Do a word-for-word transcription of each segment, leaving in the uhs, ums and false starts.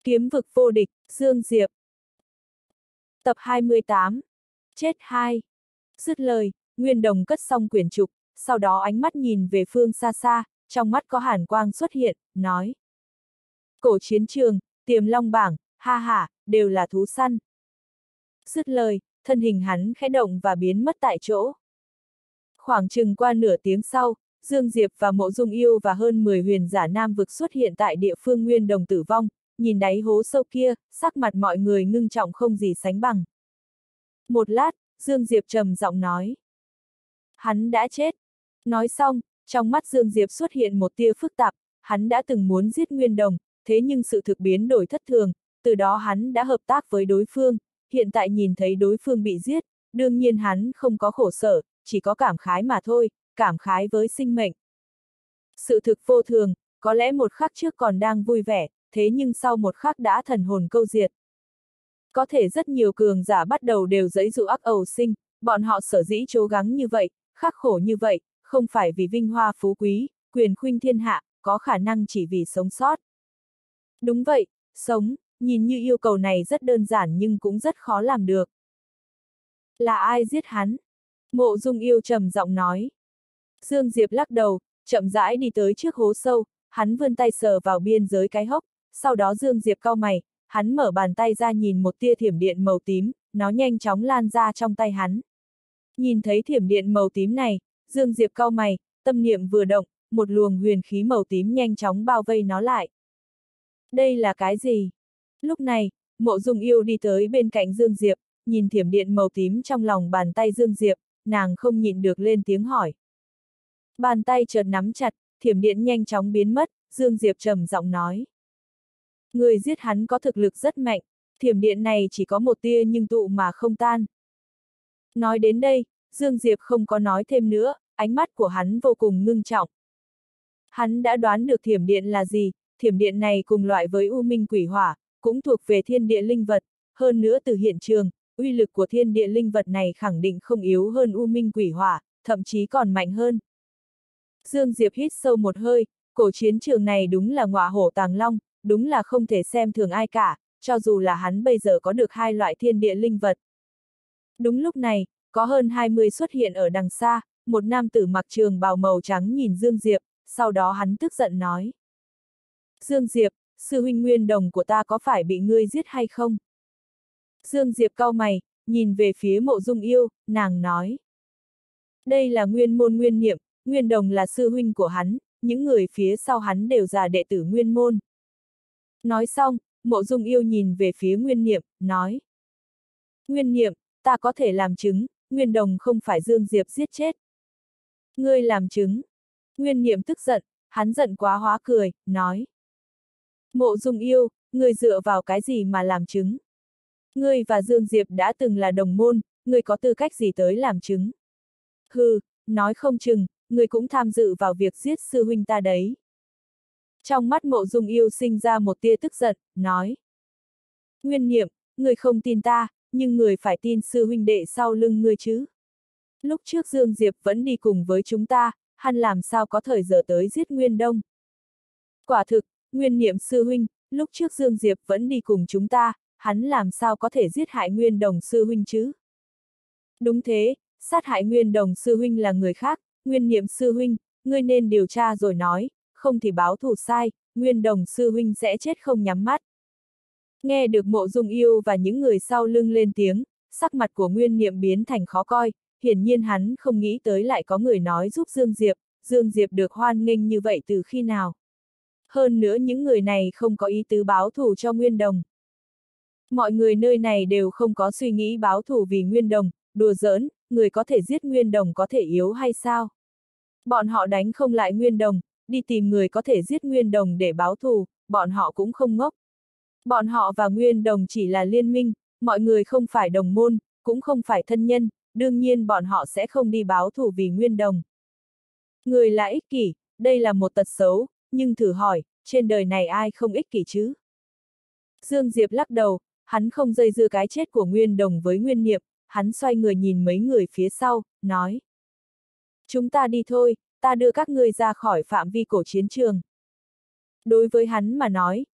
Kiếm vực vô địch, Dương Diệp. Tập hai mươi tám. Chết hai. Dứt lời, Nguyên Đồng cất xong quyển trục, sau đó ánh mắt nhìn về phương xa xa, trong mắt có hàn quang xuất hiện, nói. Cổ chiến trường, Tiềm Long bảng, ha ha, đều là thú săn. Dứt lời, thân hình hắn khẽ động và biến mất tại chỗ. Khoảng chừng qua nửa tiếng sau, Dương Diệp và Mộ Dung Yêu và hơn mười huyền giả nam vực xuất hiện tại địa phương Nguyên Đồng tử vong, nhìn đáy hố sâu kia, sắc mặt mọi người ngưng trọng không gì sánh bằng. Một lát, Dương Diệp trầm giọng nói. Hắn đã chết. Nói xong, trong mắt Dương Diệp xuất hiện một tia phức tạp, hắn đã từng muốn giết Nguyên Đồng, thế nhưng sự thực biến đổi thất thường, từ đó hắn đã hợp tác với đối phương, hiện tại nhìn thấy đối phương bị giết, đương nhiên hắn không có khổ sở, chỉ có cảm khái mà thôi, cảm khái với sinh mệnh. Sự thực vô thường, có lẽ một khắc trước còn đang vui vẻ, thế nhưng sau một khắc đã thần hồn câu diệt. Có thể rất nhiều cường giả bắt đầu đều giãy giụa ác ầu sinh, bọn họ sở dĩ cố gắng như vậy, khắc khổ như vậy, không phải vì vinh hoa phú quý, quyền khuynh thiên hạ, có khả năng chỉ vì sống sót. Đúng vậy, sống, nhìn như yêu cầu này rất đơn giản nhưng cũng rất khó làm được. Là ai giết hắn? Mộ Dung Yêu trầm giọng nói. Dương Diệp lắc đầu, chậm rãi đi tới trước hố sâu, hắn vươn tay sờ vào biên giới cái hốc, sau đó Dương Diệp cau mày, hắn mở bàn tay ra nhìn một tia thiểm điện màu tím, nó nhanh chóng lan ra trong tay hắn. Nhìn thấy thiểm điện màu tím này, Dương Diệp cau mày, tâm niệm vừa động, một luồng huyền khí màu tím nhanh chóng bao vây nó lại. Đây là cái gì? Lúc này, Mộ Dung Yêu đi tới bên cạnh Dương Diệp, nhìn thiểm điện màu tím trong lòng bàn tay Dương Diệp, nàng không nhịn được lên tiếng hỏi. Bàn tay chợt nắm chặt, thiểm điện nhanh chóng biến mất, Dương Diệp trầm giọng nói. Người giết hắn có thực lực rất mạnh, thiểm điện này chỉ có một tia nhưng tụ mà không tan. Nói đến đây, Dương Diệp không có nói thêm nữa, ánh mắt của hắn vô cùng ngưng trọng. Hắn đã đoán được thiểm điện là gì, thiểm điện này cùng loại với U Minh Quỷ Hỏa, cũng thuộc về thiên địa linh vật, hơn nữa từ hiện trường, uy lực của thiên địa linh vật này khẳng định không yếu hơn U Minh Quỷ Hỏa, thậm chí còn mạnh hơn. Dương Diệp hít sâu một hơi, cổ chiến trường này đúng là ngọa hổ tàng long, đúng là không thể xem thường ai cả, cho dù là hắn bây giờ có được hai loại thiên địa linh vật. Đúng lúc này, có hơn hai mươi xuất hiện ở đằng xa, một nam tử mặc trường bào màu trắng nhìn Dương Diệp, sau đó hắn tức giận nói. Dương Diệp, sư huynh Nguyên Đồng của ta có phải bị ngươi giết hay không? Dương Diệp cau mày, nhìn về phía Mộ Dung Yêu, nàng nói. Đây là Nguyên Môn Nguyên Niệm, Nguyên Đồng là sư huynh của hắn, những người phía sau hắn đều là đệ tử Nguyên Môn. Nói xong, Mộ Dung Yêu nhìn về phía Nguyên Niệm, nói. Nguyên Niệm, ta có thể làm chứng, Nguyên Đồng không phải Dương Diệp giết chết. Ngươi làm chứng. Nguyên Niệm tức giận, hắn giận quá hóa cười, nói. Mộ Dung Yêu, ngươi dựa vào cái gì mà làm chứng? Ngươi và Dương Diệp đã từng là đồng môn, ngươi có tư cách gì tới làm chứng? Hừ, nói không chừng, ngươi cũng tham dự vào việc giết sư huynh ta đấy. Trong mắt Mộ Dung Yêu sinh ra một tia tức giận, nói. Nguyên Niệm, ngươi không tin ta, nhưng ngươi phải tin sư huynh đệ sau lưng ngươi chứ. Lúc trước Dương Diệp vẫn đi cùng với chúng ta, hắn làm sao có thời giờ tới giết Nguyên Đông. Quả thực, Nguyên Niệm sư huynh, lúc trước Dương Diệp vẫn đi cùng chúng ta, hắn làm sao có thể giết hại Nguyên Đồng sư huynh chứ? Đúng thế, sát hại Nguyên Đồng sư huynh là người khác, Nguyên Niệm sư huynh, ngươi nên điều tra rồi nói, không thì báo thù sai, Nguyên Đồng sư huynh sẽ chết không nhắm mắt. Nghe được Mộ Dung Yêu và những người sau lưng lên tiếng, sắc mặt của Nguyên Niệm biến thành khó coi, hiển nhiên hắn không nghĩ tới lại có người nói giúp Dương Diệp, Dương Diệp được hoan nghênh như vậy từ khi nào. Hơn nữa những người này không có ý tứ báo thù cho Nguyên Đồng. Mọi người nơi này đều không có suy nghĩ báo thù vì Nguyên Đồng, đùa giỡn, người có thể giết Nguyên Đồng có thể yếu hay sao? Bọn họ đánh không lại Nguyên Đồng, đi tìm người có thể giết Nguyên Đồng để báo thù, bọn họ cũng không ngốc. Bọn họ và Nguyên Đồng chỉ là liên minh, mọi người không phải đồng môn, cũng không phải thân nhân, đương nhiên bọn họ sẽ không đi báo thù vì Nguyên Đồng. Người là ích kỷ, đây là một tật xấu, nhưng thử hỏi, trên đời này ai không ích kỷ chứ? Dương Diệp lắc đầu, hắn không dây dưa cái chết của Nguyên Đồng với Nguyên Niệm, hắn xoay người nhìn mấy người phía sau, nói. Chúng ta đi thôi, ta đưa các ngươi ra khỏi phạm vi cổ chiến trường. Đối với hắn mà nói,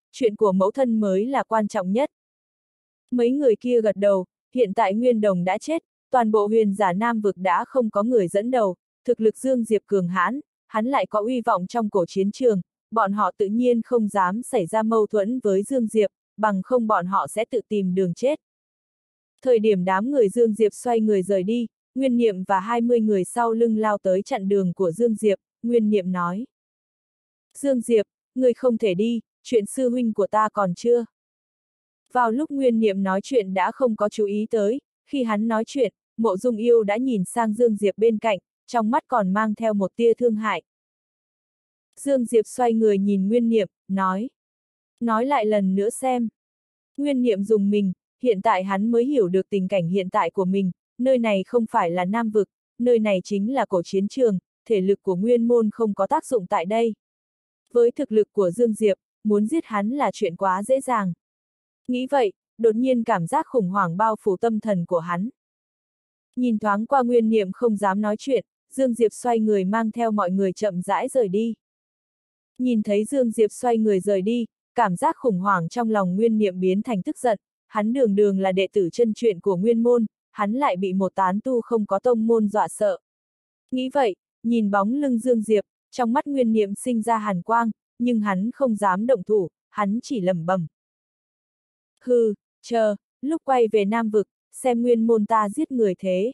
chuyện của mẫu thân mới là quan trọng nhất. Mấy người kia gật đầu, hiện tại Nguyên Đồng đã chết, toàn bộ huyền giả Nam vực đã không có người dẫn đầu, thực lực Dương Diệp cường hãn, hắn lại có uy vọng trong cổ chiến trường, bọn họ tự nhiên không dám xảy ra mâu thuẫn với Dương Diệp, bằng không bọn họ sẽ tự tìm đường chết. Thời điểm đám người Dương Diệp xoay người rời đi, Nguyên Niệm và hai mươi người sau lưng lao tới chặn đường của Dương Diệp, Nguyên Niệm nói. Dương Diệp, người không thể đi, chuyện sư huynh của ta còn chưa. Vào lúc Nguyên Niệm nói chuyện đã không có chú ý tới, khi hắn nói chuyện, Mộ Dung Yêu đã nhìn sang Dương Diệp bên cạnh, trong mắt còn mang theo một tia thương hại. Dương Diệp xoay người nhìn Nguyên Niệm, nói. Nói lại lần nữa xem. Nguyên Niệm dùng mình, hiện tại hắn mới hiểu được tình cảnh hiện tại của mình, nơi này không phải là Nam vực, nơi này chính là cổ chiến trường, thể lực của Nguyên môn không có tác dụng tại đây. Với thực lực của Dương Diệp, muốn giết hắn là chuyện quá dễ dàng. Nghĩ vậy, đột nhiên cảm giác khủng hoảng bao phủ tâm thần của hắn. Nhìn thoáng qua Nguyên Niệm không dám nói chuyện, Dương Diệp xoay người mang theo mọi người chậm rãi rời đi. Nhìn thấy Dương Diệp xoay người rời đi, cảm giác khủng hoảng trong lòng Nguyên Niệm biến thành tức giận, hắn đường đường là đệ tử chân truyền của Nguyên môn, hắn lại bị một tán tu không có tông môn dọa sợ. Nghĩ vậy, nhìn bóng lưng Dương Diệp, trong mắt Nguyên Niệm sinh ra hàn quang, nhưng hắn không dám động thủ, hắn chỉ lẩm bẩm. Hừ, chờ, lúc quay về Nam vực, xem Nguyên môn ta giết người thế.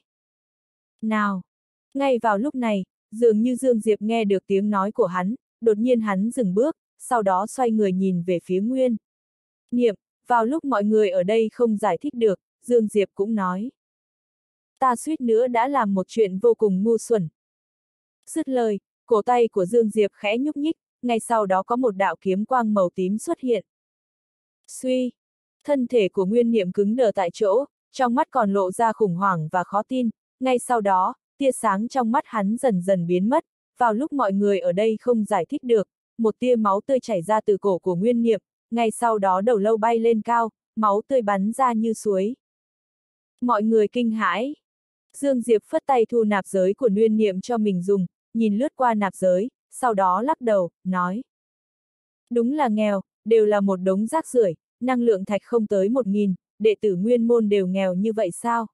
Nào! Ngay vào lúc này, dường như Dương Diệp nghe được tiếng nói của hắn, đột nhiên hắn dừng bước, sau đó xoay người nhìn về phía Nguyên Niệm, vào lúc mọi người ở đây không giải thích được, Dương Diệp cũng nói. Ta suýt nữa đã làm một chuyện vô cùng ngu xuẩn. Dứt lời, cổ tay của Dương Diệp khẽ nhúc nhích, ngay sau đó có một đạo kiếm quang màu tím xuất hiện. Suy! Thân thể của Nguyên Niệm cứng đờ tại chỗ, trong mắt còn lộ ra khủng hoảng và khó tin, ngay sau đó, tia sáng trong mắt hắn dần dần biến mất, vào lúc mọi người ở đây không giải thích được, một tia máu tươi chảy ra từ cổ của Nguyên Niệm, ngay sau đó đầu lâu bay lên cao, máu tươi bắn ra như suối. Mọi người kinh hãi. Dương Diệp phất tay thu nạp giới của Nguyên Niệm cho mình dùng, nhìn lướt qua nạp giới, sau đó lắc đầu, nói. Đúng là nghèo, đều là một đống rác rưởi, năng lượng thạch không tới một nghìn, đệ tử Nguyên môn đều nghèo như vậy sao?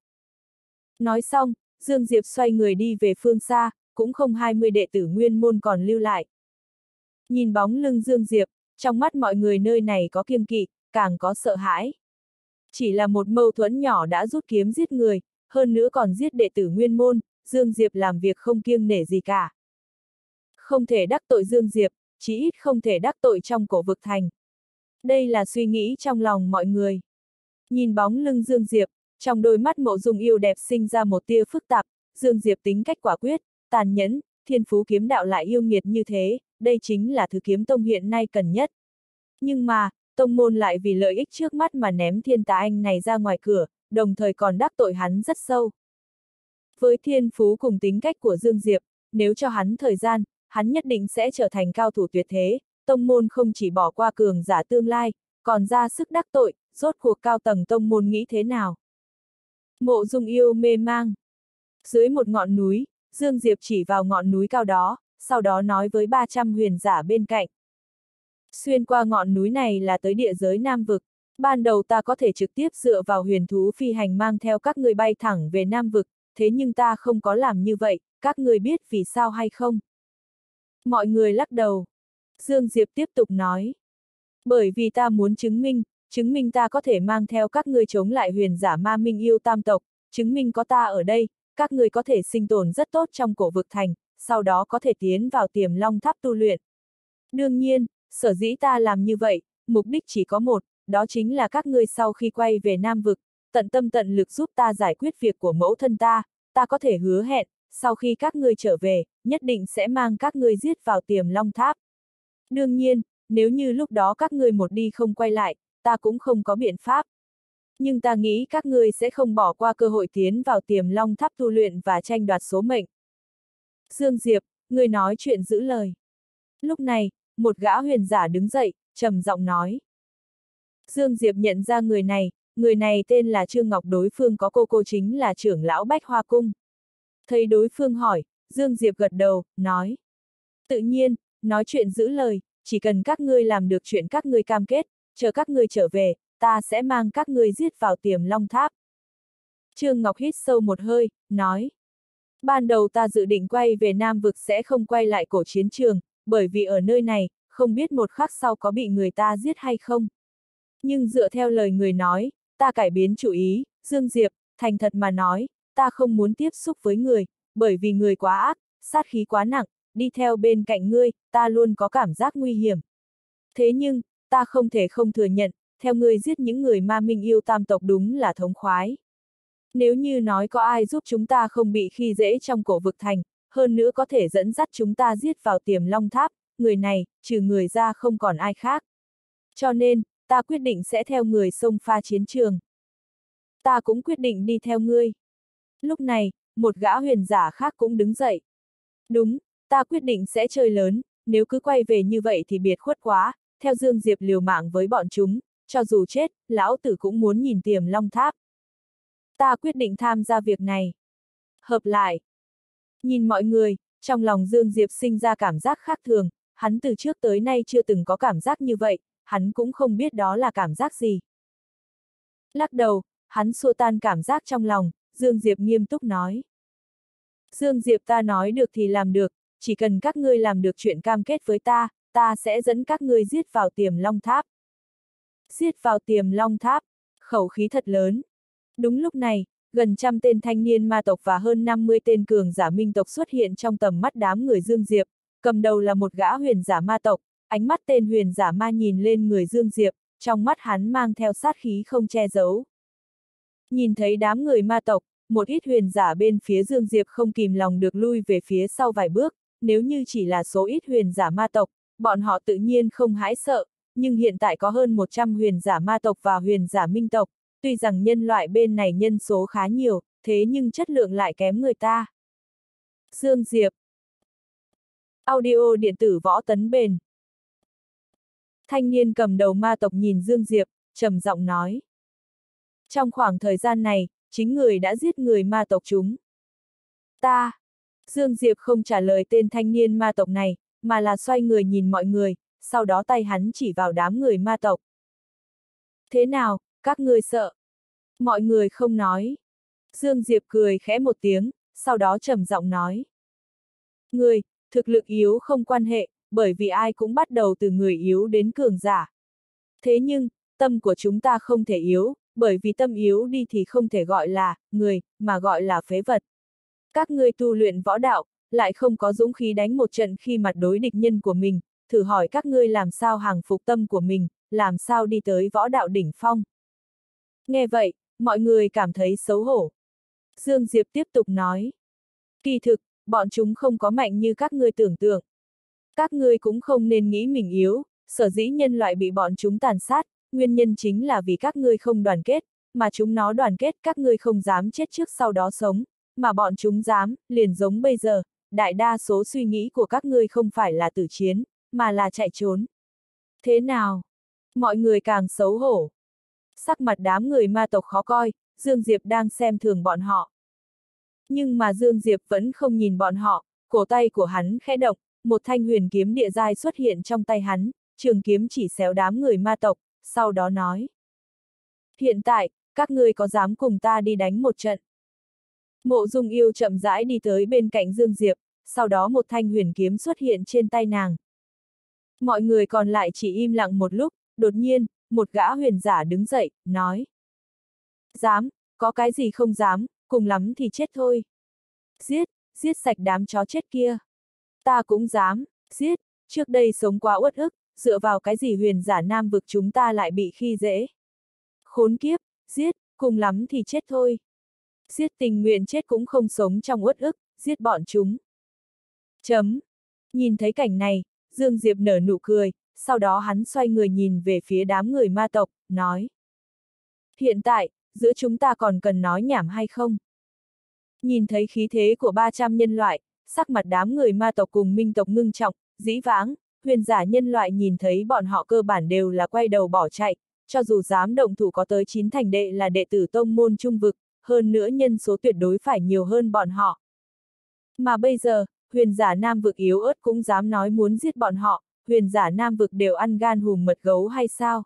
Nói xong, Dương Diệp xoay người đi về phương xa, cũng không hai mươi đệ tử Nguyên môn còn lưu lại. Nhìn bóng lưng Dương Diệp, trong mắt mọi người nơi này có kiêng kỵ, càng có sợ hãi. Chỉ là một mâu thuẫn nhỏ đã rút kiếm giết người, hơn nữa còn giết đệ tử Nguyên môn, Dương Diệp làm việc không kiêng nể gì cả. Không thể đắc tội Dương Diệp, chí ít không thể đắc tội trong cổ vực thành. Đây là suy nghĩ trong lòng mọi người. Nhìn bóng lưng Dương Diệp, trong đôi mắt Mộ Dung Yêu đẹp sinh ra một tia phức tạp, Dương Diệp tính cách quả quyết, tàn nhẫn, thiên phú kiếm đạo lại yêu nghiệt như thế, đây chính là thứ kiếm tông hiện nay cần nhất. Nhưng mà, tông môn lại vì lợi ích trước mắt mà ném thiên tá anh này ra ngoài cửa, đồng thời còn đắc tội hắn rất sâu. Với thiên phú cùng tính cách của Dương Diệp, nếu cho hắn thời gian, hắn nhất định sẽ trở thành cao thủ tuyệt thế, tông môn không chỉ bỏ qua cường giả tương lai, còn ra sức đắc tội, rốt cuộc cao tầng tông môn nghĩ thế nào. Mộ Dung Yêu mê mang. Dưới một ngọn núi, Dương Diệp chỉ vào ngọn núi cao đó, sau đó nói với ba trăm huyền giả bên cạnh. Xuyên qua ngọn núi này là tới địa giới Nam vực, ban đầu ta có thể trực tiếp dựa vào huyền thú phi hành mang theo các người bay thẳng về Nam vực, thế nhưng ta không có làm như vậy, các người biết vì sao hay không? Mọi người lắc đầu. Dương Diệp tiếp tục nói. Bởi vì ta muốn chứng minh, chứng minh ta có thể mang theo các ngươi chống lại huyền giả ma minh yêu tam tộc, chứng minh có ta ở đây, các ngươi có thể sinh tồn rất tốt trong cổ vực thành, sau đó có thể tiến vào Tiềm Long Tháp tu luyện. Đương nhiên, sở dĩ ta làm như vậy, mục đích chỉ có một, đó chính là các ngươi sau khi quay về Nam vực, tận tâm tận lực giúp ta giải quyết việc của mẫu thân ta, ta có thể hứa hẹn, sau khi các ngươi trở về, nhất định sẽ mang các ngươi giết vào Tiềm Long Tháp. Đương nhiên, nếu như lúc đó các ngươi một đi không quay lại, ta cũng không có biện pháp. Nhưng ta nghĩ các ngươi sẽ không bỏ qua cơ hội tiến vào Tiềm Long Tháp tu luyện và tranh đoạt số mệnh. Dương Diệp, ngươi nói chuyện giữ lời. Lúc này, một gã huyền giả đứng dậy, trầm giọng nói. Dương Diệp nhận ra người này, người này tên là Trương Ngọc, đối phương có cô cô chính là trưởng lão Bách Hoa Cung. Thấy đối phương hỏi, Dương Diệp gật đầu, nói. Tự nhiên, nói chuyện giữ lời, chỉ cần các ngươi làm được chuyện các ngươi cam kết, chờ các ngươi trở về, ta sẽ mang các ngươi giết vào Tiềm Long Tháp. Trương Ngọc hít sâu một hơi, nói. Ban đầu ta dự định quay về Nam Vực sẽ không quay lại cổ chiến trường, bởi vì ở nơi này, không biết một khắc sau có bị người ta giết hay không. Nhưng dựa theo lời người nói, ta cải biến chủ ý, Dương Diệp, thành thật mà nói, ta không muốn tiếp xúc với người, bởi vì người quá ác, sát khí quá nặng, đi theo bên cạnh ngươi, ta luôn có cảm giác nguy hiểm. Thế nhưng, ta không thể không thừa nhận, theo ngươi giết những người ma minh yêu tam tộc đúng là thống khoái. Nếu như nói có ai giúp chúng ta không bị khi dễ trong cổ vực thành, hơn nữa có thể dẫn dắt chúng ta giết vào Tiềm Long Tháp, người này, trừ người ra không còn ai khác. Cho nên, ta quyết định sẽ theo người xông pha chiến trường. Ta cũng quyết định đi theo ngươi. Lúc này, một gã huyền giả khác cũng đứng dậy. Đúng, ta quyết định sẽ chơi lớn, nếu cứ quay về như vậy thì biệt khuất quá, theo Dương Diệp liều mạng với bọn chúng, cho dù chết, lão tử cũng muốn nhìn Tiềm Long Tháp. Ta quyết định tham gia việc này. Hợp lại. Nhìn mọi người, trong lòng Dương Diệp sinh ra cảm giác khác thường, hắn từ trước tới nay chưa từng có cảm giác như vậy, hắn cũng không biết đó là cảm giác gì. Lắc đầu, hắn xua tan cảm giác trong lòng, Dương Diệp nghiêm túc nói. Dương Diệp, ta nói được thì làm được, chỉ cần các ngươi làm được chuyện cam kết với ta, ta sẽ dẫn các ngươi giết vào Tiềm Long Tháp. Giết vào Tiềm Long Tháp, khẩu khí thật lớn. Đúng lúc này, gần trăm tên thanh niên ma tộc và hơn năm mươi tên cường giả minh tộc xuất hiện trong tầm mắt đám người Dương Diệp, cầm đầu là một gã huyền giả ma tộc, ánh mắt tên huyền giả ma nhìn lên người Dương Diệp, trong mắt hắn mang theo sát khí không che giấu. Nhìn thấy đám người ma tộc, một ít huyền giả bên phía Dương Diệp không kìm lòng được lui về phía sau vài bước, nếu như chỉ là số ít huyền giả ma tộc, bọn họ tự nhiên không hãi sợ, nhưng hiện tại có hơn một trăm huyền giả ma tộc và huyền giả minh tộc, tuy rằng nhân loại bên này nhân số khá nhiều, thế nhưng chất lượng lại kém người ta. Dương Diệp. Audio điện tử võ tấn bền. Thanh niên cầm đầu ma tộc nhìn Dương Diệp, trầm giọng nói. Trong khoảng thời gian này, chính người đã giết người ma tộc chúng. Ta. Dương Diệp không trả lời tên thanh niên ma tộc này, mà là xoay người nhìn mọi người, sau đó tay hắn chỉ vào đám người ma tộc. Thế nào, các ngươi sợ? Mọi người không nói. Dương Diệp cười khẽ một tiếng, sau đó trầm giọng nói. Người, thực lực yếu không quan hệ, bởi vì ai cũng bắt đầu từ người yếu đến cường giả. Thế nhưng, tâm của chúng ta không thể yếu, bởi vì tâm yếu đi thì không thể gọi là người, mà gọi là phế vật. Các ngươi tu luyện võ đạo, lại không có dũng khí đánh một trận khi mặt đối địch nhân của mình, thử hỏi các ngươi làm sao hàng phục tâm của mình, làm sao đi tới võ đạo đỉnh phong. Nghe vậy, mọi người cảm thấy xấu hổ. Dương Diệp tiếp tục nói. Kỳ thực, bọn chúng không có mạnh như các ngươi tưởng tượng. Các ngươi cũng không nên nghĩ mình yếu, sở dĩ nhân loại bị bọn chúng tàn sát, nguyên nhân chính là vì các ngươi không đoàn kết, mà chúng nó đoàn kết các ngươi không dám chết trước sau đó sống, mà bọn chúng dám, liền giống bây giờ, đại đa số suy nghĩ của các ngươi không phải là tử chiến, mà là chạy trốn. Thế nào? Mọi người càng xấu hổ. Sắc mặt đám người ma tộc khó coi, Dương Diệp đang xem thường bọn họ. Nhưng mà Dương Diệp vẫn không nhìn bọn họ, cổ tay của hắn khẽ động, một thanh huyền kiếm địa giai xuất hiện trong tay hắn, trường kiếm chỉ xéo đám người ma tộc, sau đó nói. Hiện tại, các ngươi có dám cùng ta đi đánh một trận? Mộ Dung Yêu chậm rãi đi tới bên cạnh Dương Diệp, sau đó một thanh huyền kiếm xuất hiện trên tay nàng. Mọi người còn lại chỉ im lặng một lúc, đột nhiên, một gã huyền giả đứng dậy, nói. Dám, có cái gì không dám, cùng lắm thì chết thôi. Giết, giết sạch đám chó chết kia. Ta cũng dám, giết, trước đây sống quá uất ức, dựa vào cái gì huyền giả Nam Vực chúng ta lại bị khi dễ. Khốn kiếp, giết, cùng lắm thì chết thôi. Giết tình nguyện chết cũng không sống trong uất ức, giết bọn chúng. Chấm. Nhìn thấy cảnh này, Dương Diệp nở nụ cười, sau đó hắn xoay người nhìn về phía đám người ma tộc, nói. Hiện tại, giữa chúng ta còn cần nói nhảm hay không? Nhìn thấy khí thế của ba trăm nhân loại, sắc mặt đám người ma tộc cùng minh tộc ngưng trọng, dĩ vãng, huyền giả nhân loại nhìn thấy bọn họ cơ bản đều là quay đầu bỏ chạy, cho dù dám động thủ có tới chín thành đệ là đệ tử tông môn trung vực, hơn nữa nhân số tuyệt đối phải nhiều hơn bọn họ. Mà bây giờ, huyền giả Nam Vực yếu ớt cũng dám nói muốn giết bọn họ, huyền giả Nam vực đều ăn gan hùm mật gấu hay sao?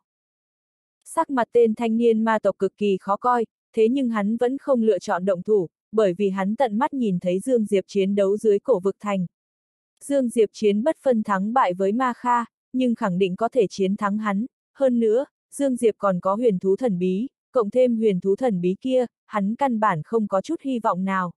Sắc mặt tên thanh niên ma tộc cực kỳ khó coi, thế nhưng hắn vẫn không lựa chọn động thủ, bởi vì hắn tận mắt nhìn thấy Dương Diệp chiến đấu dưới cổ vực thành. Dương Diệp chiến bất phân thắng bại với Ma Kha, nhưng khẳng định có thể chiến thắng hắn, hơn nữa, Dương Diệp còn có huyền thú thần bí, cộng thêm huyền thú thần bí kia, hắn căn bản không có chút hy vọng nào.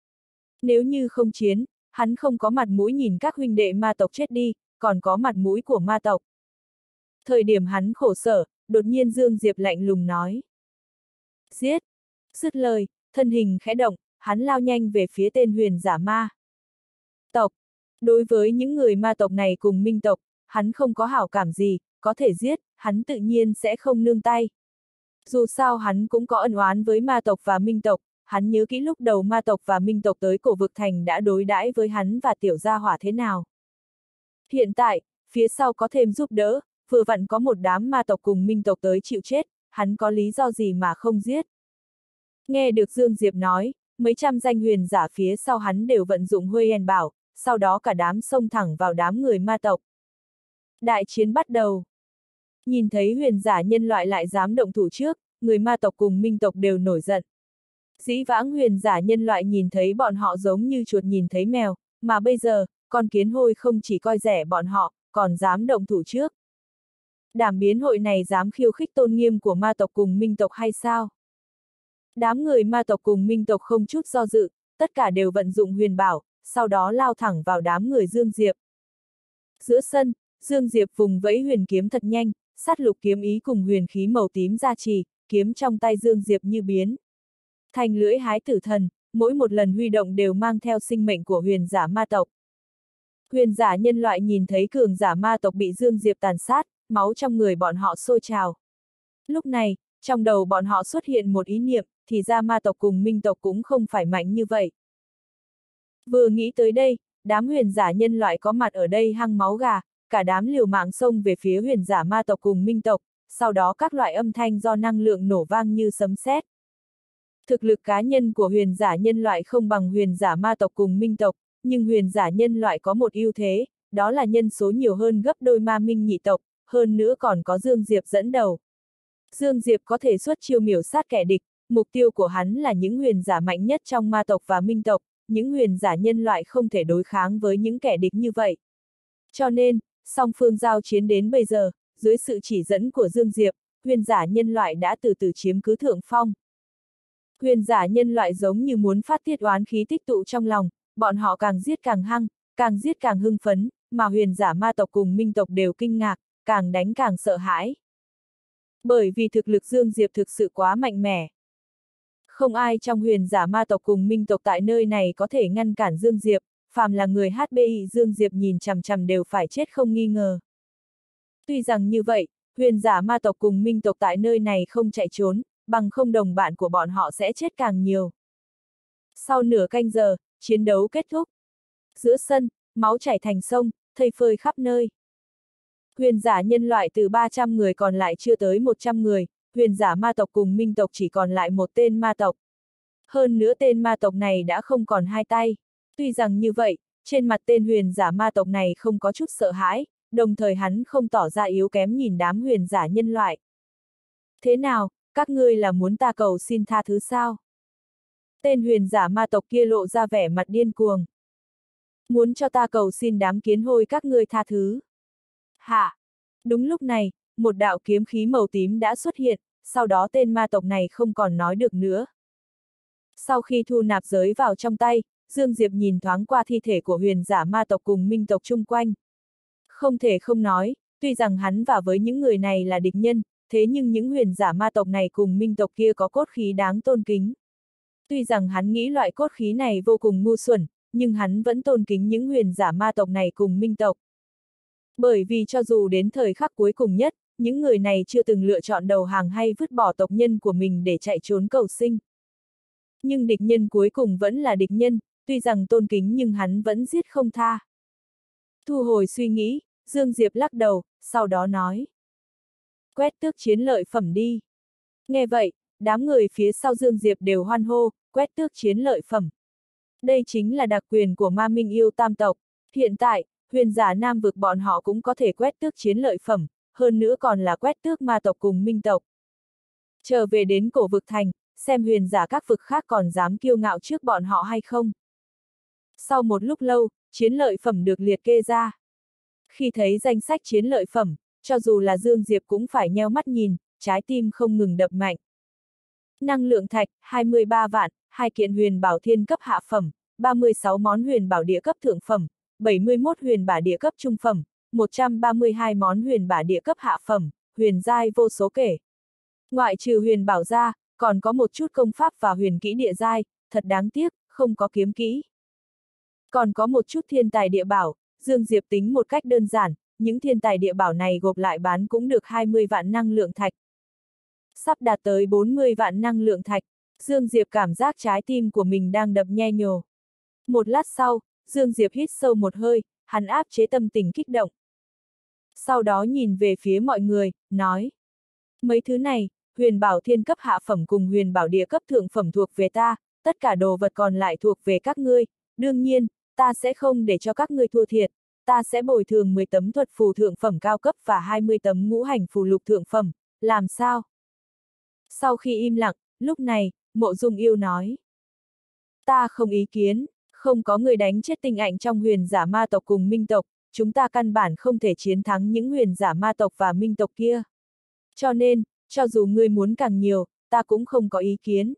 Nếu như không chiến, hắn không có mặt mũi nhìn các huynh đệ ma tộc chết đi, còn có mặt mũi của ma tộc. Thời điểm hắn khổ sở, đột nhiên Dương Diệp lạnh lùng nói. Giết! Dứt lời, thân hình khẽ động, hắn lao nhanh về phía tên huyền giả ma tộc. Đối với những người ma tộc này cùng minh tộc, hắn không có hảo cảm gì, có thể giết, hắn tự nhiên sẽ không nương tay. Dù sao hắn cũng có ân oán với ma tộc và minh tộc, hắn nhớ kỹ lúc đầu ma tộc và minh tộc tới cổ vực thành đã đối đãi với hắn và tiểu gia hỏa thế nào. Hiện tại, phía sau có thêm giúp đỡ, vừa vặn có một đám ma tộc cùng minh tộc tới chịu chết, hắn có lý do gì mà không giết. Nghe được Dương Diệp nói, mấy trăm danh huyền giả phía sau hắn đều vận dụng Huê En Bảo, sau đó cả đám xông thẳng vào đám người ma tộc. Đại chiến bắt đầu. Nhìn thấy huyền giả nhân loại lại dám động thủ trước, người ma tộc cùng minh tộc đều nổi giận. Dĩ vãng huyền giả nhân loại nhìn thấy bọn họ giống như chuột nhìn thấy mèo, mà bây giờ, con kiến hôi không chỉ coi rẻ bọn họ, còn dám động thủ trước. Đảm biến hội này dám khiêu khích tôn nghiêm của ma tộc cùng minh tộc hay sao? Đám người ma tộc cùng minh tộc không chút do dự, tất cả đều vận dụng huyền bảo, sau đó lao thẳng vào đám người Dương Diệp. Giữa sân, Dương Diệp vùng vẫy huyền kiếm thật nhanh, sát lục kiếm ý cùng huyền khí màu tím gia trì, kiếm trong tay Dương Diệp như biến thành lưỡi hái tử thần, mỗi một lần huy động đều mang theo sinh mệnh của huyền giả ma tộc. Huyền giả nhân loại nhìn thấy cường giả ma tộc bị Dương Diệp tàn sát, máu trong người bọn họ sôi trào. Lúc này, trong đầu bọn họ xuất hiện một ý niệm, thì ra ma tộc cùng minh tộc cũng không phải mạnh như vậy. Vừa nghĩ tới đây, đám huyền giả nhân loại có mặt ở đây hăng máu gà, cả đám liều mạng xông về phía huyền giả ma tộc cùng minh tộc, sau đó các loại âm thanh do năng lượng nổ vang như sấm sét. Thực lực cá nhân của huyền giả nhân loại không bằng huyền giả ma tộc cùng minh tộc, nhưng huyền giả nhân loại có một ưu thế, đó là nhân số nhiều hơn gấp đôi ma minh nhị tộc, hơn nữa còn có Dương Diệp dẫn đầu. Dương Diệp có thể xuất chiêu miểu sát kẻ địch, mục tiêu của hắn là những huyền giả mạnh nhất trong ma tộc và minh tộc, những huyền giả nhân loại không thể đối kháng với những kẻ địch như vậy. Cho nên, song phương giao chiến đến bây giờ, dưới sự chỉ dẫn của Dương Diệp, huyền giả nhân loại đã từ từ chiếm cứ thượng phong. Huyền giả nhân loại giống như muốn phát tiết oán khí tích tụ trong lòng, bọn họ càng giết càng hăng, càng giết càng hưng phấn, mà huyền giả ma tộc cùng minh tộc đều kinh ngạc, càng đánh càng sợ hãi. Bởi vì thực lực Dương Diệp thực sự quá mạnh mẽ. Không ai trong huyền giả ma tộc cùng minh tộc tại nơi này có thể ngăn cản Dương Diệp, phàm là người hát bê i Dương Diệp nhìn chằm chằm đều phải chết không nghi ngờ. Tuy rằng như vậy, huyền giả ma tộc cùng minh tộc tại nơi này không chạy trốn, bằng không đồng bạn của bọn họ sẽ chết càng nhiều. Sau nửa canh giờ, chiến đấu kết thúc. Giữa sân, máu chảy thành sông, thây phơi khắp nơi. Huyền giả nhân loại từ ba trăm người còn lại chưa tới một trăm người, huyền giả ma tộc cùng minh tộc chỉ còn lại một tên ma tộc. Hơn nữa tên ma tộc này đã không còn hai tay. Tuy rằng như vậy, trên mặt tên huyền giả ma tộc này không có chút sợ hãi, đồng thời hắn không tỏ ra yếu kém nhìn đám huyền giả nhân loại. Thế nào, các ngươi là muốn ta cầu xin tha thứ sao? Tên huyền giả ma tộc kia lộ ra vẻ mặt điên cuồng. Muốn cho ta cầu xin đám kiến hôi các ngươi tha thứ. Hả? Đúng lúc này, một đạo kiếm khí màu tím đã xuất hiện, sau đó tên ma tộc này không còn nói được nữa. Sau khi thu nạp giới vào trong tay, Dương Diệp nhìn thoáng qua thi thể của huyền giả ma tộc cùng minh tộc chung quanh. Không thể không nói, tuy rằng hắn và với những người này là địch nhân, thế nhưng những huyền giả ma tộc này cùng minh tộc kia có cốt khí đáng tôn kính. Tuy rằng hắn nghĩ loại cốt khí này vô cùng ngu xuẩn, nhưng hắn vẫn tôn kính những huyền giả ma tộc này cùng minh tộc. Bởi vì cho dù đến thời khắc cuối cùng nhất, những người này chưa từng lựa chọn đầu hàng hay vứt bỏ tộc nhân của mình để chạy trốn cầu sinh. Nhưng địch nhân cuối cùng vẫn là địch nhân, tuy rằng tôn kính nhưng hắn vẫn giết không tha. Thu hồi suy nghĩ, Dương Diệp lắc đầu, sau đó nói. Quét tước chiến lợi phẩm đi. Nghe vậy, đám người phía sau Dương Diệp đều hoan hô, quét tước chiến lợi phẩm. Đây chính là đặc quyền của ma minh yêu tam tộc. Hiện tại, huyền giả Nam vực bọn họ cũng có thể quét tước chiến lợi phẩm, hơn nữa còn là quét tước ma tộc cùng minh tộc. Trở về đến cổ vực thành, xem huyền giả các vực khác còn dám kiêu ngạo trước bọn họ hay không. Sau một lúc lâu, chiến lợi phẩm được liệt kê ra. Khi thấy danh sách chiến lợi phẩm, cho dù là Dương Diệp cũng phải nheo mắt nhìn, trái tim không ngừng đập mạnh. Năng lượng thạch, hai mươi ba vạn, hai kiện huyền bảo thiên cấp hạ phẩm, ba mươi sáu món huyền bảo địa cấp thượng phẩm, bảy mươi mốt huyền bảo địa cấp trung phẩm, một trăm ba mươi hai món huyền bảo địa cấp hạ phẩm, huyền giai vô số kể. Ngoại trừ huyền bảo ra, còn có một chút công pháp và huyền kỹ địa giai, thật đáng tiếc, không có kiếm kỹ. Còn có một chút thiên tài địa bảo, Dương Diệp tính một cách đơn giản, những thiên tài địa bảo này gộp lại bán cũng được hai mươi vạn năng lượng thạch. Sắp đạt tới bốn mươi vạn năng lượng thạch, Dương Diệp cảm giác trái tim của mình đang đập nhe nhồ. Một lát sau, Dương Diệp hít sâu một hơi, hắn áp chế tâm tình kích động. Sau đó nhìn về phía mọi người, nói. Mấy thứ này, huyền bảo thiên cấp hạ phẩm cùng huyền bảo địa cấp thượng phẩm thuộc về ta, tất cả đồ vật còn lại thuộc về các ngươi, đương nhiên, ta sẽ không để cho các ngươi thua thiệt, ta sẽ bồi thường mười tấm thuật phù thượng phẩm cao cấp và hai mươi tấm ngũ hành phù lục thượng phẩm, làm sao? Sau khi im lặng, lúc này, Mộ Dung Yêu nói. Ta không ý kiến, không có người đánh chết tinh ảnh trong huyền giả ma tộc cùng minh tộc, chúng ta căn bản không thể chiến thắng những huyền giả ma tộc và minh tộc kia. Cho nên, cho dù ngươi muốn càng nhiều, ta cũng không có ý kiến.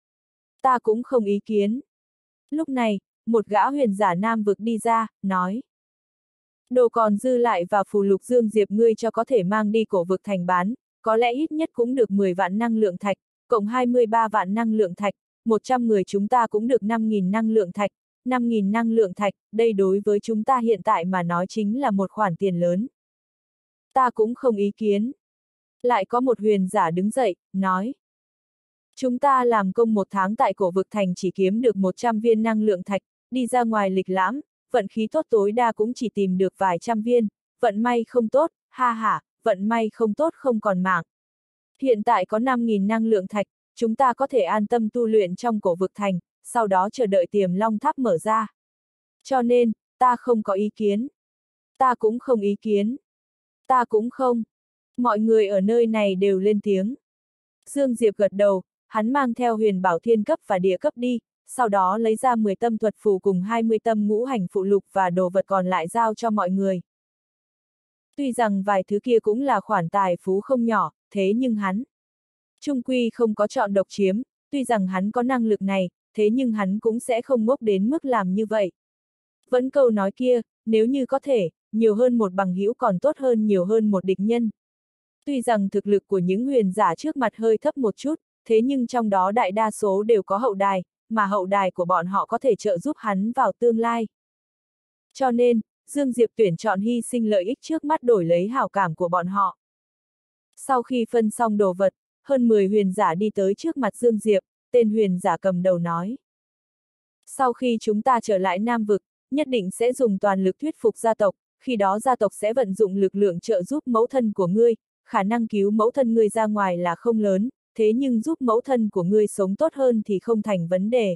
Ta cũng không ý kiến. Lúc này, một gã huyền giả nam vực đi ra, nói. Đồ còn dư lại và phù lục Dương Diệp ngươi cho có thể mang đi cổ vực thành bán, có lẽ ít nhất cũng được mười vạn năng lượng thạch, cộng hai mươi ba vạn năng lượng thạch, một trăm người chúng ta cũng được năm nghìn năng lượng thạch, năm nghìn năng lượng thạch, đây đối với chúng ta hiện tại mà nói chính là một khoản tiền lớn. Ta cũng không ý kiến. Lại có một huyền giả đứng dậy, nói. Chúng ta làm công một tháng tại cổ vực thành chỉ kiếm được một trăm viên năng lượng thạch, đi ra ngoài lịch lãm, vận khí tốt tối đa cũng chỉ tìm được vài trăm viên, vận may không tốt, ha ha, vận may không tốt không còn mạng. Hiện tại có năm nghìn năng lượng thạch, chúng ta có thể an tâm tu luyện trong cổ vực thành, sau đó chờ đợi Tiềm Long Tháp mở ra. Cho nên, ta không có ý kiến. Ta cũng không ý kiến. Ta cũng không. Mọi người ở nơi này đều lên tiếng. Dương Diệp gật đầu, hắn mang theo huyền bảo thiên cấp và địa cấp đi, sau đó lấy ra mười tâm thuật phù cùng hai mươi tâm ngũ hành phụ lục và đồ vật còn lại giao cho mọi người. Tuy rằng vài thứ kia cũng là khoản tài phú không nhỏ, thế nhưng hắn chung quy không có chọn độc chiếm, tuy rằng hắn có năng lực này, thế nhưng hắn cũng sẽ không ngốc đến mức làm như vậy. Vẫn câu nói kia, nếu như có thể, nhiều hơn một bằng hữu còn tốt hơn nhiều hơn một địch nhân. Tuy rằng thực lực của những huyền giả trước mặt hơi thấp một chút, thế nhưng trong đó đại đa số đều có hậu đài, mà hậu đài của bọn họ có thể trợ giúp hắn vào tương lai. Cho nên, Dương Diệp tuyển chọn hy sinh lợi ích trước mắt đổi lấy hảo cảm của bọn họ. Sau khi phân xong đồ vật, hơn mười huyền giả đi tới trước mặt Dương Diệp, tên huyền giả cầm đầu nói. Sau khi chúng ta trở lại Nam Vực, nhất định sẽ dùng toàn lực thuyết phục gia tộc, khi đó gia tộc sẽ vận dụng lực lượng trợ giúp mẫu thân của ngươi, khả năng cứu mẫu thân ngươi ra ngoài là không lớn, thế nhưng giúp mẫu thân của ngươi sống tốt hơn thì không thành vấn đề.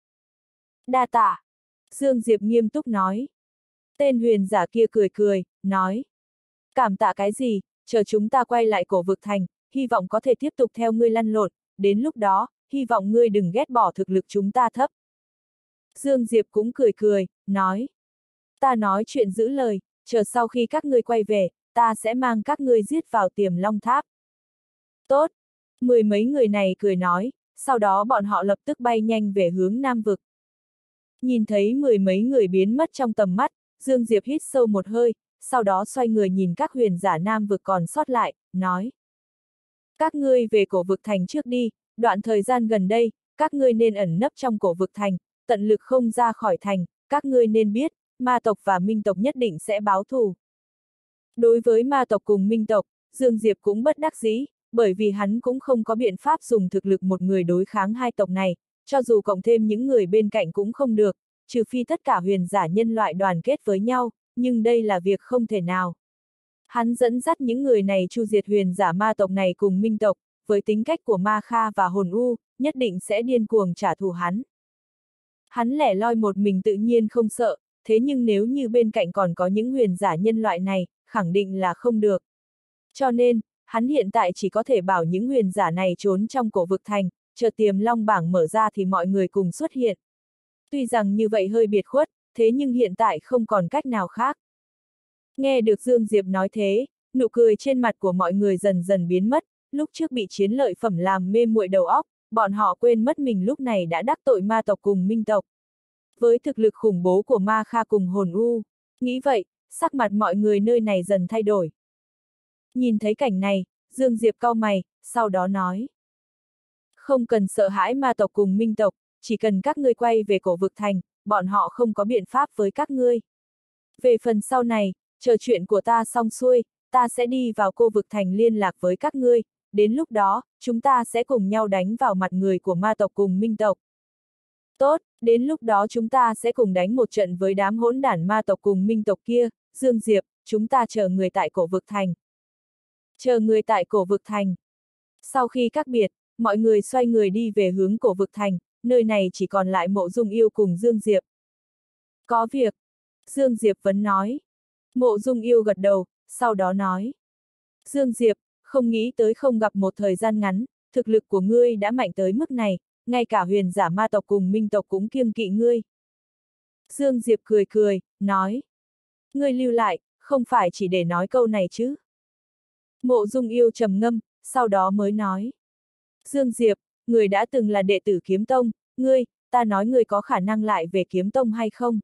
Đa tạ. Dương Diệp nghiêm túc nói. Tên huyền giả kia cười cười, nói. Cảm tạ cái gì, chờ chúng ta quay lại cổ vực thành, hy vọng có thể tiếp tục theo ngươi lăn lộn, đến lúc đó, hy vọng ngươi đừng ghét bỏ thực lực chúng ta thấp. Dương Diệp cũng cười cười, nói. Ta nói chuyện giữ lời, chờ sau khi các ngươi quay về, ta sẽ mang các ngươi giết vào Tiềm Long Tháp. Tốt. Mười mấy người này cười nói, sau đó bọn họ lập tức bay nhanh về hướng Nam Vực. Nhìn thấy mười mấy người biến mất trong tầm mắt, Dương Diệp hít sâu một hơi, sau đó xoay người nhìn các huyền giả Nam Vực còn sót lại, nói. Các ngươi về cổ vực thành trước đi, đoạn thời gian gần đây, các ngươi nên ẩn nấp trong cổ vực thành, tận lực không ra khỏi thành, các ngươi nên biết, ma tộc và minh tộc nhất định sẽ báo thù. Đối với ma tộc cùng minh tộc, Dương Diệp cũng bất đắc dĩ, bởi vì hắn cũng không có biện pháp dùng thực lực một người đối kháng hai tộc này, cho dù cộng thêm những người bên cạnh cũng không được, trừ phi tất cả huyền giả nhân loại đoàn kết với nhau, nhưng đây là việc không thể nào. Hắn dẫn dắt những người này chu diệt huyền giả ma tộc này cùng minh tộc, với tính cách của Ma Kha và Hồn U, nhất định sẽ điên cuồng trả thù hắn. Hắn lẻ loi một mình tự nhiên không sợ, thế nhưng nếu như bên cạnh còn có những huyền giả nhân loại này, khẳng định là không được. Cho nên, hắn hiện tại chỉ có thể bảo những huyền giả này trốn trong cổ vực thành, chờ tiềm long bảng mở ra thì mọi người cùng xuất hiện. Tuy rằng như vậy hơi biệt khuất, thế nhưng hiện tại không còn cách nào khác. Nghe được Dương Diệp nói thế, nụ cười trên mặt của mọi người dần dần biến mất, lúc trước bị chiến lợi phẩm làm mê muội đầu óc, bọn họ quên mất mình lúc này đã đắc tội ma tộc cùng minh tộc. Với thực lực khủng bố của Ma Kha cùng hồn u, nghĩ vậy, sắc mặt mọi người nơi này dần thay đổi. Nhìn thấy cảnh này, Dương Diệp cau mày, sau đó nói. Không cần sợ hãi ma tộc cùng minh tộc, chỉ cần các ngươi quay về cổ vực thành, bọn họ không có biện pháp với các ngươi. Về phần sau này, chờ chuyện của ta xong xuôi, ta sẽ đi vào cô vực thành liên lạc với các ngươi, đến lúc đó, chúng ta sẽ cùng nhau đánh vào mặt người của ma tộc cùng minh tộc. Tốt, đến lúc đó chúng ta sẽ cùng đánh một trận với đám hỗn đản ma tộc cùng minh tộc kia, Dương Diệp, chúng ta chờ người tại cổ vực thành. Chờ người tại cổ vực thành. Sau khi các biệt, mọi người xoay người đi về hướng cổ vực thành, nơi này chỉ còn lại Mộ Dung Yêu cùng Dương Diệp. Có việc. Dương Diệp vẫn nói. Mộ Dung Yêu gật đầu, sau đó nói. Dương Diệp, không nghĩ tới không gặp một thời gian ngắn, thực lực của ngươi đã mạnh tới mức này, ngay cả huyền giả ma tộc cùng minh tộc cũng kiêng kỵ ngươi. Dương Diệp cười cười, nói. Ngươi lưu lại, không phải chỉ để nói câu này chứ. Mộ Dung Yêu trầm ngâm, sau đó mới nói. Dương Diệp, người đã từng là đệ tử Kiếm Tông, ngươi, ta nói ngươi có khả năng lại về Kiếm Tông hay không?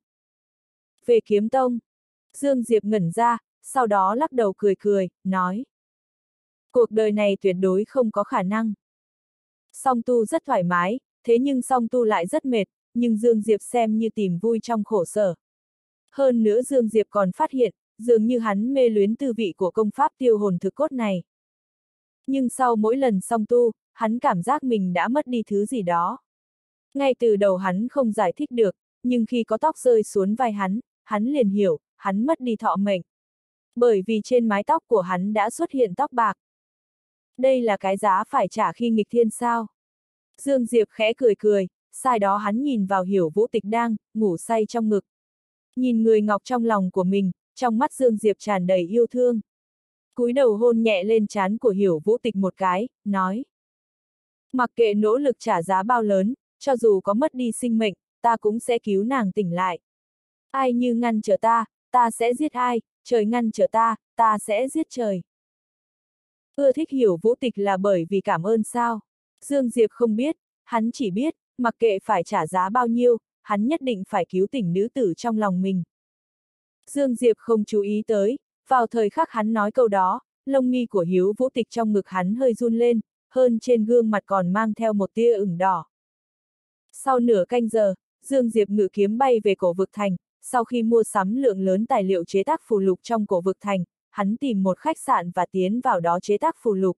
Về Kiếm Tông. Dương Diệp ngẩn ra, sau đó lắc đầu cười cười, nói. Cuộc đời này tuyệt đối không có khả năng. Song tu rất thoải mái, thế nhưng song tu lại rất mệt, nhưng Dương Diệp xem như tìm vui trong khổ sở. Hơn nữa Dương Diệp còn phát hiện, dường như hắn mê luyến tư vị của công pháp tiêu hồn thực cốt này. Nhưng sau mỗi lần song tu, hắn cảm giác mình đã mất đi thứ gì đó. Ngay từ đầu hắn không giải thích được, nhưng khi có tóc rơi xuống vai hắn, hắn liền hiểu, hắn mất đi thọ mệnh. Bởi vì trên mái tóc của hắn đã xuất hiện tóc bạc. Đây là cái giá phải trả khi nghịch thiên sao? Dương Diệp khẽ cười cười, sau đó hắn nhìn vào Hiểu Vũ Tịch đang ngủ say trong ngực. Nhìn người ngọc trong lòng của mình, trong mắt Dương Diệp tràn đầy yêu thương. Cúi đầu hôn nhẹ lên trán của Hiểu Vũ Tịch một cái, nói. Mặc kệ nỗ lực trả giá bao lớn, cho dù có mất đi sinh mệnh, ta cũng sẽ cứu nàng tỉnh lại. Ai như ngăn trở ta, ta sẽ giết ai, trời ngăn trở ta, ta sẽ giết trời. Ưa thích Hiểu Vũ Tịch là bởi vì cảm ơn sao? Dương Diệp không biết, hắn chỉ biết, mặc kệ phải trả giá bao nhiêu, hắn nhất định phải cứu tỉnh nữ tử trong lòng mình. Dương Diệp không chú ý tới, vào thời khắc hắn nói câu đó, lông mi của Hiếu Vũ Tịch trong ngực hắn hơi run lên, hơn trên gương mặt còn mang theo một tia ửng đỏ. Sau nửa canh giờ, Dương Diệp ngự kiếm bay về cổ vực thành, sau khi mua sắm lượng lớn tài liệu chế tác phù lục trong cổ vực thành, hắn tìm một khách sạn và tiến vào đó chế tác phù lục.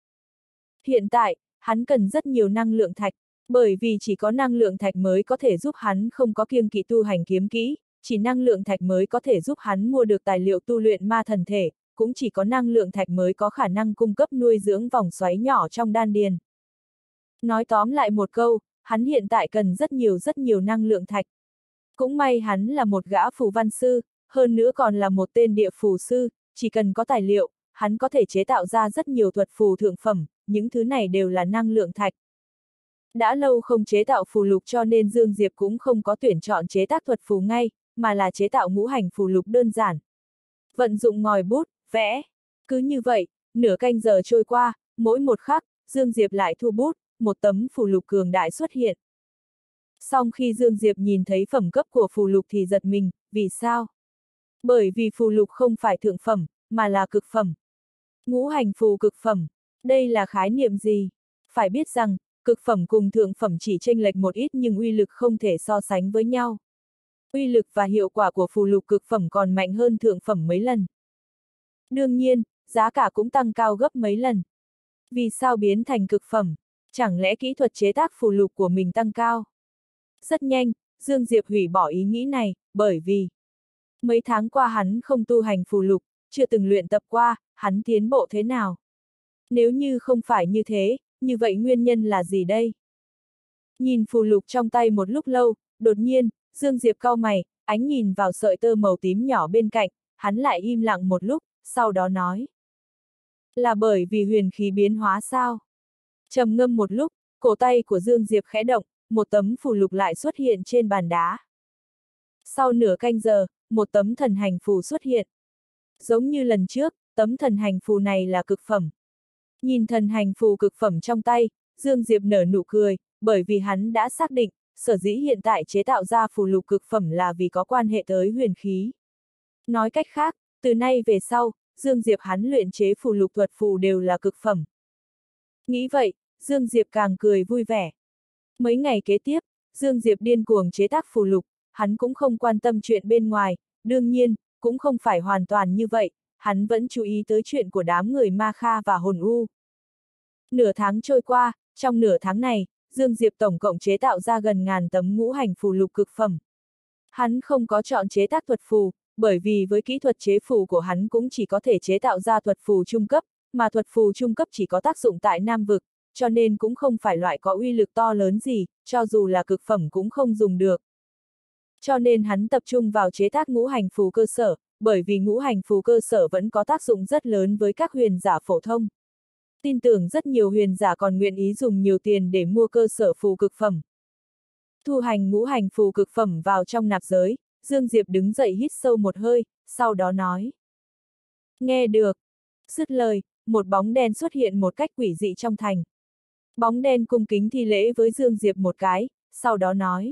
Hiện tại, hắn cần rất nhiều năng lượng thạch, bởi vì chỉ có năng lượng thạch mới có thể giúp hắn không có kiêng kỵ tu hành kiếm kỹ, chỉ năng lượng thạch mới có thể giúp hắn mua được tài liệu tu luyện ma thần thể, cũng chỉ có năng lượng thạch mới có khả năng cung cấp nuôi dưỡng vòng xoáy nhỏ trong đan điền. Nói tóm lại một câu, hắn hiện tại cần rất nhiều rất nhiều năng lượng thạch. Cũng may hắn là một gã phù văn sư, hơn nữa còn là một tên địa phù sư, chỉ cần có tài liệu, hắn có thể chế tạo ra rất nhiều thuật phù thượng phẩm, những thứ này đều là năng lượng thạch. Đã lâu không chế tạo phù lục cho nên Dương Diệp cũng không có tuyển chọn chế tác thuật phù ngay, mà là chế tạo ngũ hành phù lục đơn giản. Vận dụng ngòi bút, vẽ. Cứ như vậy, nửa canh giờ trôi qua, mỗi một khắc, Dương Diệp lại thu bút, một tấm phù lục cường đại xuất hiện. Song khi Dương Diệp nhìn thấy phẩm cấp của phù lục thì giật mình, vì sao? Bởi vì phù lục không phải thượng phẩm, mà là cực phẩm. Ngũ hành phù cực phẩm, đây là khái niệm gì? Phải biết rằng, cực phẩm cùng thượng phẩm chỉ chênh lệch một ít nhưng uy lực không thể so sánh với nhau. Uy lực và hiệu quả của phù lục cực phẩm còn mạnh hơn thượng phẩm mấy lần. Đương nhiên, giá cả cũng tăng cao gấp mấy lần. Vì sao biến thành cực phẩm? Chẳng lẽ kỹ thuật chế tác phù lục của mình tăng cao? Rất nhanh, Dương Diệp hủy bỏ ý nghĩ này, bởi vì mấy tháng qua hắn không tu hành phù lục, chưa từng luyện tập qua, hắn tiến bộ thế nào? Nếu như không phải như thế, như vậy nguyên nhân là gì đây? Nhìn phù lục trong tay một lúc lâu, đột nhiên, Dương Diệp cau mày, ánh nhìn vào sợi tơ màu tím nhỏ bên cạnh, hắn lại im lặng một lúc, sau đó nói. Là bởi vì huyền khí biến hóa sao? Trầm ngâm một lúc, cổ tay của Dương Diệp khẽ động, một tấm phù lục lại xuất hiện trên bàn đá. Sau nửa canh giờ, một tấm thần hành phù xuất hiện. Giống như lần trước, tấm thần hành phù này là cực phẩm. Nhìn thần hành phù cực phẩm trong tay, Dương Diệp nở nụ cười, bởi vì hắn đã xác định, sở dĩ hiện tại chế tạo ra phù lục cực phẩm là vì có quan hệ tới huyền khí. Nói cách khác, từ nay về sau, Dương Diệp hắn luyện chế phù lục thuật phù đều là cực phẩm. Nghĩ vậy, Dương Diệp càng cười vui vẻ. Mấy ngày kế tiếp, Dương Diệp điên cuồng chế tác phù lục, hắn cũng không quan tâm chuyện bên ngoài, đương nhiên, cũng không phải hoàn toàn như vậy, hắn vẫn chú ý tới chuyện của đám người Ma Kha và Hồn U. Nửa tháng trôi qua, trong nửa tháng này, Dương Diệp tổng cộng chế tạo ra gần ngàn tấm ngũ hành phù lục cực phẩm. Hắn không có chọn chế tác thuật phù, bởi vì với kỹ thuật chế phù của hắn cũng chỉ có thể chế tạo ra thuật phù trung cấp, mà thuật phù trung cấp chỉ có tác dụng tại Nam Vực, cho nên cũng không phải loại có uy lực to lớn gì, cho dù là cực phẩm cũng không dùng được. Cho nên hắn tập trung vào chế tác ngũ hành phù cơ sở, bởi vì ngũ hành phù cơ sở vẫn có tác dụng rất lớn với các huyền giả phổ thông. Tin tưởng rất nhiều huyền giả còn nguyện ý dùng nhiều tiền để mua cơ sở phù cực phẩm. Thu hành ngũ hành phù cực phẩm vào trong nạp giới, Dương Diệp đứng dậy hít sâu một hơi, sau đó nói. Nghe được. Dứt lời, một bóng đen xuất hiện một cách quỷ dị trong thành. Bóng đen cung kính thi lễ với Dương Diệp một cái, sau đó nói.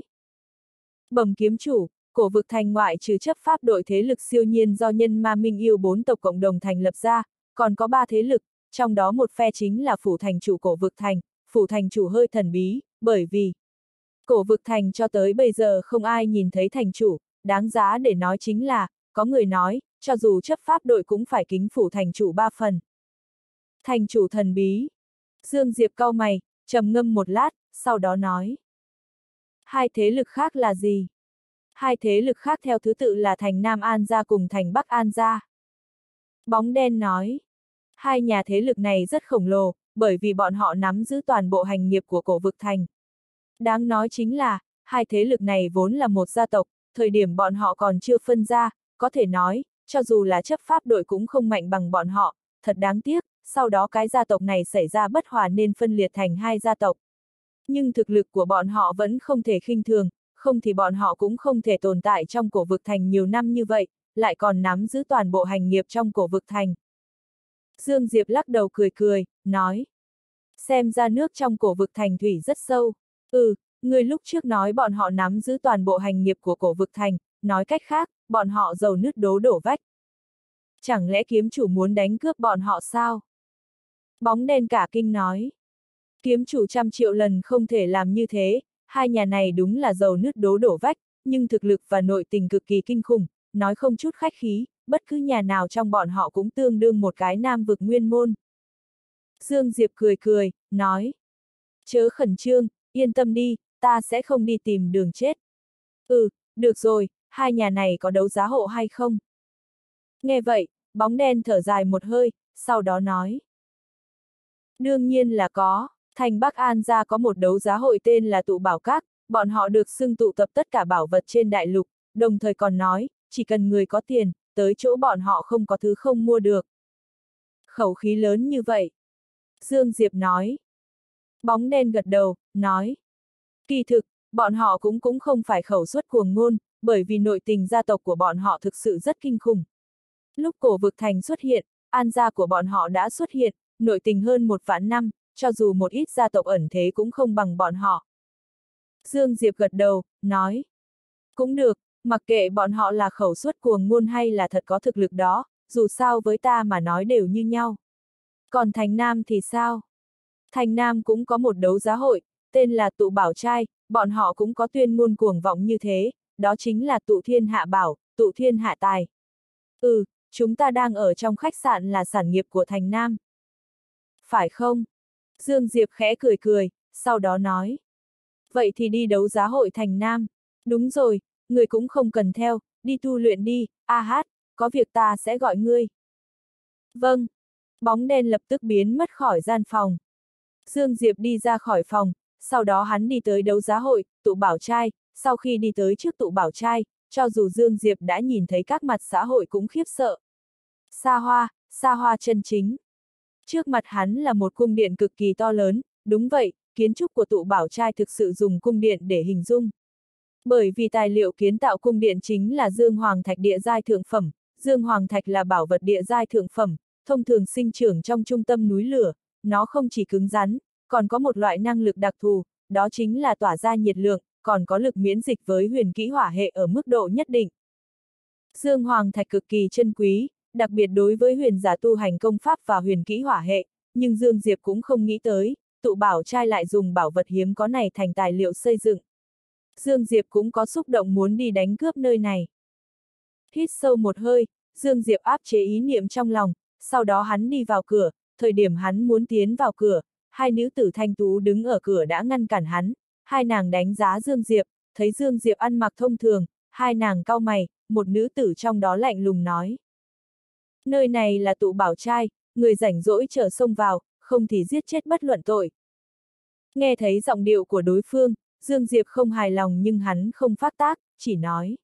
Bẩm kiếm chủ, cổ vực thành ngoại trừ chấp pháp đội thế lực siêu nhiên do nhân ma minh yêu bốn tộc cộng đồng thành lập ra, còn có ba thế lực, trong đó một phe chính là phủ thành chủ cổ vực thành, phủ thành chủ hơi thần bí, bởi vì cổ vực thành cho tới bây giờ không ai nhìn thấy thành chủ, đáng giá để nói chính là, có người nói, cho dù chấp pháp đội cũng phải kính phủ thành chủ ba phần. Thành chủ thần bí. Dương Diệp cau mày, trầm ngâm một lát, sau đó nói. Hai thế lực khác là gì? Hai thế lực khác theo thứ tự là thành Nam An Gia cùng thành Bắc An Gia. Bóng đen nói. Hai nhà thế lực này rất khổng lồ, bởi vì bọn họ nắm giữ toàn bộ hành nghiệp của cổ vực thành. Đáng nói chính là, hai thế lực này vốn là một gia tộc, thời điểm bọn họ còn chưa phân ra, có thể nói, cho dù là chấp pháp đội cũng không mạnh bằng bọn họ, thật đáng tiếc, sau đó cái gia tộc này xảy ra bất hòa nên phân liệt thành hai gia tộc. Nhưng thực lực của bọn họ vẫn không thể khinh thường, không thì bọn họ cũng không thể tồn tại trong cổ vực thành nhiều năm như vậy, lại còn nắm giữ toàn bộ hành nghiệp trong cổ vực thành. Dương Diệp lắc đầu cười cười, nói. Xem ra nước trong cổ vực thành thủy rất sâu. Ừ, người lúc trước nói bọn họ nắm giữ toàn bộ hành nghiệp của cổ vực thành, nói cách khác, bọn họ giàu nứt đố đổ vách. Chẳng lẽ kiếm chủ muốn đánh cướp bọn họ sao? Bóng đen cả kinh nói. Kiếm chủ trăm triệu lần không thể làm như thế, hai nhà này đúng là giàu nứt đố đổ vách, nhưng thực lực và nội tình cực kỳ kinh khủng, nói không chút khách khí, bất cứ nhà nào trong bọn họ cũng tương đương một cái Nam Vực nguyên môn. Dương Diệp cười cười, nói. Chớ khẩn trương, yên tâm đi, ta sẽ không đi tìm đường chết. Ừ, được rồi, hai nhà này có đấu giá hộ hay không? Nghe vậy, bóng đen thở dài một hơi, sau đó nói. Đương nhiên là có, thành Bắc An Gia có một đấu giá hội tên là Tụ Bảo Các, bọn họ được xưng tụ tập tất cả bảo vật trên đại lục, đồng thời còn nói, chỉ cần người có tiền, tới chỗ bọn họ không có thứ không mua được. Khẩu khí lớn như vậy. Dương Diệp nói. Bóng đen gật đầu, nói. Kỳ thực, bọn họ cũng cũng không phải khẩu suất cuồng ngôn, bởi vì nội tình gia tộc của bọn họ thực sự rất kinh khủng. Lúc cổ vực thành xuất hiện, An gia của bọn họ đã xuất hiện, nội tình hơn một vạn năm, cho dù một ít gia tộc ẩn thế cũng không bằng bọn họ. Dương Diệp gật đầu, nói. Cũng được, mặc kệ bọn họ là khẩu suất cuồng ngôn hay là thật có thực lực đó, dù sao với ta mà nói đều như nhau. Còn thành Nam thì sao? Thành Nam cũng có một đấu giá hội, tên là Tụ Bảo Trai, bọn họ cũng có tuyên ngôn cuồng vọng như thế, đó chính là tụ thiên hạ bảo, tụ thiên hạ tài. Ừ, chúng ta đang ở trong khách sạn là sản nghiệp của thành Nam. Phải không? Dương Diệp khẽ cười cười, sau đó nói. Vậy thì đi đấu giá hội thành Nam. Đúng rồi, người cũng không cần theo, đi tu luyện đi, a hát, có việc ta sẽ gọi ngươi. Vâng. Bóng đen lập tức biến mất khỏi gian phòng. Dương Diệp đi ra khỏi phòng, sau đó hắn đi tới đấu giá hội, Tụ Bảo Trai, sau khi đi tới trước Tụ Bảo Trai, cho dù Dương Diệp đã nhìn thấy các mặt xã hội cũng khiếp sợ. Xa hoa, xa hoa chân chính. Trước mặt hắn là một cung điện cực kỳ to lớn, đúng vậy, kiến trúc của tụ bảo trai thực sự dùng cung điện để hình dung. Bởi vì tài liệu kiến tạo cung điện chính là Dương Hoàng Thạch địa giai thượng phẩm, Dương Hoàng Thạch là bảo vật địa giai thượng phẩm, thông thường sinh trưởng trong trung tâm núi lửa, nó không chỉ cứng rắn, còn có một loại năng lực đặc thù, đó chính là tỏa ra nhiệt lượng, còn có lực miễn dịch với huyền kỹ hỏa hệ ở mức độ nhất định. Dương Hoàng Thạch cực kỳ chân quý, đặc biệt đối với huyền giả tu hành công pháp và huyền kỹ hỏa hệ, nhưng Dương Diệp cũng không nghĩ tới, tụ bảo trai lại dùng bảo vật hiếm có này thành tài liệu xây dựng. Dương Diệp cũng có xúc động muốn đi đánh cướp nơi này. Hít sâu một hơi, Dương Diệp áp chế ý niệm trong lòng, sau đó hắn đi vào cửa, thời điểm hắn muốn tiến vào cửa, hai nữ tử thanh tú đứng ở cửa đã ngăn cản hắn, hai nàng đánh giá Dương Diệp, thấy Dương Diệp ăn mặc thông thường, hai nàng cau mày, một nữ tử trong đó lạnh lùng nói. Nơi này là tụ bảo trai, người rảnh rỗi chở xông vào, không thì giết chết bất luận tội. Nghe thấy giọng điệu của đối phương, Dương Diệp không hài lòng nhưng hắn không phát tác, chỉ nói.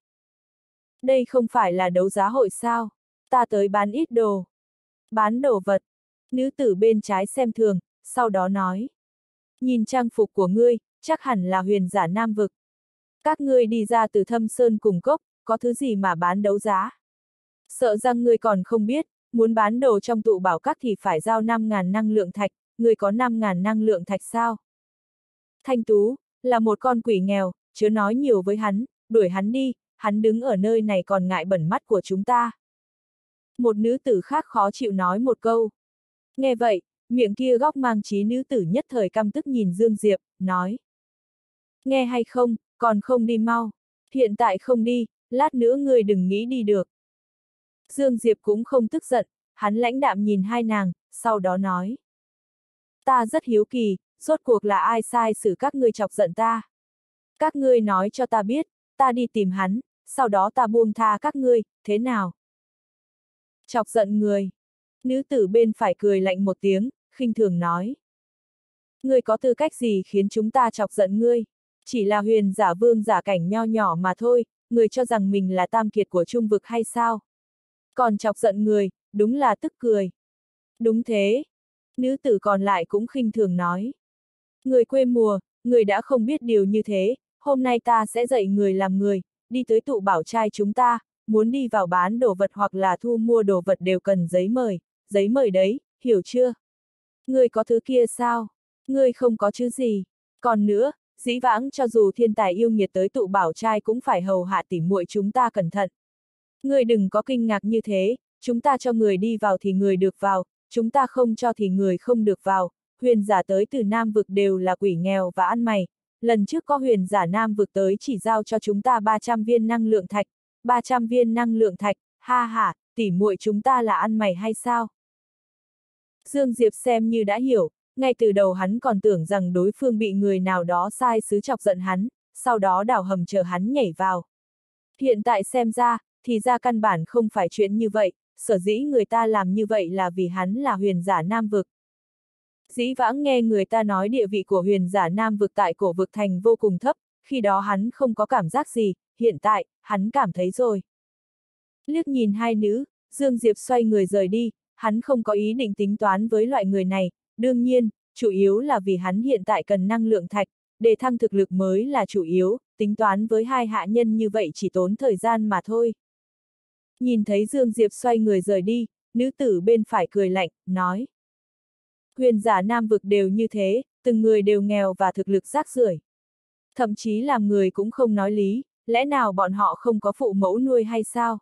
Đây không phải là đấu giá hội sao, ta tới bán ít đồ. Bán đồ vật. Nữ tử bên trái xem thường, sau đó nói. Nhìn trang phục của ngươi, chắc hẳn là huyền giả nam vực. Các ngươi đi ra từ thâm sơn cùng cốc, có thứ gì mà bán đấu giá? Sợ rằng ngươi còn không biết, muốn bán đồ trong tụ bảo các thì phải giao năm ngàn năng lượng thạch, ngươi có năm ngàn năng lượng thạch sao? Thanh Tú, là một con quỷ nghèo, chớ nói nhiều với hắn, đuổi hắn đi, hắn đứng ở nơi này còn ngại bẩn mắt của chúng ta. Một nữ tử khác khó chịu nói một câu. Nghe vậy, miệng kia góc mang trí nữ tử nhất thời căm tức nhìn Dương Diệp, nói. Nghe hay không, còn không đi mau. Hiện tại không đi, lát nữa ngươi đừng nghĩ đi được. Dương Diệp cũng không tức giận, hắn lãnh đạm nhìn hai nàng, sau đó nói. Ta rất hiếu kỳ, rốt cuộc là ai sai xử các ngươi chọc giận ta. Các ngươi nói cho ta biết, ta đi tìm hắn, sau đó ta buông tha các ngươi, thế nào? Chọc giận người. Nữ tử bên phải cười lạnh một tiếng, khinh thường nói. Ngươi có tư cách gì khiến chúng ta chọc giận ngươi? Chỉ là huyền giả vương giả cảnh nho nhỏ mà thôi, người cho rằng mình là tam kiệt của trung vực hay sao? Còn chọc giận người, đúng là tức cười. Đúng thế. Nữ tử còn lại cũng khinh thường nói. Người quê mùa, người đã không biết điều như thế, hôm nay ta sẽ dạy người làm người, đi tới tụ bảo trai chúng ta, muốn đi vào bán đồ vật hoặc là thu mua đồ vật đều cần giấy mời, giấy mời đấy, hiểu chưa? Người có thứ kia sao? Người không có chứ gì? Còn nữa, dĩ vãng cho dù thiên tài yêu nghiệt tới tụ bảo trai cũng phải hầu hạ tỉ muội chúng ta cẩn thận. Người đừng có kinh ngạc như thế, chúng ta cho người đi vào thì người được vào, chúng ta không cho thì người không được vào. Huyền giả tới từ Nam vực đều là quỷ nghèo và ăn mày, lần trước có huyền giả Nam vực tới chỉ giao cho chúng ta ba trăm viên năng lượng thạch, ba trăm viên năng lượng thạch, ha ha, tỉ muội chúng ta là ăn mày hay sao? Dương Diệp xem như đã hiểu, ngay từ đầu hắn còn tưởng rằng đối phương bị người nào đó sai sứ chọc giận hắn, sau đó đào hầm chờ hắn nhảy vào. Hiện tại xem ra, thì ra căn bản không phải chuyện như vậy, sở dĩ người ta làm như vậy là vì hắn là huyền giả Nam vực. Dĩ vãng nghe người ta nói địa vị của huyền giả Nam vực tại cổ vực thành vô cùng thấp, khi đó hắn không có cảm giác gì, hiện tại, hắn cảm thấy rồi. Liếc nhìn hai nữ, Dương Diệp xoay người rời đi, hắn không có ý định tính toán với loại người này, đương nhiên, chủ yếu là vì hắn hiện tại cần năng lượng thạch, để thăng thực lực mới là chủ yếu, tính toán với hai hạ nhân như vậy chỉ tốn thời gian mà thôi. Nhìn thấy Dương Diệp xoay người rời đi, nữ tử bên phải cười lạnh, nói. Huyền giả Nam vực đều như thế, từng người đều nghèo và thực lực rác rưởi. Thậm chí làm người cũng không nói lý, lẽ nào bọn họ không có phụ mẫu nuôi hay sao?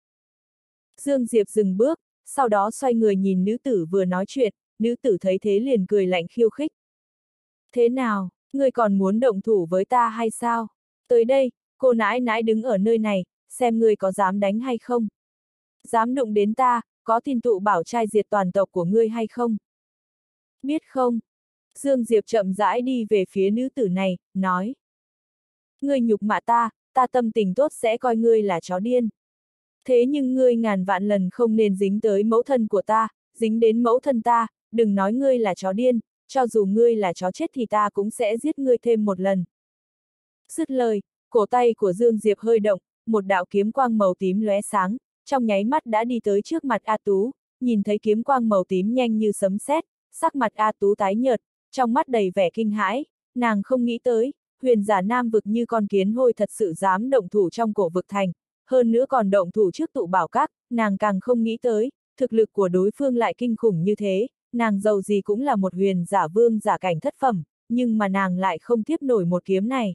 Dương Diệp dừng bước, sau đó xoay người nhìn nữ tử vừa nói chuyện, nữ tử thấy thế liền cười lạnh khiêu khích. Thế nào, ngươi còn muốn động thủ với ta hay sao? Tới đây, cô nãi nãi đứng ở nơi này, xem ngươi có dám đánh hay không? Dám đụng đến ta, có tin tụ bảo trai diệt toàn tộc của ngươi hay không? Biết không? Dương Diệp chậm rãi đi về phía nữ tử này, nói. Ngươi nhục mạ ta, ta tâm tình tốt sẽ coi ngươi là chó điên. Thế nhưng ngươi ngàn vạn lần không nên dính tới mẫu thân của ta, dính đến mẫu thân ta, đừng nói ngươi là chó điên, cho dù ngươi là chó chết thì ta cũng sẽ giết ngươi thêm một lần. Dứt lời, cổ tay của Dương Diệp hơi động, một đạo kiếm quang màu tím lóe sáng, trong nháy mắt đã đi tới trước mặt A Tú, nhìn thấy kiếm quang màu tím nhanh như sấm sét, sắc mặt A Tú tái nhợt, trong mắt đầy vẻ kinh hãi, nàng không nghĩ tới, huyền giả nam vực như con kiến hôi thật sự dám động thủ trong cổ vực thành, hơn nữa còn động thủ trước tụ bảo các, nàng càng không nghĩ tới, thực lực của đối phương lại kinh khủng như thế, nàng dầu gì cũng là một huyền giả vương giả cảnh thất phẩm, nhưng mà nàng lại không tiếp nổi một kiếm này.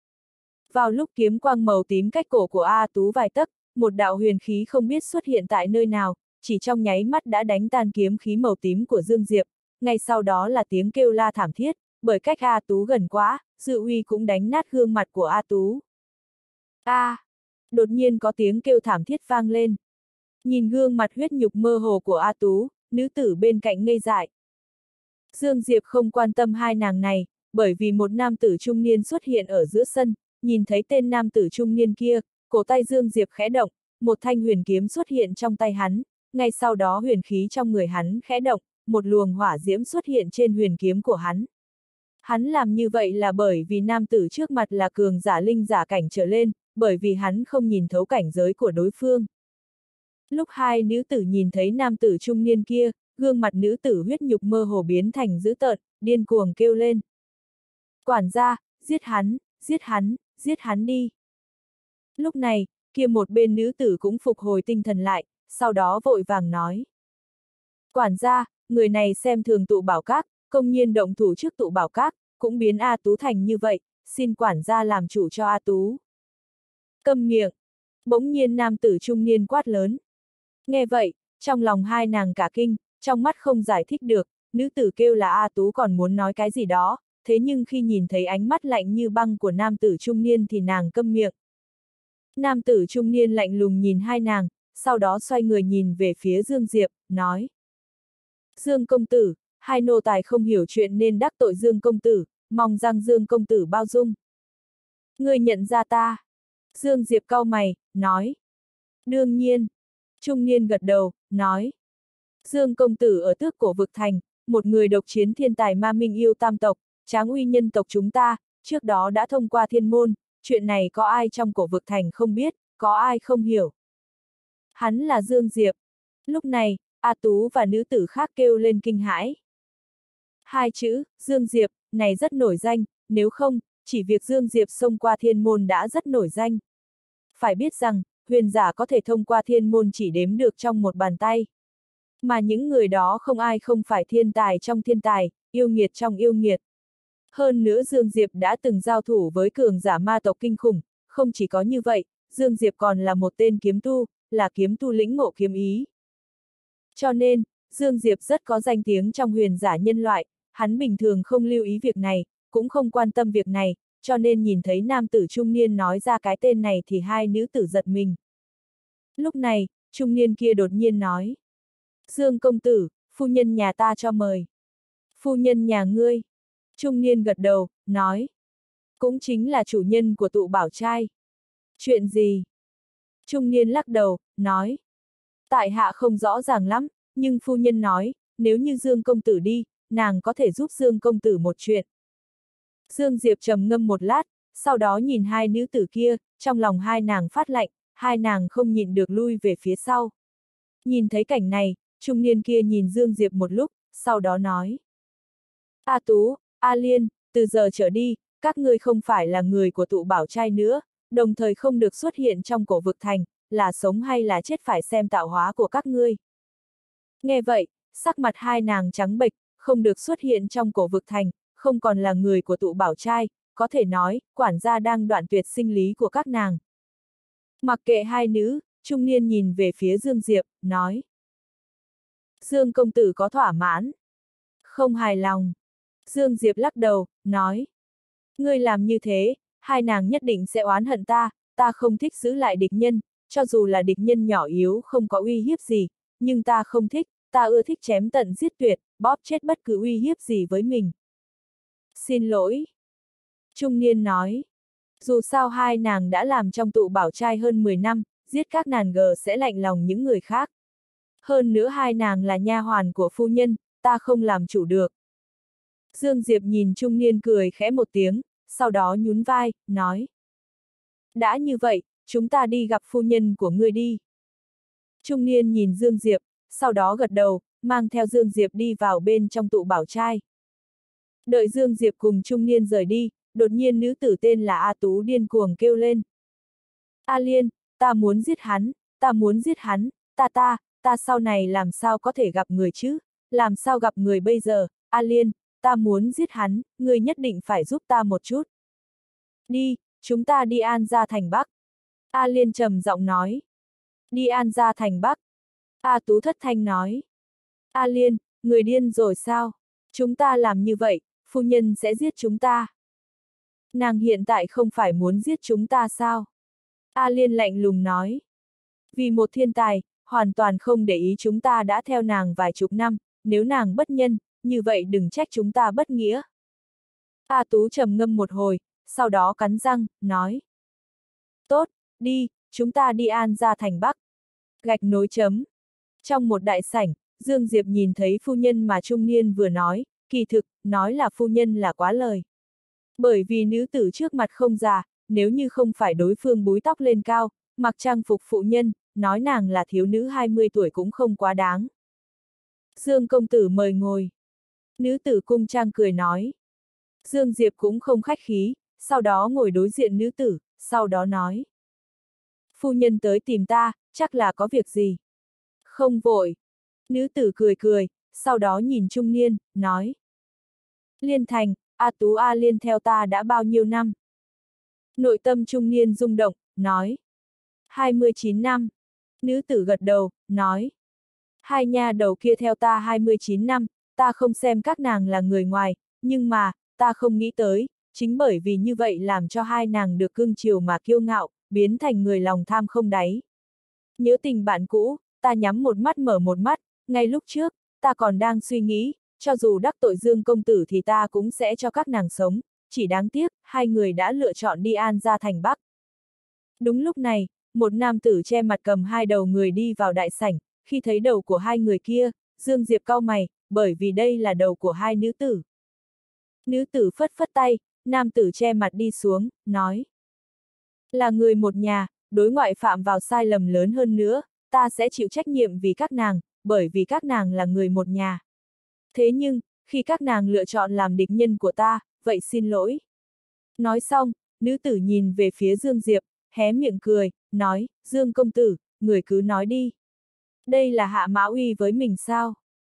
Vào lúc kiếm quang màu tím cách cổ của A Tú vài tấc, một đạo huyền khí không biết xuất hiện tại nơi nào, chỉ trong nháy mắt đã đánh tan kiếm khí màu tím của Dương Diệp, ngay sau đó là tiếng kêu la thảm thiết, bởi cách A Tú gần quá, dư uy cũng đánh nát gương mặt của A Tú. A! À, đột nhiên có tiếng kêu thảm thiết vang lên. Nhìn gương mặt huyết nhục mơ hồ của A Tú, nữ tử bên cạnh ngây dại. Dương Diệp không quan tâm hai nàng này, bởi vì một nam tử trung niên xuất hiện ở giữa sân, nhìn thấy tên nam tử trung niên kia, cổ tay Dương Diệp khẽ động, một thanh huyền kiếm xuất hiện trong tay hắn, ngay sau đó huyền khí trong người hắn khẽ động, một luồng hỏa diễm xuất hiện trên huyền kiếm của hắn. Hắn làm như vậy là bởi vì nam tử trước mặt là cường giả linh giả cảnh trở lên, bởi vì hắn không nhìn thấu cảnh giới của đối phương. Lúc hai nữ tử nhìn thấy nam tử trung niên kia, gương mặt nữ tử huyết nhục mơ hồ biến thành dữ tợn, điên cuồng kêu lên. Quản gia, giết hắn, giết hắn, giết hắn đi. Lúc này, kia một bên nữ tử cũng phục hồi tinh thần lại, sau đó vội vàng nói. Quản gia, người này xem thường tụ bảo các, công nhiên động thủ trước tụ bảo các, cũng biến A Tú thành như vậy, xin quản gia làm chủ cho A Tú. Câm miệng! Bỗng nhiên nam tử trung niên quát lớn. Nghe vậy, trong lòng hai nàng cả kinh, trong mắt không giải thích được, nữ tử kêu là A Tú còn muốn nói cái gì đó, thế nhưng khi nhìn thấy ánh mắt lạnh như băng của nam tử trung niên thì nàng câm miệng. Nam tử trung niên lạnh lùng nhìn hai nàng, sau đó xoay người nhìn về phía Dương Diệp, nói. Dương công tử, hai nô tài không hiểu chuyện nên đắc tội Dương công tử, mong rằng Dương công tử bao dung. Người nhận ra ta. Dương Diệp cau mày, nói. Đương nhiên. Trung niên gật đầu, nói. Dương công tử ở Tước Cổ vực thành, một người độc chiến thiên tài ma minh yêu tam tộc, tráng uy nhân tộc chúng ta, trước đó đã thông qua thiên môn, chuyện này có ai trong cổ vực thành không biết, có ai không hiểu. Hắn là Dương Diệp. Lúc này, A Tú và nữ tử khác kêu lên kinh hãi. Hai chữ, Dương Diệp, này rất nổi danh, nếu không, chỉ việc Dương Diệp xông qua thiên môn đã rất nổi danh. Phải biết rằng, huyền giả có thể thông qua thiên môn chỉ đếm được trong một bàn tay. Mà những người đó không ai không phải thiên tài trong thiên tài, yêu nghiệt trong yêu nghiệt. Hơn nữa Dương Diệp đã từng giao thủ với cường giả ma tộc kinh khủng, không chỉ có như vậy, Dương Diệp còn là một tên kiếm tu, là kiếm tu lĩnh ngộ kiếm ý. Cho nên, Dương Diệp rất có danh tiếng trong huyền giả nhân loại, hắn bình thường không lưu ý việc này, cũng không quan tâm việc này, cho nên nhìn thấy nam tử trung niên nói ra cái tên này thì hai nữ tử giật mình. Lúc này, trung niên kia đột nhiên nói. Dương công tử, phu nhân nhà ta cho mời. Phu nhân nhà ngươi. Trung niên gật đầu, nói. Cũng chính là chủ nhân của tụ bảo trai. Chuyện gì? Trung niên lắc đầu, nói. Tại hạ không rõ ràng lắm, nhưng phu nhân nói, nếu như Dương công tử đi, nàng có thể giúp Dương công tử một chuyện. Dương Diệp trầm ngâm một lát, sau đó nhìn hai nữ tử kia, trong lòng hai nàng phát lạnh, hai nàng không nhịn được lui về phía sau. Nhìn thấy cảnh này, trung niên kia nhìn Dương Diệp một lúc, sau đó nói. A Tú, A Liên, từ giờ trở đi, các ngươi không phải là người của tụ bảo trai nữa, đồng thời không được xuất hiện trong cổ vực thành, là sống hay là chết phải xem tạo hóa của các ngươi. Nghe vậy, sắc mặt hai nàng trắng bệch, không được xuất hiện trong cổ vực thành, không còn là người của tụ bảo trai, có thể nói, quản gia đang đoạn tuyệt sinh lý của các nàng. Mặc kệ hai nữ, trung niên nhìn về phía Dương Diệp, nói. Dương công tử có thỏa mãn? Không hài lòng. Dương Diệp lắc đầu, nói. Ngươi làm như thế, hai nàng nhất định sẽ oán hận ta, ta không thích giữ lại địch nhân, cho dù là địch nhân nhỏ yếu không có uy hiếp gì, nhưng ta không thích, ta ưa thích chém tận giết tuyệt, bóp chết bất cứ uy hiếp gì với mình. Xin lỗi. Trung niên nói. Dù sao hai nàng đã làm trong tụ bảo trai hơn mười năm, giết các nàng gờ sẽ lạnh lòng những người khác. Hơn nữa hai nàng là nha hoàn của phu nhân, ta không làm chủ được. Dương Diệp nhìn trung niên cười khẽ một tiếng, sau đó nhún vai, nói. Đã như vậy, chúng ta đi gặp phu nhân của ngươi đi. Trung niên nhìn Dương Diệp, sau đó gật đầu, mang theo Dương Diệp đi vào bên trong tụ bảo trai. Đợi Dương Diệp cùng trung niên rời đi, đột nhiên nữ tử tên là A Tú điên cuồng kêu lên. A Liên, ta muốn giết hắn, ta muốn giết hắn, ta ta, ta sau này làm sao có thể gặp người chứ, làm sao gặp người bây giờ, A Liên, ta muốn giết hắn, ngươi nhất định phải giúp ta một chút. Đi, chúng ta đi An Gia thành Bắc. A Liên trầm giọng nói. Đi An Gia thành Bắc. A Tú thất thanh nói. A Liên, người điên rồi sao? Chúng ta làm như vậy, phu nhân sẽ giết chúng ta. Nàng hiện tại không phải muốn giết chúng ta sao? A Liên lạnh lùng nói. Vì một thiên tài, hoàn toàn không để ý chúng ta đã theo nàng vài chục năm, nếu nàng bất nhân, như vậy đừng trách chúng ta bất nghĩa. A Tú trầm ngâm một hồi, sau đó cắn răng, nói. Tốt, đi, chúng ta đi An Gia thành Bắc. Gạch nối chấm. Trong một đại sảnh, Dương Diệp nhìn thấy phu nhân mà trung niên vừa nói, kỳ thực, nói là phu nhân là quá lời. Bởi vì nữ tử trước mặt không già, nếu như không phải đối phương búi tóc lên cao, mặc trang phục phụ nhân, nói nàng là thiếu nữ hai mươi tuổi cũng không quá đáng. Dương công tử mời ngồi. Nữ tử cung trang cười nói. Dương Diệp cũng không khách khí, sau đó ngồi đối diện nữ tử, sau đó nói. Phu nhân tới tìm ta, chắc là có việc gì? Không vội. Nữ tử cười cười, sau đó nhìn trung niên, nói. Liên Thành, A Tú A Liên theo ta đã bao nhiêu năm? Nội tâm trung niên rung động, nói. hai mươi chín năm. Nữ tử gật đầu, nói. Hai nha đầu kia theo ta hai mươi chín năm, ta không xem các nàng là người ngoài, nhưng mà, ta không nghĩ tới, chính bởi vì như vậy làm cho hai nàng được cưng chiều mà kiêu ngạo, biến thành người lòng tham không đáy. Nhớ tình bạn cũ, ta nhắm một mắt mở một mắt, ngay lúc trước, ta còn đang suy nghĩ, cho dù đắc tội Dương công tử thì ta cũng sẽ cho các nàng sống, chỉ đáng tiếc, hai người đã lựa chọn đi An Gia thành Bắc. Đúng lúc này, một nam tử che mặt cầm hai đầu người đi vào đại sảnh, khi thấy đầu của hai người kia, Dương Diệp cau mày, bởi vì đây là đầu của hai nữ tử. Nữ tử phất phất tay, nam tử che mặt đi xuống, nói. Là người một nhà, đối ngoại phạm vào sai lầm lớn hơn nữa, ta sẽ chịu trách nhiệm vì các nàng, bởi vì các nàng là người một nhà. Thế nhưng, khi các nàng lựa chọn làm địch nhân của ta, vậy xin lỗi. Nói xong, nữ tử nhìn về phía Dương Diệp, hé miệng cười, nói, Dương công tử, người cứ nói đi. Đây là hạ mã uy với mình sao?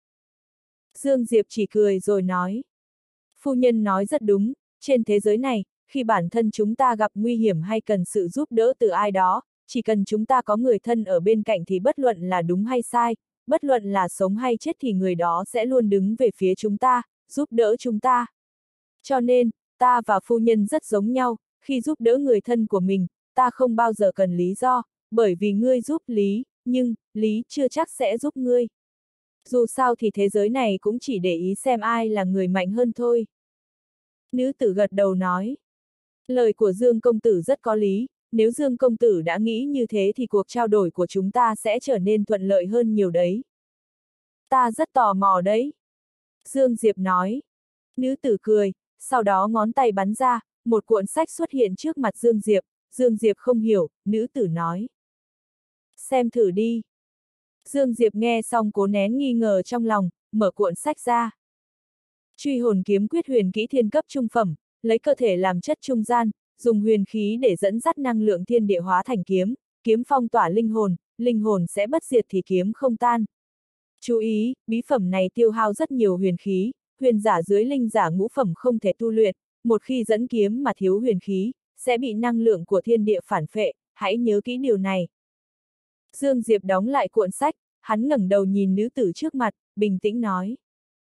Dương Diệp chỉ cười rồi nói. Phu nhân nói rất đúng, trên thế giới này, khi bản thân chúng ta gặp nguy hiểm hay cần sự giúp đỡ từ ai đó, chỉ cần chúng ta có người thân ở bên cạnh thì bất luận là đúng hay sai, bất luận là sống hay chết thì người đó sẽ luôn đứng về phía chúng ta, giúp đỡ chúng ta. Cho nên, ta và phu nhân rất giống nhau, khi giúp đỡ người thân của mình, ta không bao giờ cần lý do, bởi vì ngươi giúp Lý, nhưng, Lý chưa chắc sẽ giúp ngươi. Dù sao thì thế giới này cũng chỉ để ý xem ai là người mạnh hơn thôi. Nữ tử gật đầu nói. Lời của Dương công tử rất có lý, nếu Dương công tử đã nghĩ như thế thì cuộc trao đổi của chúng ta sẽ trở nên thuận lợi hơn nhiều đấy. Ta rất tò mò đấy. Dương Diệp nói. Nữ tử cười, sau đó ngón tay bắn ra, một cuộn sách xuất hiện trước mặt Dương Diệp, Dương Diệp không hiểu, nữ tử nói. Xem thử đi. Dương Diệp nghe xong cố nén nghi ngờ trong lòng, mở cuộn sách ra. Truy hồn kiếm quyết huyền kỹ thiên cấp trung phẩm, lấy cơ thể làm chất trung gian, dùng huyền khí để dẫn dắt năng lượng thiên địa hóa thành kiếm, kiếm phong tỏa linh hồn, linh hồn sẽ bất diệt thì kiếm không tan. Chú ý, bí phẩm này tiêu hao rất nhiều huyền khí, huyền giả dưới linh giả ngũ phẩm không thể tu luyện, một khi dẫn kiếm mà thiếu huyền khí, sẽ bị năng lượng của thiên địa phản phệ, hãy nhớ kỹ điều này. Dương Diệp đóng lại cuộn sách, hắn ngẩng đầu nhìn nữ tử trước mặt, bình tĩnh nói.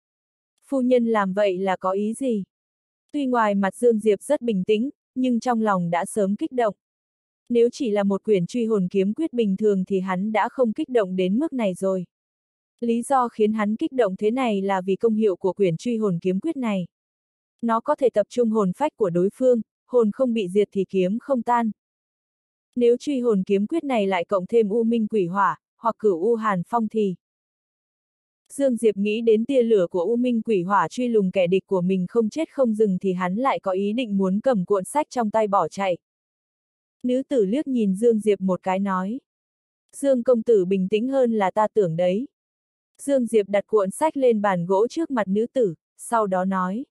Phu nhân làm vậy là có ý gì? Tuy ngoài mặt Dương Diệp rất bình tĩnh, nhưng trong lòng đã sớm kích động. Nếu chỉ là một quyển truy hồn kiếm quyết bình thường thì hắn đã không kích động đến mức này rồi. Lý do khiến hắn kích động thế này là vì công hiệu của quyển truy hồn kiếm quyết này. Nó có thể tập trung hồn phách của đối phương, hồn không bị diệt thì kiếm không tan. Nếu truy hồn kiếm quyết này lại cộng thêm u minh quỷ hỏa, hoặc cửu u hàn phong thì... Dương Diệp nghĩ đến tia lửa của u minh quỷ hỏa truy lùng kẻ địch của mình không chết không dừng thì hắn lại có ý định muốn cầm cuộn sách trong tay bỏ chạy. Nữ tử liếc nhìn Dương Diệp một cái nói. Dương công tử bình tĩnh hơn là ta tưởng đấy. Dương Diệp đặt cuộn sách lên bàn gỗ trước mặt nữ tử, sau đó nói.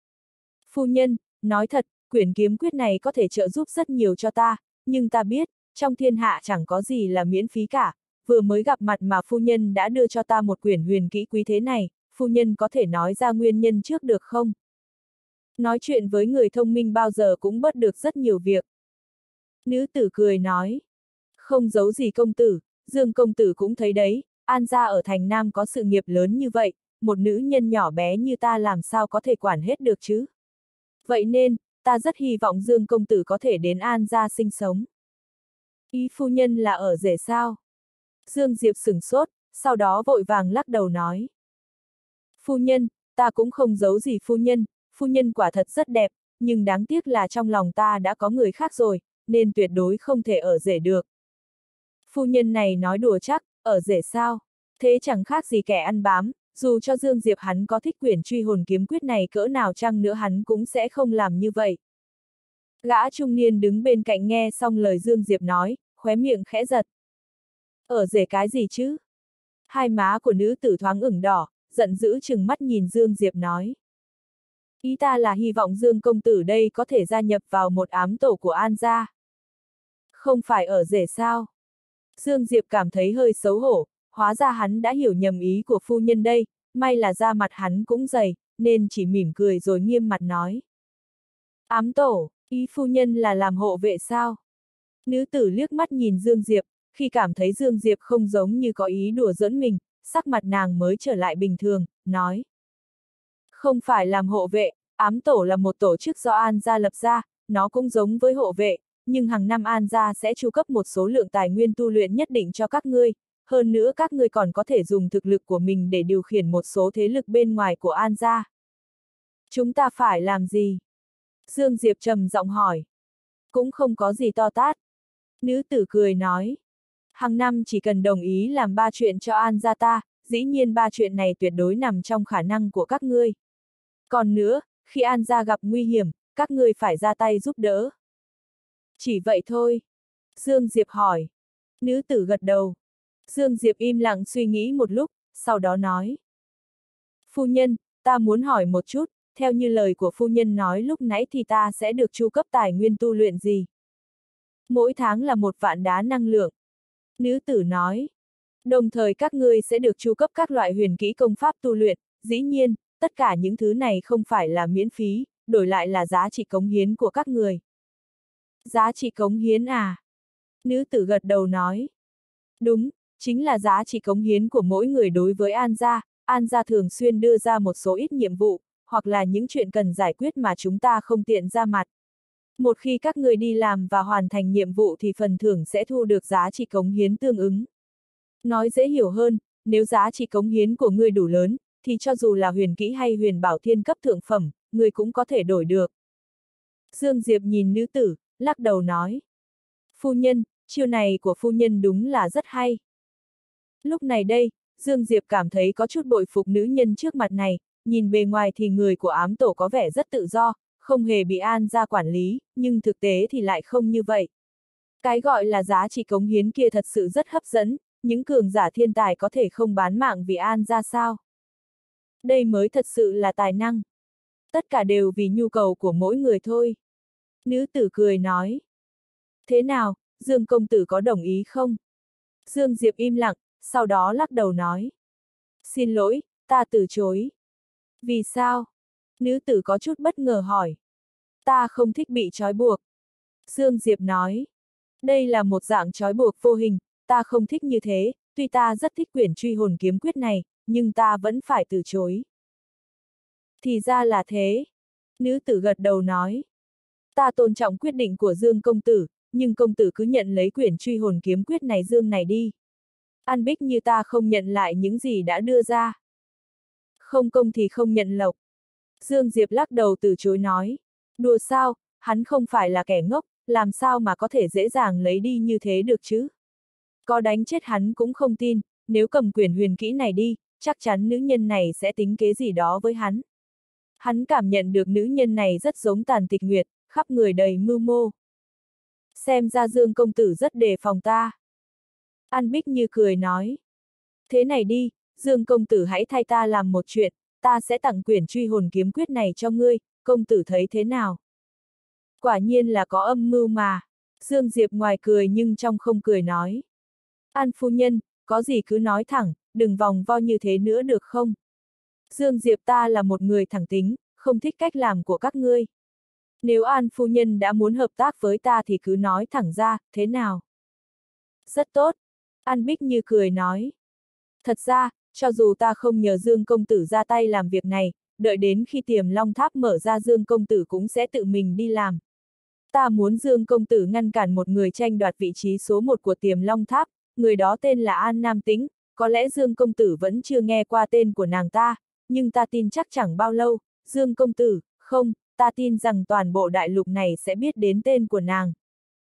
Phu nhân, nói thật, quyển kiếm quyết này có thể trợ giúp rất nhiều cho ta, nhưng ta biết, trong thiên hạ chẳng có gì là miễn phí cả, vừa mới gặp mặt mà phu nhân đã đưa cho ta một quyển huyền kỹ quý thế này, phu nhân có thể nói ra nguyên nhân trước được không? Nói chuyện với người thông minh bao giờ cũng bớt được rất nhiều việc. Nữ tử cười nói. Không giấu gì công tử, Dương công tử cũng thấy đấy, An gia ở thành Nam có sự nghiệp lớn như vậy, một nữ nhân nhỏ bé như ta làm sao có thể quản hết được chứ? Vậy nên, ta rất hy vọng Dương công tử có thể đến An gia sinh sống. Ý phu nhân là ở rể sao? Dương Diệp sửng sốt, sau đó vội vàng lắc đầu nói. Phu nhân, ta cũng không giấu gì phu nhân, phu nhân quả thật rất đẹp, nhưng đáng tiếc là trong lòng ta đã có người khác rồi, nên tuyệt đối không thể ở rể được. Phu nhân này nói đùa chắc, ở rể sao? Thế chẳng khác gì kẻ ăn bám, dù cho Dương Diệp hắn có thích quyển truy hồn kiếm quyết này cỡ nào chăng nữa hắn cũng sẽ không làm như vậy. Gã trung niên đứng bên cạnh nghe xong lời Dương Diệp nói, khóe miệng khẽ giật. Ở rể cái gì chứ? Hai má của nữ tử thoáng ửng đỏ, giận dữ chừng mắt nhìn Dương Diệp nói. Ý ta là hy vọng Dương công tử đây có thể gia nhập vào một ám tổ của An gia. Không phải ở rể sao? Dương Diệp cảm thấy hơi xấu hổ, hóa ra hắn đã hiểu nhầm ý của phu nhân đây, may là da mặt hắn cũng dày, nên chỉ mỉm cười rồi nghiêm mặt nói. Ám tổ, ý phu nhân là làm hộ vệ sao? Nữ tử liếc mắt nhìn Dương Diệp, khi cảm thấy Dương Diệp không giống như có ý đùa giỡn mình, sắc mặt nàng mới trở lại bình thường, nói. Không phải làm hộ vệ, ám tổ là một tổ chức do An gia lập ra, nó cũng giống với hộ vệ, nhưng hàng năm An gia sẽ chu cấp một số lượng tài nguyên tu luyện nhất định cho các ngươi, hơn nữa các ngươi còn có thể dùng thực lực của mình để điều khiển một số thế lực bên ngoài của An gia. Chúng ta phải làm gì? Dương Diệp trầm giọng hỏi. Cũng không có gì to tát. Nữ tử cười nói. Hàng năm chỉ cần đồng ý làm ba chuyện cho An gia ta, dĩ nhiên ba chuyện này tuyệt đối nằm trong khả năng của các ngươi. Còn nữa, khi An gia gặp nguy hiểm, các ngươi phải ra tay giúp đỡ. Chỉ vậy thôi. Dương Diệp hỏi. Nữ tử gật đầu. Dương Diệp im lặng suy nghĩ một lúc, sau đó nói. Phu nhân, ta muốn hỏi một chút, theo như lời của phu nhân nói lúc nãy thì ta sẽ được chu cấp tài nguyên tu luyện gì? Mỗi tháng là một vạn đá năng lượng. Nữ tử nói. Đồng thời các ngươi sẽ được chu cấp các loại huyền kỹ công pháp tu luyện, dĩ nhiên, tất cả những thứ này không phải là miễn phí, đổi lại là giá trị cống hiến của các người. Giá trị cống hiến à? Nữ tử gật đầu nói. Đúng, chính là giá trị cống hiến của mỗi người đối với An gia. An gia thường xuyên đưa ra một số ít nhiệm vụ, hoặc là những chuyện cần giải quyết mà chúng ta không tiện ra mặt. Một khi các người đi làm và hoàn thành nhiệm vụ thì phần thưởng sẽ thu được giá trị cống hiến tương ứng. Nói dễ hiểu hơn, nếu giá trị cống hiến của ngươi đủ lớn, thì cho dù là huyền kỹ hay huyền bảo thiên cấp thượng phẩm, ngươi cũng có thể đổi được. Dương Diệp nhìn nữ tử, lắc đầu nói. Phu nhân, chiêu này của phu nhân đúng là rất hay. Lúc này đây, Dương Diệp cảm thấy có chút bội phục nữ nhân trước mặt này, nhìn bề ngoài thì người của ám tổ có vẻ rất tự do, không hề bị An gia quản lý, nhưng thực tế thì lại không như vậy. Cái gọi là giá trị cống hiến kia thật sự rất hấp dẫn, những cường giả thiên tài có thể không bán mạng vì An gia sao? Đây mới thật sự là tài năng. Tất cả đều vì nhu cầu của mỗi người thôi. Nữ tử cười nói. Thế nào, Dương công tử có đồng ý không? Dương Diệp im lặng, sau đó lắc đầu nói. Xin lỗi, ta từ chối. Vì sao? Nữ tử có chút bất ngờ hỏi. Ta không thích bị trói buộc. Dương Diệp nói. Đây là một dạng trói buộc vô hình, ta không thích như thế, tuy ta rất thích quyển truy hồn kiếm quyết này, nhưng ta vẫn phải từ chối. Thì ra là thế. Nữ tử gật đầu nói. Ta tôn trọng quyết định của Dương công tử, nhưng công tử cứ nhận lấy quyển truy hồn kiếm quyết này Dương này đi. An Bích như ta không nhận lại những gì đã đưa ra. Không công thì không nhận lộc. Dương Diệp lắc đầu từ chối nói. Đùa sao, hắn không phải là kẻ ngốc, làm sao mà có thể dễ dàng lấy đi như thế được chứ? Có đánh chết hắn cũng không tin, nếu cầm quyển huyền kỹ này đi, chắc chắn nữ nhân này sẽ tính kế gì đó với hắn. Hắn cảm nhận được nữ nhân này rất giống Tàn Tịch Nguyệt, khắp người đầy mưu mô. Xem ra Dương công tử rất đề phòng ta. An Bích Như cười nói. Thế này đi, Dương công tử hãy thay ta làm một chuyện, ta sẽ tặng quyển truy hồn kiếm quyết này cho ngươi, công tử thấy thế nào? Quả nhiên là có âm mưu mà. Dương Diệp ngoài cười nhưng trong không cười nói. An phu nhân, có gì cứ nói thẳng, đừng vòng vo như thế nữa được không? Dương Diệp ta là một người thẳng tính, không thích cách làm của các ngươi. Nếu An phu nhân đã muốn hợp tác với ta thì cứ nói thẳng ra, thế nào? Rất tốt. An Bích Như cười nói. Thật ra, cho dù ta không nhờ Dương công tử ra tay làm việc này, đợi đến khi Tiềm Long Tháp mở ra Dương công tử cũng sẽ tự mình đi làm. Ta muốn Dương công tử ngăn cản một người tranh đoạt vị trí số một của Tiềm Long Tháp, người đó tên là An Nam Tĩnh, có lẽ Dương công tử vẫn chưa nghe qua tên của nàng ta, nhưng ta tin chắc chẳng bao lâu, Dương công tử, không, ta tin rằng toàn bộ đại lục này sẽ biết đến tên của nàng.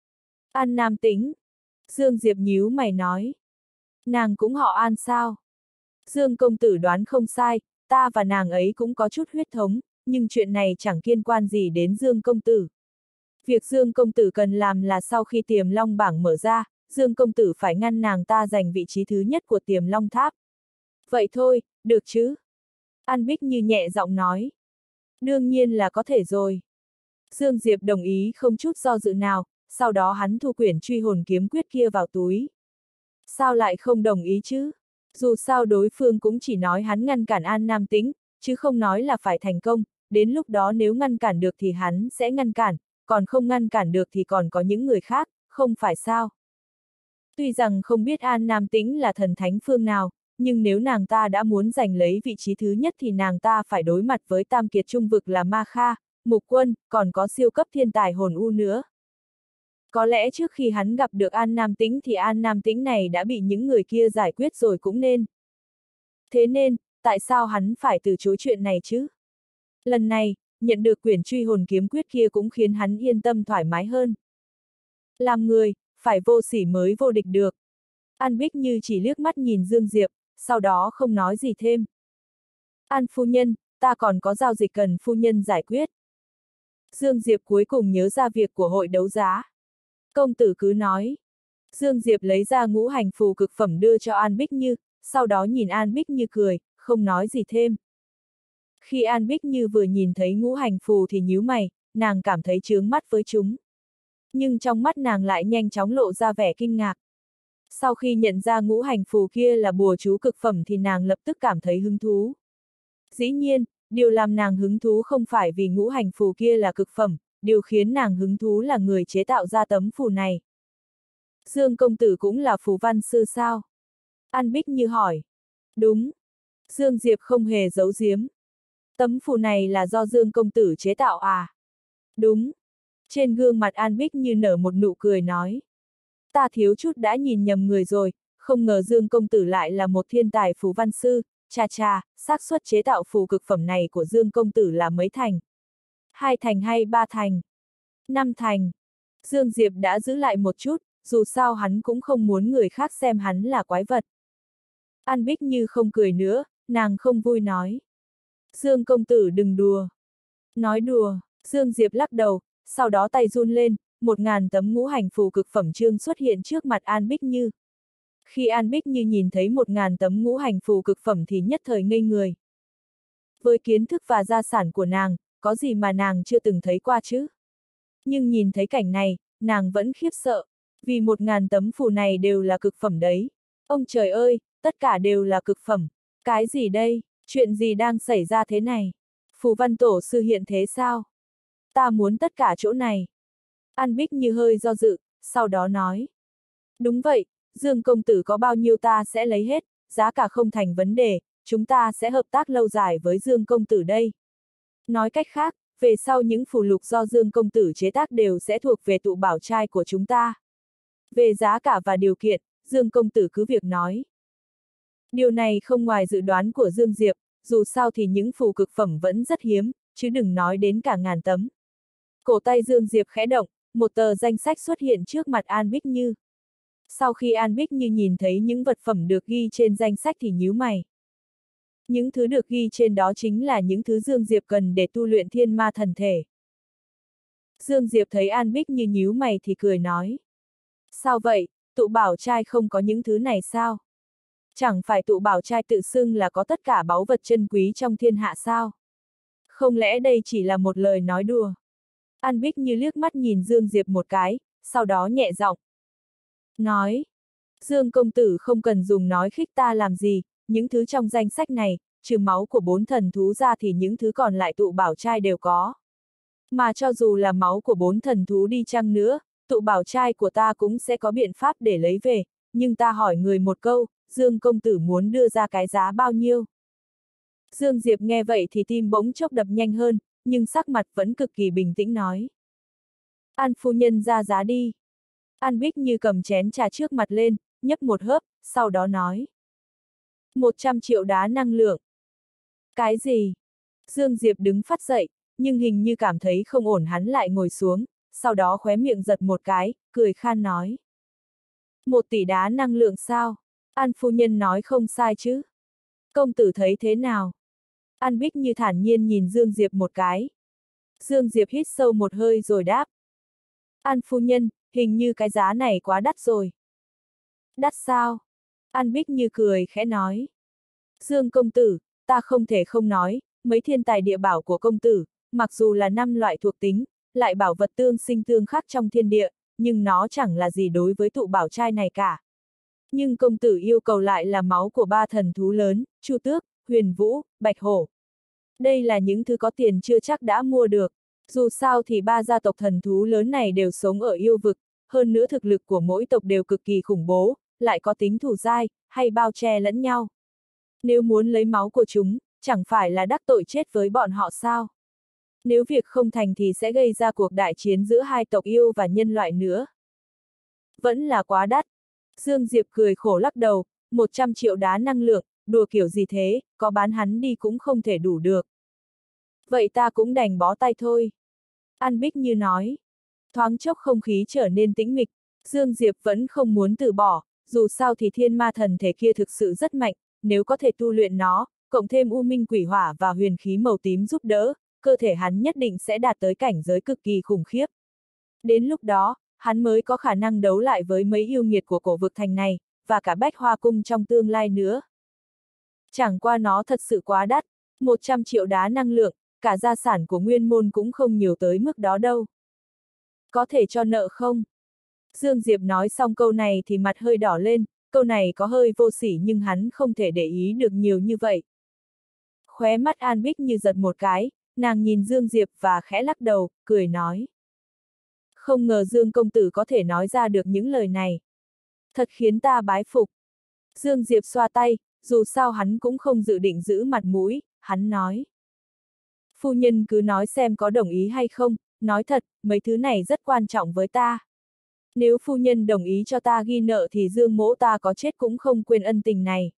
An Nam Tĩnh. Dương Diệp nhíu mày nói. Nàng cũng họ An sao? Dương công tử đoán không sai, ta và nàng ấy cũng có chút huyết thống, nhưng chuyện này chẳng liên quan gì đến Dương công tử. Việc Dương công tử cần làm là sau khi Tiềm Long bảng mở ra, Dương công tử phải ngăn nàng ta giành vị trí thứ nhất của Tiềm Long Tháp. Vậy thôi, được chứ? An Bích Như nhẹ giọng nói. Đương nhiên là có thể rồi. Dương Diệp đồng ý không chút do dự nào, sau đó hắn thu quyển truy hồn kiếm quyết kia vào túi. Sao lại không đồng ý chứ? Dù sao đối phương cũng chỉ nói hắn ngăn cản An Nam Tĩnh, chứ không nói là phải thành công, đến lúc đó nếu ngăn cản được thì hắn sẽ ngăn cản, còn không ngăn cản được thì còn có những người khác, không phải sao? Tuy rằng không biết An Nam Tĩnh là thần thánh phương nào, nhưng nếu nàng ta đã muốn giành lấy vị trí thứ nhất thì nàng ta phải đối mặt với tam kiệt trung vực là Ma Kha, Mục Quân, còn có siêu cấp thiên tài hồn u nữa. Có lẽ trước khi hắn gặp được An Nam Tĩnh thì An Nam Tĩnh này đã bị những người kia giải quyết rồi cũng nên. Thế nên, tại sao hắn phải từ chối chuyện này chứ? Lần này, nhận được quyển truy hồn kiếm quyết kia cũng khiến hắn yên tâm thoải mái hơn. Làm người, phải vô sỉ mới vô địch được. An Bích Như chỉ liếc mắt nhìn Dương Diệp, sau đó không nói gì thêm. An phu nhân, ta còn có giao dịch cần phu nhân giải quyết. Dương Diệp cuối cùng nhớ ra việc của hội đấu giá. Công tử cứ nói. Dương Diệp lấy ra ngũ hành phù cực phẩm đưa cho An Bích Như, sau đó nhìn An Bích Như cười, không nói gì thêm. Khi An Bích Như vừa nhìn thấy ngũ hành phù thì nhíu mày, nàng cảm thấy chướng mắt với chúng. Nhưng trong mắt nàng lại nhanh chóng lộ ra vẻ kinh ngạc. Sau khi nhận ra ngũ hành phù kia là bùa chú cực phẩm thì nàng lập tức cảm thấy hứng thú. Dĩ nhiên, điều làm nàng hứng thú không phải vì ngũ hành phù kia là cực phẩm, điều khiến nàng hứng thú là người chế tạo ra tấm phù này. Dương công tử cũng là phù văn sư sao? An Bích Như hỏi. Đúng. Dương Diệp không hề giấu giếm. Tấm phù này là do Dương công tử chế tạo à? Đúng. Trên gương mặt An Bích Như nở một nụ cười nói. Ta thiếu chút đã nhìn nhầm người rồi, không ngờ Dương công tử lại là một thiên tài phù văn sư, cha cha, xác suất chế tạo phù cực phẩm này của Dương công tử là mấy thành? Hai thành hay ba thành? Năm thành. Dương Diệp đã giữ lại một chút, dù sao hắn cũng không muốn người khác xem hắn là quái vật. An Bích Như không cười nữa, nàng không vui nói. Dương công tử đừng đùa. Nói đùa, Dương Diệp lắc đầu, sau đó tay run lên, một ngàn tấm ngũ hành phù cực phẩm chương xuất hiện trước mặt An Bích Như. Khi An Bích Như nhìn thấy một ngàn tấm ngũ hành phù cực phẩm thì nhất thời ngây người. Với kiến thức và gia sản của nàng, có gì mà nàng chưa từng thấy qua chứ? Nhưng nhìn thấy cảnh này, nàng vẫn khiếp sợ, vì một ngàn tấm phù này đều là cực phẩm đấy. Ông trời ơi, tất cả đều là cực phẩm. Cái gì đây? Chuyện gì đang xảy ra thế này? Phù văn tổ sư hiện thế sao? Ta muốn tất cả chỗ này. An Bích Như hơi do dự, sau đó nói. Đúng vậy, Dương công tử có bao nhiêu ta sẽ lấy hết, giá cả không thành vấn đề, chúng ta sẽ hợp tác lâu dài với Dương công tử đây. Nói cách khác, về sau những phù lục do Dương công tử chế tác đều sẽ thuộc về tụ bảo trai của chúng ta. Về giá cả và điều kiện, Dương công tử cứ việc nói. Điều này không ngoài dự đoán của Dương Diệp, dù sao thì những phù cực phẩm vẫn rất hiếm, chứ đừng nói đến cả ngàn tấm. Cổ tay Dương Diệp khẽ động, một tờ danh sách xuất hiện trước mặt An Bích Như. Sau khi An Bích Như nhìn thấy những vật phẩm được ghi trên danh sách thì nhíu mày. Những thứ được ghi trên đó chính là những thứ Dương Diệp cần để tu luyện thiên ma thần thể. Dương Diệp thấy An Bích Như nhíu mày thì cười nói. Sao vậy, tụ bảo trai không có những thứ này sao? Chẳng phải tụ bảo trai tự xưng là có tất cả báu vật chân quý trong thiên hạ sao? Không lẽ đây chỉ là một lời nói đùa? An Bích Như liếc mắt nhìn Dương Diệp một cái, sau đó nhẹ giọng nói. Dương công tử không cần dùng nói khích ta làm gì, những thứ trong danh sách này, trừ máu của bốn thần thú ra thì những thứ còn lại tụ bảo trai đều có. Mà cho dù là máu của bốn thần thú đi chăng nữa, tụ bảo trai của ta cũng sẽ có biện pháp để lấy về, nhưng ta hỏi người một câu, Dương công tử muốn đưa ra cái giá bao nhiêu? Dương Diệp nghe vậy thì tim bỗng chốc đập nhanh hơn, nhưng sắc mặt vẫn cực kỳ bình tĩnh nói. An phu nhân ra giá đi. An Bích Như cầm chén trà trước mặt lên, nhấp một hớp, sau đó nói. một trăm triệu đá năng lượng. Cái gì? Dương Diệp đứng phát dậy, nhưng hình như cảm thấy không ổn hắn lại ngồi xuống, sau đó khóe miệng giật một cái, cười khan nói. Một tỷ đá năng lượng sao? An phu nhân nói không sai chứ? Công tử thấy thế nào? An Bích Như thản nhiên nhìn Dương Diệp một cái. Dương Diệp hít sâu một hơi rồi đáp. An phu nhân, hình như cái giá này quá đắt rồi. Đắt sao? An Bích Như cười khẽ nói. Dương công tử, ta không thể không nói, mấy thiên tài địa bảo của công tử, mặc dù là năm loại thuộc tính, lại bảo vật tương sinh tương khắc trong thiên địa, nhưng nó chẳng là gì đối với tụ bảo trai này cả. Nhưng công tử yêu cầu lại là máu của ba thần thú lớn, Chu Tước, Huyền Vũ, Bạch Hổ. Đây là những thứ có tiền chưa chắc đã mua được. Dù sao thì ba gia tộc thần thú lớn này đều sống ở yêu vực, hơn nữa thực lực của mỗi tộc đều cực kỳ khủng bố, lại có tính thủ dai, hay bao che lẫn nhau. Nếu muốn lấy máu của chúng, chẳng phải là đắc tội chết với bọn họ sao? Nếu việc không thành thì sẽ gây ra cuộc đại chiến giữa hai tộc yêu và nhân loại nữa. Vẫn là quá đắt. Dương Diệp cười khổ lắc đầu, một trăm triệu đá năng lượng, đùa kiểu gì thế, có bán hắn đi cũng không thể đủ được. Vậy ta cũng đành bó tay thôi. An Bích Như nói. Thoáng chốc không khí trở nên tĩnh mịch, Dương Diệp vẫn không muốn từ bỏ, dù sao thì thiên ma thần thể kia thực sự rất mạnh, nếu có thể tu luyện nó, cộng thêm u minh quỷ hỏa và huyền khí màu tím giúp đỡ, cơ thể hắn nhất định sẽ đạt tới cảnh giới cực kỳ khủng khiếp. Đến lúc đó, hắn mới có khả năng đấu lại với mấy yêu nghiệt của cổ vực thành này, và cả Bách Hoa Cung trong tương lai nữa. Chẳng qua nó thật sự quá đắt, một trăm triệu đá năng lượng, cả gia sản của nguyên môn cũng không nhiều tới mức đó đâu. Có thể cho nợ không? Dương Diệp nói xong câu này thì mặt hơi đỏ lên, câu này có hơi vô sỉ nhưng hắn không thể để ý được nhiều như vậy. Khóe mắt An Bích Như giật một cái, nàng nhìn Dương Diệp và khẽ lắc đầu, cười nói. Không ngờ Dương công tử có thể nói ra được những lời này. Thật khiến ta bái phục. Dương Diệp xoa tay, dù sao hắn cũng không dự định giữ mặt mũi, hắn nói. Phu nhân cứ nói xem có đồng ý hay không, nói thật, mấy thứ này rất quan trọng với ta. Nếu phu nhân đồng ý cho ta ghi nợ thì Dương mỗ ta có chết cũng không quên ân tình này.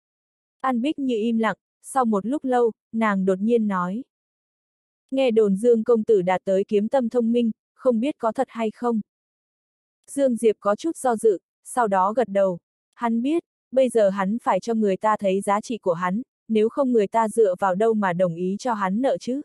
An Bích Như im lặng, sau một lúc lâu, nàng đột nhiên nói. Nghe đồn Dương công tử đạt tới kiếm tâm thông minh, không biết có thật hay không. Dương Diệp có chút do dự, sau đó gật đầu. Hắn biết, bây giờ hắn phải cho người ta thấy giá trị của hắn, nếu không người ta dựa vào đâu mà đồng ý cho hắn nợ chứ.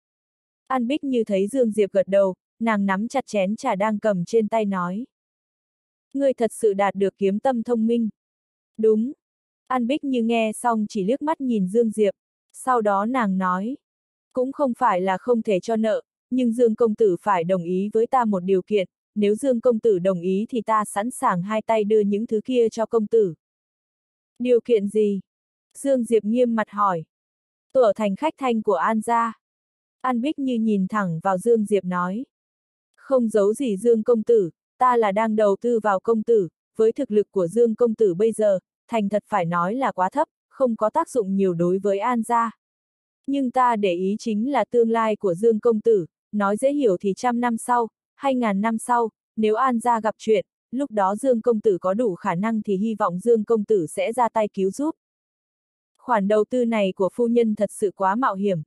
An Bích Như thấy Dương Diệp gật đầu, nàng nắm chặt chén trà đang cầm trên tay nói. Ngươi thật sự đạt được kiếm tâm thông minh. Đúng. An Bích Như nghe xong chỉ liếc mắt nhìn Dương Diệp, sau đó nàng nói. Cũng không phải là không thể cho nợ, nhưng Dương công tử phải đồng ý với ta một điều kiện, nếu Dương công tử đồng ý thì ta sẵn sàng hai tay đưa những thứ kia cho công tử. Điều kiện gì? Dương Diệp nghiêm mặt hỏi. Tôi ở thành khách thanh của An gia. An Bích Như nhìn thẳng vào Dương Diệp nói. Không giấu gì Dương công tử, ta là đang đầu tư vào công tử, với thực lực của Dương công tử bây giờ, thành thật phải nói là quá thấp, không có tác dụng nhiều đối với An gia. Nhưng ta để ý chính là tương lai của Dương công tử, nói dễ hiểu thì trăm năm sau, hay ngàn năm sau, nếu An gia gặp chuyện, lúc đó Dương công tử có đủ khả năng thì hy vọng Dương công tử sẽ ra tay cứu giúp. Khoản đầu tư này của phu nhân thật sự quá mạo hiểm.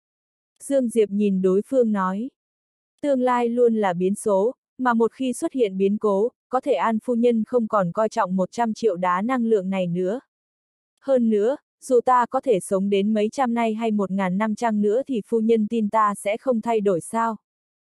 Dương Diệp nhìn đối phương nói. Tương lai luôn là biến số, mà một khi xuất hiện biến cố, có thể An phu nhân không còn coi trọng một trăm triệu đá năng lượng này nữa. Hơn nữa, dù ta có thể sống đến mấy trăm nay hay một ngàn năm chăng nữa thì phu nhân tin ta sẽ không thay đổi sao.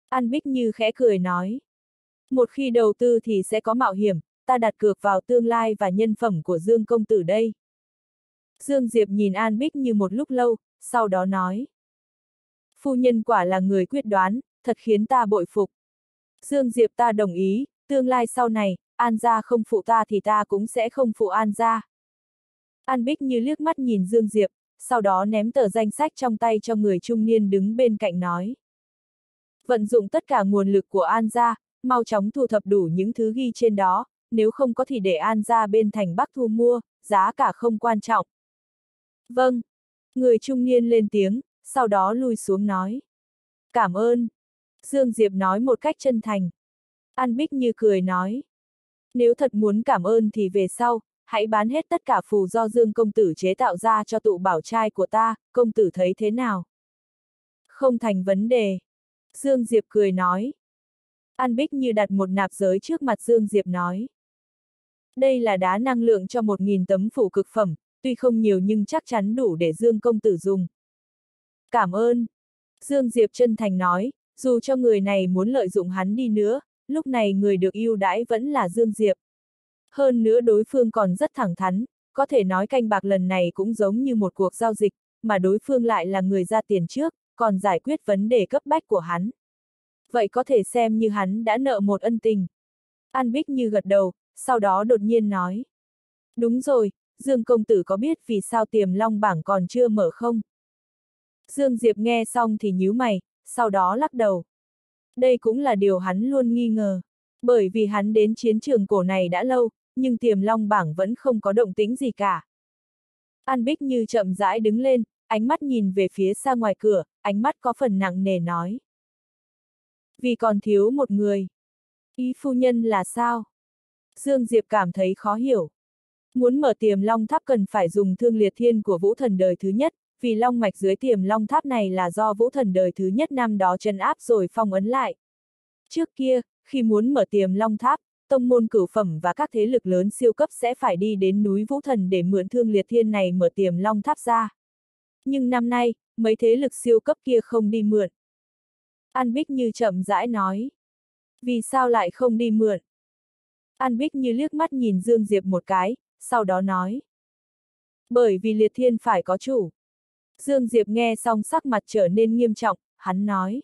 An Bích Như khẽ cười nói. Một khi đầu tư thì sẽ có mạo hiểm, ta đặt cược vào tương lai và nhân phẩm của Dương công tử đây. Dương Diệp nhìn An Bích Như một lúc lâu, sau đó nói. Phu nhân quả là người quyết đoán, thật khiến ta bội phục. Dương Diệp ta đồng ý, tương lai sau này, An gia không phụ ta thì ta cũng sẽ không phụ An gia. An Bích Như liếc mắt nhìn Dương Diệp, sau đó ném tờ danh sách trong tay cho người trung niên đứng bên cạnh nói. Vận dụng tất cả nguồn lực của An gia, mau chóng thu thập đủ những thứ ghi trên đó, nếu không có thì để An gia bên thành Bắc thu mua, giá cả không quan trọng. Vâng. Người trung niên lên tiếng, sau đó lui xuống nói. Cảm ơn. Dương Diệp nói một cách chân thành. An Bích Như cười nói. Nếu thật muốn cảm ơn thì về sau, hãy bán hết tất cả phù do Dương công tử chế tạo ra cho tụ bảo trai của ta, công tử thấy thế nào? Không thành vấn đề. Dương Diệp cười nói. An Bích Như đặt một nạp giới trước mặt Dương Diệp nói. Đây là đá năng lượng cho một nghìn tấm phủ cực phẩm, tuy không nhiều nhưng chắc chắn đủ để Dương công tử dùng. Cảm ơn. Dương Diệp chân thành nói, dù cho người này muốn lợi dụng hắn đi nữa, lúc này người được ưu đãi vẫn là Dương Diệp. Hơn nữa đối phương còn rất thẳng thắn, có thể nói canh bạc lần này cũng giống như một cuộc giao dịch, mà đối phương lại là người ra tiền trước, còn giải quyết vấn đề cấp bách của hắn. Vậy có thể xem như hắn đã nợ một ân tình. An Bích Như gật đầu, sau đó đột nhiên nói. Đúng rồi, Dương công tử có biết vì sao Tiềm Long bảng còn chưa mở không? Dương Diệp nghe xong thì nhíu mày, sau đó lắc đầu. Đây cũng là điều hắn luôn nghi ngờ. Bởi vì hắn đến chiến trường cổ này đã lâu, nhưng Tiềm Long bảng vẫn không có động tĩnh gì cả. An Bích Như chậm rãi đứng lên, ánh mắt nhìn về phía xa ngoài cửa, ánh mắt có phần nặng nề nói. Vì còn thiếu một người. Ý phu nhân là sao? Dương Diệp cảm thấy khó hiểu. Muốn mở Tiềm Long tháp cần phải dùng thương liệt thiên của Vũ Thần đời thứ nhất, vì long mạch dưới Tiềm Long tháp này là do Vũ Thần đời thứ nhất năm đó trấn áp rồi phong ấn lại. Trước kia, khi muốn mở Tiềm Long tháp, tông môn cửu phẩm và các thế lực lớn siêu cấp sẽ phải đi đến núi Vũ Thần để mượn thương liệt thiên này mở Tiềm Long tháp ra. Nhưng năm nay, mấy thế lực siêu cấp kia không đi mượn. An Bích Như chậm rãi nói. Vì sao lại không đi mượn? An Bích Như liếc mắt nhìn Dương Diệp một cái, sau đó nói. Bởi vì liệt thiên phải có chủ. Dương Diệp nghe xong sắc mặt trở nên nghiêm trọng, hắn nói.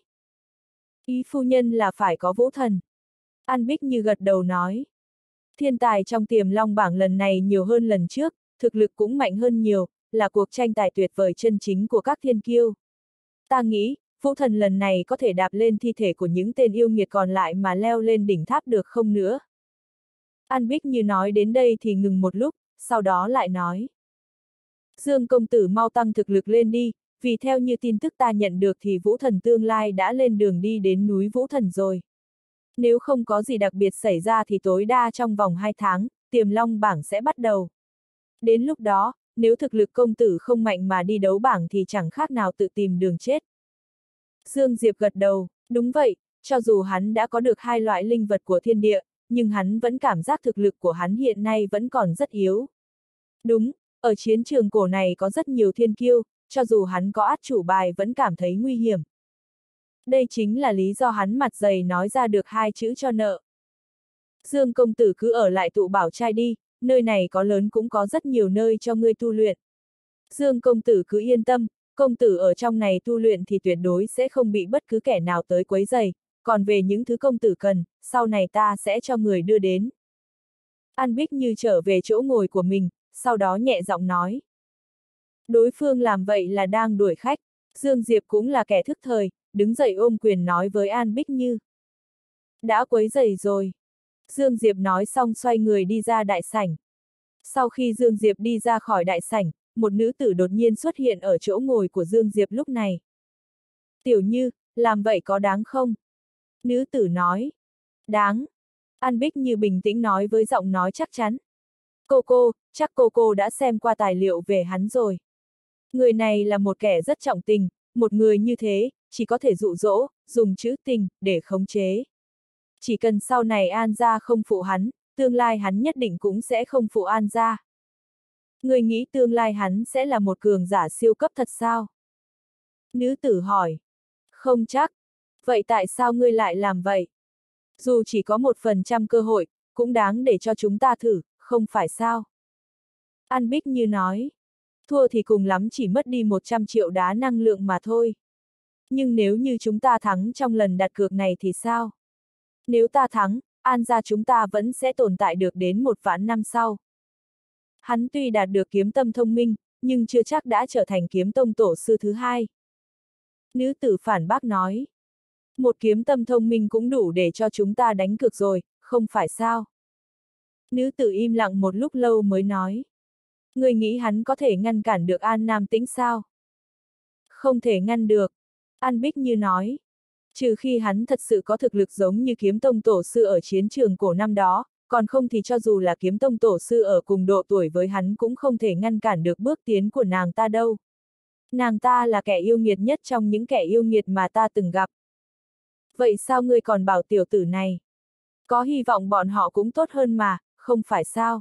Ý phu nhân là phải có Vũ Thần. An Bích Như gật đầu nói. Thiên tài trong Tiềm Long bảng lần này nhiều hơn lần trước, thực lực cũng mạnh hơn nhiều, là cuộc tranh tài tuyệt vời chân chính của các thiên kiêu. Ta nghĩ, Vũ Thần lần này có thể đạp lên thi thể của những tên yêu nghiệt còn lại mà leo lên đỉnh tháp được không nữa. An Bích Như nói đến đây thì ngừng một lúc, sau đó lại nói. Dương công tử mau tăng thực lực lên đi, vì theo như tin tức ta nhận được thì Vũ Thần tương lai đã lên đường đi đến núi Vũ Thần rồi. Nếu không có gì đặc biệt xảy ra thì tối đa trong vòng hai tháng, Tiềm Long bảng sẽ bắt đầu. Đến lúc đó, nếu thực lực công tử không mạnh mà đi đấu bảng thì chẳng khác nào tự tìm đường chết. Dương Diệp gật đầu, đúng vậy, cho dù hắn đã có được hai loại linh vật của thiên địa, nhưng hắn vẫn cảm giác thực lực của hắn hiện nay vẫn còn rất yếu. Đúng, ở chiến trường cổ này có rất nhiều thiên kiêu, cho dù hắn có át chủ bài vẫn cảm thấy nguy hiểm. Đây chính là lý do hắn mặt dày nói ra được hai chữ cho nợ. Dương công tử cứ ở lại tụ bảo trai đi, nơi này có lớn cũng có rất nhiều nơi cho ngươi tu luyện. Dương công tử cứ yên tâm, công tử ở trong này tu luyện thì tuyệt đối sẽ không bị bất cứ kẻ nào tới quấy rầy, còn về những thứ công tử cần, sau này ta sẽ cho người đưa đến. An Bích Như trở về chỗ ngồi của mình, sau đó nhẹ giọng nói. Đối phương làm vậy là đang đuổi khách, Dương Diệp cũng là kẻ thức thời, đứng dậy ôm quyền nói với An Bích Như. Đã quấy rầy rồi. Dương Diệp nói xong xoay người đi ra đại sảnh. Sau khi Dương Diệp đi ra khỏi đại sảnh, một nữ tử đột nhiên xuất hiện ở chỗ ngồi của Dương Diệp lúc này. Tiểu Như, làm vậy có đáng không? Nữ tử nói. Đáng. An Bích Như bình tĩnh nói với giọng nói chắc chắn. Cô cô, chắc cô cô đã xem qua tài liệu về hắn rồi. Người này là một kẻ rất trọng tình, một người như thế, chỉ có thể dụ dỗ, dùng chữ tình, để khống chế. Chỉ cần sau này An gia không phụ hắn, tương lai hắn nhất định cũng sẽ không phụ An gia. Người nghĩ tương lai hắn sẽ là một cường giả siêu cấp thật sao? Nữ tử hỏi. Không chắc. Vậy tại sao ngươi lại làm vậy? Dù chỉ có một phần trăm cơ hội, cũng đáng để cho chúng ta thử, không phải sao? An Bích Như nói. Thua thì cùng lắm chỉ mất đi một trăm triệu đá năng lượng mà thôi. Nhưng nếu như chúng ta thắng trong lần đặt cược này thì sao? Nếu ta thắng, An gia chúng ta vẫn sẽ tồn tại được đến một vạn năm sau. Hắn tuy đạt được kiếm tâm thông minh, nhưng chưa chắc đã trở thành kiếm tông tổ sư thứ hai. Nữ tử phản bác nói. Một kiếm tâm thông minh cũng đủ để cho chúng ta đánh cược rồi, không phải sao? Nữ tử im lặng một lúc lâu mới nói. Người nghĩ hắn có thể ngăn cản được An Nam Tĩnh sao? Không thể ngăn được. An Bích Như nói. Trừ khi hắn thật sự có thực lực giống như kiếm tông tổ sư ở chiến trường cổ năm đó, còn không thì cho dù là kiếm tông tổ sư ở cùng độ tuổi với hắn cũng không thể ngăn cản được bước tiến của nàng ta đâu. Nàng ta là kẻ yêu nghiệt nhất trong những kẻ yêu nghiệt mà ta từng gặp. Vậy sao ngươi còn bảo tiểu tử này? Có hy vọng bọn họ cũng tốt hơn mà, không phải sao?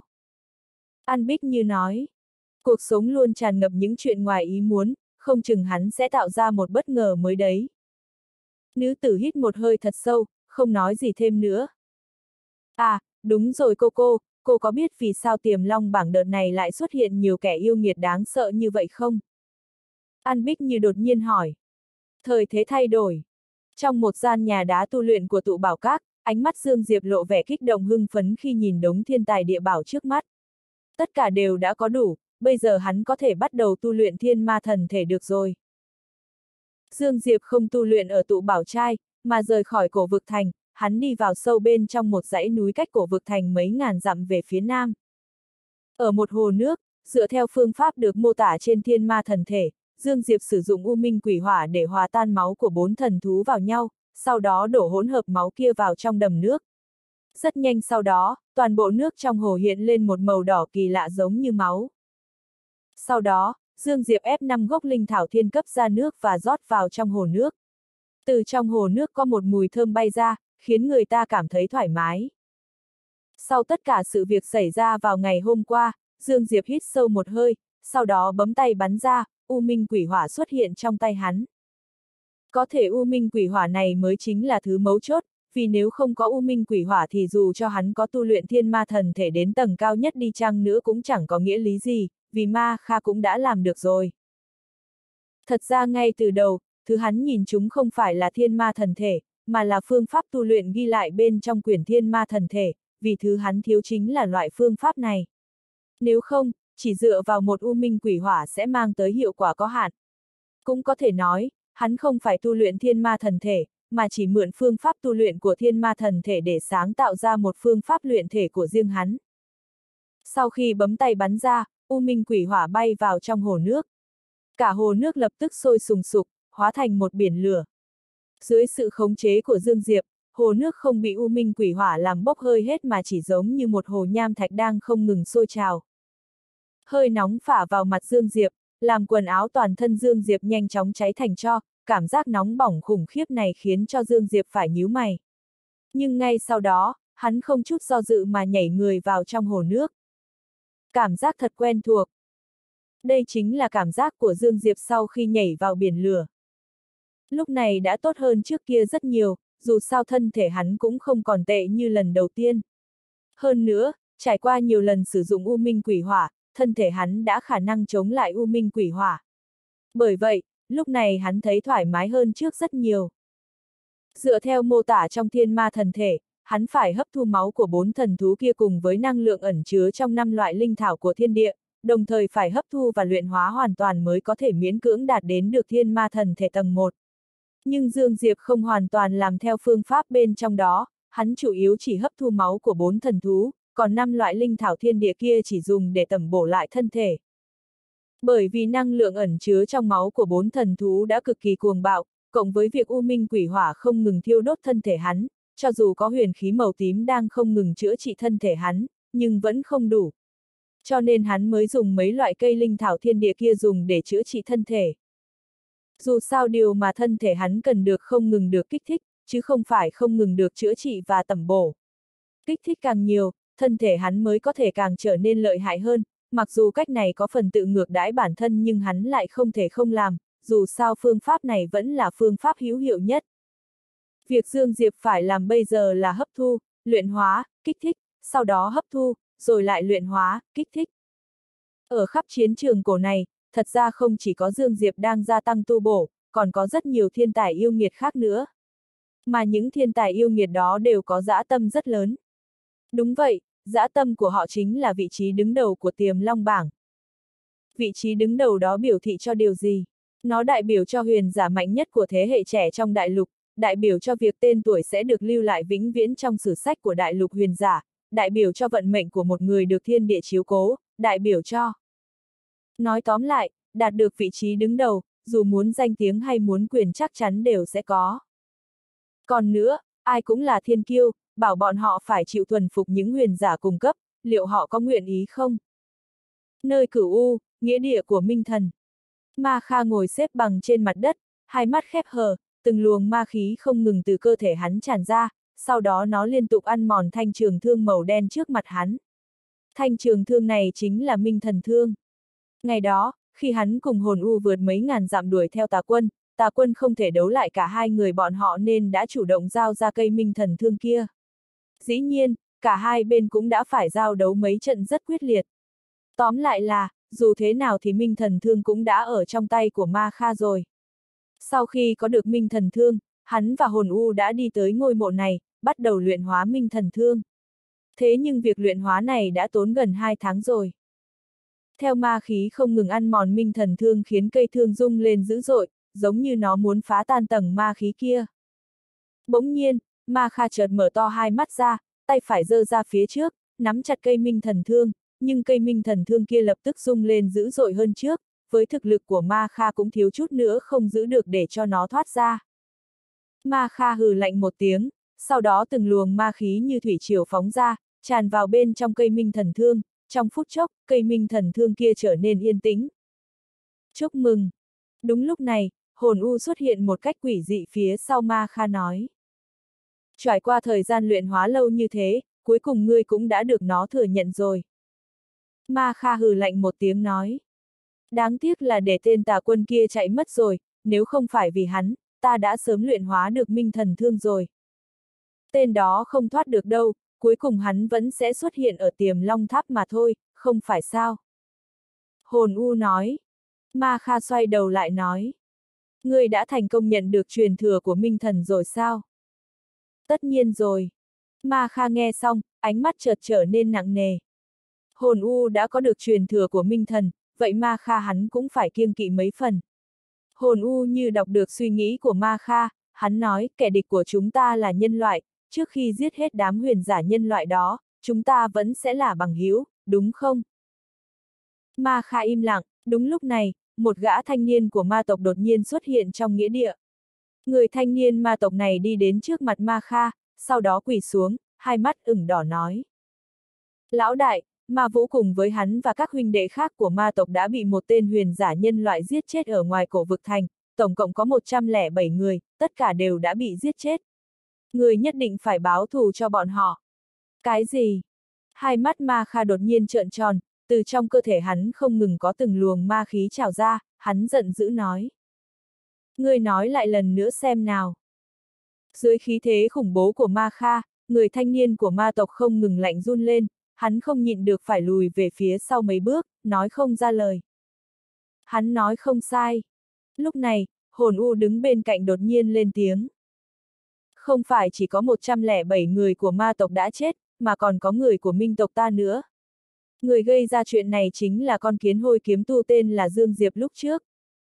An Bích Như nói. Cuộc sống luôn tràn ngập những chuyện ngoài ý muốn, không chừng hắn sẽ tạo ra một bất ngờ mới đấy. Nữ tử hít một hơi thật sâu, không nói gì thêm nữa. À, đúng rồi cô cô, cô có biết vì sao Tiềm Long bảng đợt này lại xuất hiện nhiều kẻ yêu nghiệt đáng sợ như vậy không? An Bích Như đột nhiên hỏi. Thời thế thay đổi. Trong một gian nhà đá tu luyện của tụ bảo các, ánh mắt Dương Diệp lộ vẻ kích động hưng phấn khi nhìn đống thiên tài địa bảo trước mắt. Tất cả đều đã có đủ, bây giờ hắn có thể bắt đầu tu luyện thiên ma thần thể được rồi. Dương Diệp không tu luyện ở tụ bảo trai, mà rời khỏi cổ vực thành, hắn đi vào sâu bên trong một dãy núi cách cổ vực thành mấy ngàn dặm về phía nam. Ở một hồ nước, dựa theo phương pháp được mô tả trên thiên ma thần thể, Dương Diệp sử dụng U Minh Quỷ Hỏa để hòa tan máu của bốn thần thú vào nhau, sau đó đổ hỗn hợp máu kia vào trong đầm nước. Rất nhanh sau đó, toàn bộ nước trong hồ hiện lên một màu đỏ kỳ lạ giống như máu. Sau đó, Dương Diệp ép năm gốc linh thảo thiên cấp ra nước và rót vào trong hồ nước. Từ trong hồ nước có một mùi thơm bay ra, khiến người ta cảm thấy thoải mái. Sau tất cả sự việc xảy ra vào ngày hôm qua, Dương Diệp hít sâu một hơi, sau đó bấm tay bắn ra, U Minh Quỷ Hỏa xuất hiện trong tay hắn. Có thể U Minh Quỷ Hỏa này mới chính là thứ mấu chốt, vì nếu không có U Minh Quỷ Hỏa thì dù cho hắn có tu luyện thiên ma thần thể đến tầng cao nhất đi chăng nữa cũng chẳng có nghĩa lý gì, vì Ma Kha cũng đã làm được rồi. Thật ra ngay từ đầu, thứ hắn nhìn chúng không phải là thiên ma thần thể, mà là phương pháp tu luyện ghi lại bên trong quyển thiên ma thần thể, vì thứ hắn thiếu chính là loại phương pháp này. Nếu không, chỉ dựa vào một U Minh Quỷ Hỏa sẽ mang tới hiệu quả có hạn. Cũng có thể nói, hắn không phải tu luyện thiên ma thần thể, mà chỉ mượn phương pháp tu luyện của thiên ma thần thể để sáng tạo ra một phương pháp luyện thể của riêng hắn. Sau khi bấm tay bắn ra, U Minh Quỷ Hỏa bay vào trong hồ nước. Cả hồ nước lập tức sôi sùng sục, hóa thành một biển lửa. Dưới sự khống chế của Dương Diệp, hồ nước không bị U Minh Quỷ Hỏa làm bốc hơi hết mà chỉ giống như một hồ nham thạch đang không ngừng sôi trào. Hơi nóng phả vào mặt Dương Diệp, làm quần áo toàn thân Dương Diệp nhanh chóng cháy thành tro, cảm giác nóng bỏng khủng khiếp này khiến cho Dương Diệp phải nhíu mày. Nhưng ngay sau đó, hắn không chút do dự mà nhảy người vào trong hồ nước. Cảm giác thật quen thuộc. Đây chính là cảm giác của Dương Diệp sau khi nhảy vào biển lửa. Lúc này đã tốt hơn trước kia rất nhiều, dù sao thân thể hắn cũng không còn tệ như lần đầu tiên. Hơn nữa, trải qua nhiều lần sử dụng U Minh Quỷ Hỏa, thân thể hắn đã khả năng chống lại U Minh Quỷ Hỏa. Bởi vậy, lúc này hắn thấy thoải mái hơn trước rất nhiều. Dựa theo mô tả trong thiên ma thần thể, hắn phải hấp thu máu của bốn thần thú kia cùng với năng lượng ẩn chứa trong năm loại linh thảo của thiên địa, đồng thời phải hấp thu và luyện hóa hoàn toàn mới có thể miễn cưỡng đạt đến được thiên ma thần thể tầng một. Nhưng Dương Diệp không hoàn toàn làm theo phương pháp bên trong đó, hắn chủ yếu chỉ hấp thu máu của bốn thần thú, còn năm loại linh thảo thiên địa kia chỉ dùng để tẩm bổ lại thân thể. Bởi vì năng lượng ẩn chứa trong máu của bốn thần thú đã cực kỳ cuồng bạo, cộng với việc U Minh Quỷ Hỏa không ngừng thiêu đốt thân thể hắn, cho dù có huyền khí màu tím đang không ngừng chữa trị thân thể hắn, nhưng vẫn không đủ. Cho nên hắn mới dùng mấy loại cây linh thảo thiên địa kia dùng để chữa trị thân thể. Dù sao điều mà thân thể hắn cần được không ngừng được kích thích, chứ không phải không ngừng được chữa trị và tẩm bổ. Kích thích càng nhiều, thân thể hắn mới có thể càng trở nên lợi hại hơn, mặc dù cách này có phần tự ngược đãi bản thân nhưng hắn lại không thể không làm, dù sao phương pháp này vẫn là phương pháp hữu hiệu nhất. Việc Dương Diệp phải làm bây giờ là hấp thu, luyện hóa, kích thích, sau đó hấp thu, rồi lại luyện hóa, kích thích. Ở khắp chiến trường cổ này, thật ra không chỉ có Dương Diệp đang gia tăng tu bổ, còn có rất nhiều thiên tài yêu nghiệt khác nữa. Mà những thiên tài yêu nghiệt đó đều có dã tâm rất lớn. Đúng vậy, dã tâm của họ chính là vị trí đứng đầu của Tiềm Long bảng. Vị trí đứng đầu đó biểu thị cho điều gì? Nó đại biểu cho huyền giả mạnh nhất của thế hệ trẻ trong đại lục, đại biểu cho việc tên tuổi sẽ được lưu lại vĩnh viễn trong sử sách của đại lục huyền giả, đại biểu cho vận mệnh của một người được thiên địa chiếu cố, đại biểu cho. Nói tóm lại, đạt được vị trí đứng đầu, dù muốn danh tiếng hay muốn quyền chắc chắn đều sẽ có. Còn nữa, ai cũng là thiên kiêu, bảo bọn họ phải chịu thuần phục những huyền giả cùng cấp, liệu họ có nguyện ý không? Nơi Cửu U, nghĩa địa của Minh Thần. Ma Kha ngồi xếp bằng trên mặt đất, hai mắt khép hờ, từng luồng ma khí không ngừng từ cơ thể hắn tràn ra, sau đó nó liên tục ăn mòn thanh trường thương màu đen trước mặt hắn. Thanh trường thương này chính là Minh Thần thương. Ngày đó, khi hắn cùng Hồn U vượt mấy ngàn dặm đuổi theo Tà Quân, Tà Quân không thể đấu lại cả hai người bọn họ nên đã chủ động giao ra cây Minh Thần thương kia. Dĩ nhiên, cả hai bên cũng đã phải giao đấu mấy trận rất quyết liệt. Tóm lại là, dù thế nào thì Minh Thần thương cũng đã ở trong tay của Ma Kha rồi. Sau khi có được Minh Thần thương, hắn và Hồn U đã đi tới ngôi mộ này, bắt đầu luyện hóa Minh Thần thương. Thế nhưng việc luyện hóa này đã tốn gần hai tháng rồi. Theo ma khí không ngừng ăn mòn Minh Thần thương khiến cây thương rung lên dữ dội, giống như nó muốn phá tan tầng ma khí kia. Bỗng nhiên, Ma Kha chợt mở to hai mắt ra, tay phải giơ ra phía trước, nắm chặt cây Minh Thần thương, nhưng cây Minh Thần thương kia lập tức rung lên dữ dội hơn trước, với thực lực của Ma Kha cũng thiếu chút nữa không giữ được để cho nó thoát ra. Ma Kha hừ lạnh một tiếng, sau đó từng luồng ma khí như thủy triều phóng ra, tràn vào bên trong cây Minh Thần thương, trong phút chốc, cây Minh Thần thương kia trở nên yên tĩnh. Chúc mừng! Đúng lúc này, Hồn U xuất hiện một cách quỷ dị phía sau Ma Kha nói. Trải qua thời gian luyện hóa lâu như thế, cuối cùng ngươi cũng đã được nó thừa nhận rồi. Ma Kha hừ lạnh một tiếng nói. Đáng tiếc là để tên Tà Quân kia chạy mất rồi, nếu không phải vì hắn, ta đã sớm luyện hóa được Minh Thần thương rồi. Tên đó không thoát được đâu, cuối cùng hắn vẫn sẽ xuất hiện ở Tiềm Long Tháp mà thôi, không phải sao? Hồn U nói. Ma Kha xoay đầu lại nói. Ngươi đã thành công nhận được truyền thừa của Minh Thần rồi sao? Tất nhiên rồi. Ma Kha nghe xong, ánh mắt chợt trở nên nặng nề. Hồn U đã có được truyền thừa của Minh Thần, vậy Ma Kha hắn cũng phải kiêng kỵ mấy phần. Hồn U như đọc được suy nghĩ của Ma Kha, hắn nói, kẻ địch của chúng ta là nhân loại, trước khi giết hết đám huyền giả nhân loại đó, chúng ta vẫn sẽ là bằng hữu, đúng không? Ma Kha im lặng, đúng lúc này, một gã thanh niên của ma tộc đột nhiên xuất hiện trong nghĩa địa. Người thanh niên ma tộc này đi đến trước mặt Ma Kha, sau đó quỳ xuống, hai mắt ửng đỏ nói. Lão đại, Ma Vũ cùng với hắn và các huynh đệ khác của ma tộc đã bị một tên huyền giả nhân loại giết chết ở ngoài cổ vực thành, tổng cộng có một trăm lẻ bảy người, tất cả đều đã bị giết chết. Người nhất định phải báo thù cho bọn họ. Cái gì? Hai mắt Ma Kha đột nhiên trợn tròn, từ trong cơ thể hắn không ngừng có từng luồng ma khí trào ra, hắn giận dữ nói. Ngươi nói lại lần nữa xem nào. Dưới khí thế khủng bố của Ma Kha, người thanh niên của ma tộc không ngừng lạnh run lên, hắn không nhịn được phải lùi về phía sau mấy bước, nói không ra lời. Hắn nói không sai. Lúc này, Hồn U đứng bên cạnh đột nhiên lên tiếng. Không phải chỉ có một trăm lẻ bảy người của ma tộc đã chết, mà còn có người của minh tộc ta nữa. Người gây ra chuyện này chính là con kiến hôi kiếm tu tên là Dương Diệp lúc trước.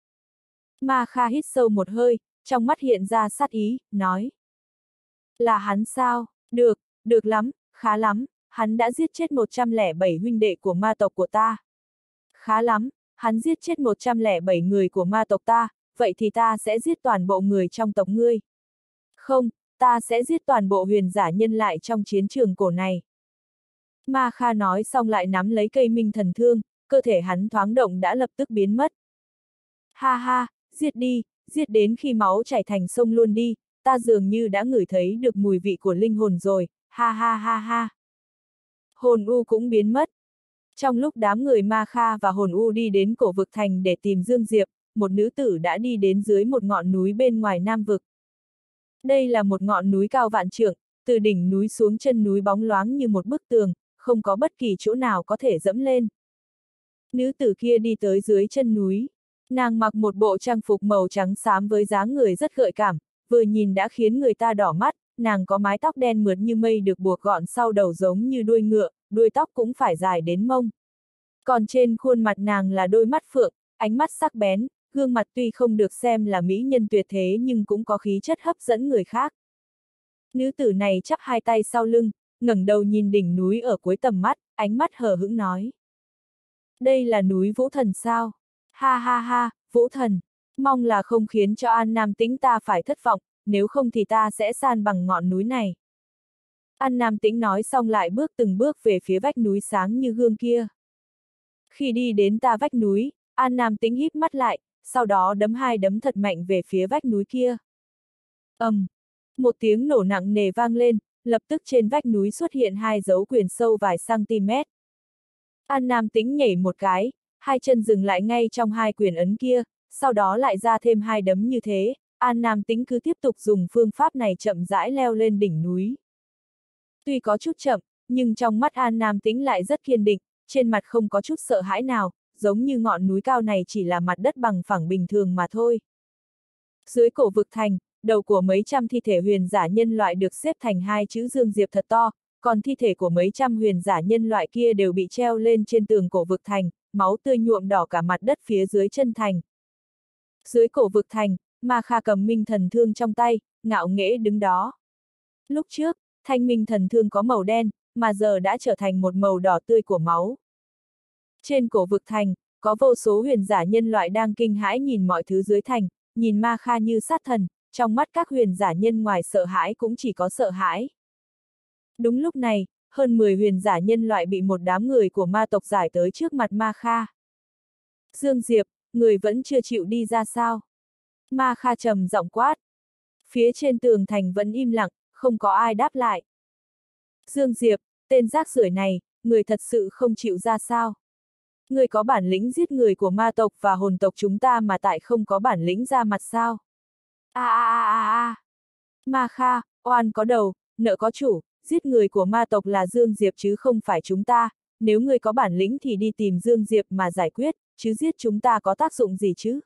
Ma Kha hít sâu một hơi, trong mắt hiện ra sát ý, nói. Là hắn sao? Được, được lắm, khá lắm, hắn đã giết chết một trăm lẻ bảy huynh đệ của ma tộc của ta. Khá lắm, hắn giết chết một trăm lẻ bảy người của ma tộc ta, vậy thì ta sẽ giết toàn bộ người trong tộc ngươi. Không, ta sẽ giết toàn bộ huyền giả nhân lại trong chiến trường cổ này. Ma Kha nói xong lại nắm lấy cây Minh Thần thương, cơ thể hắn thoáng động đã lập tức biến mất. Ha ha, giết đi, giết đến khi máu chảy thành sông luôn đi, ta dường như đã ngửi thấy được mùi vị của linh hồn rồi, ha ha ha ha. Hồn U cũng biến mất. Trong lúc đám người Ma Kha và Hồn U đi đến cổ vực thành để tìm Dương Diệp, một nữ tử đã đi đến dưới một ngọn núi bên ngoài Nam vực. Đây là một ngọn núi cao vạn trượng, từ đỉnh núi xuống chân núi bóng loáng như một bức tường, không có bất kỳ chỗ nào có thể dẫm lên. Nữ tử kia đi tới dưới chân núi. Nàng mặc một bộ trang phục màu trắng xám với dáng người rất gợi cảm, vừa nhìn đã khiến người ta đỏ mắt, nàng có mái tóc đen mượt như mây được buộc gọn sau đầu giống như đuôi ngựa, đuôi tóc cũng phải dài đến mông. Còn trên khuôn mặt nàng là đôi mắt phượng, ánh mắt sắc bén, gương mặt tuy không được xem là mỹ nhân tuyệt thế nhưng cũng có khí chất hấp dẫn người khác. Nữ tử này chắp hai tay sau lưng, ngẩng đầu nhìn đỉnh núi ở cuối tầm mắt, ánh mắt hờ hững nói. Đây là núi Vũ Thần sao? Ha ha ha, Vũ Thần, mong là không khiến cho An Nam Tĩnh ta phải thất vọng, nếu không thì ta sẽ san bằng ngọn núi này. An Nam Tĩnh nói xong lại bước từng bước về phía vách núi sáng như gương kia. Khi đi đến ta vách núi, An Nam Tĩnh híp mắt lại, sau đó đấm hai đấm thật mạnh về phía vách núi kia. ầm, um, một tiếng nổ nặng nề vang lên, lập tức trên vách núi xuất hiện hai dấu quyền sâu vài cm. An Nam Tĩnh nhảy một cái, hai chân dừng lại ngay trong hai quyền ấn kia, sau đó lại ra thêm hai đấm như thế, An Nam Tĩnh cứ tiếp tục dùng phương pháp này chậm rãi leo lên đỉnh núi. Tuy có chút chậm, nhưng trong mắt An Nam Tĩnh lại rất kiên định, trên mặt không có chút sợ hãi nào, giống như ngọn núi cao này chỉ là mặt đất bằng phẳng bình thường mà thôi. Dưới cổ vực thành, đầu của mấy trăm thi thể huyền giả nhân loại được xếp thành hai chữ Dương Diệp thật to, còn thi thể của mấy trăm huyền giả nhân loại kia đều bị treo lên trên tường cổ vực thành, máu tươi nhuộm đỏ cả mặt đất phía dưới chân thành. Dưới cổ vực thành, Ma Kha cầm minh thần thương trong tay, ngạo nghễ đứng đó. Lúc trước, thanh minh thần thương có màu đen, mà giờ đã trở thành một màu đỏ tươi của máu. Trên cổ vực thành, có vô số huyền giả nhân loại đang kinh hãi nhìn mọi thứ dưới thành, nhìn Ma Kha như sát thần, trong mắt các huyền giả nhân ngoài sợ hãi cũng chỉ có sợ hãi. Đúng lúc này, hơn mười huyền giả nhân loại bị một đám người của ma tộc giải tới trước mặt Ma Kha. Dương Diệp, người vẫn chưa chịu đi ra sao? Ma Kha trầm giọng quát. Phía trên tường thành vẫn im lặng, không có ai đáp lại. Dương Diệp, tên rác rưởi này, người thật sự không chịu ra sao? Người có bản lĩnh giết người của ma tộc và hồn tộc chúng ta mà tại không có bản lĩnh ra mặt sao? A a a a a. Ma Kha, oan có đầu, nợ có chủ, giết người của ma tộc là Dương Diệp chứ không phải chúng ta, nếu người có bản lĩnh thì đi tìm Dương Diệp mà giải quyết, chứ giết chúng ta có tác dụng gì chứ?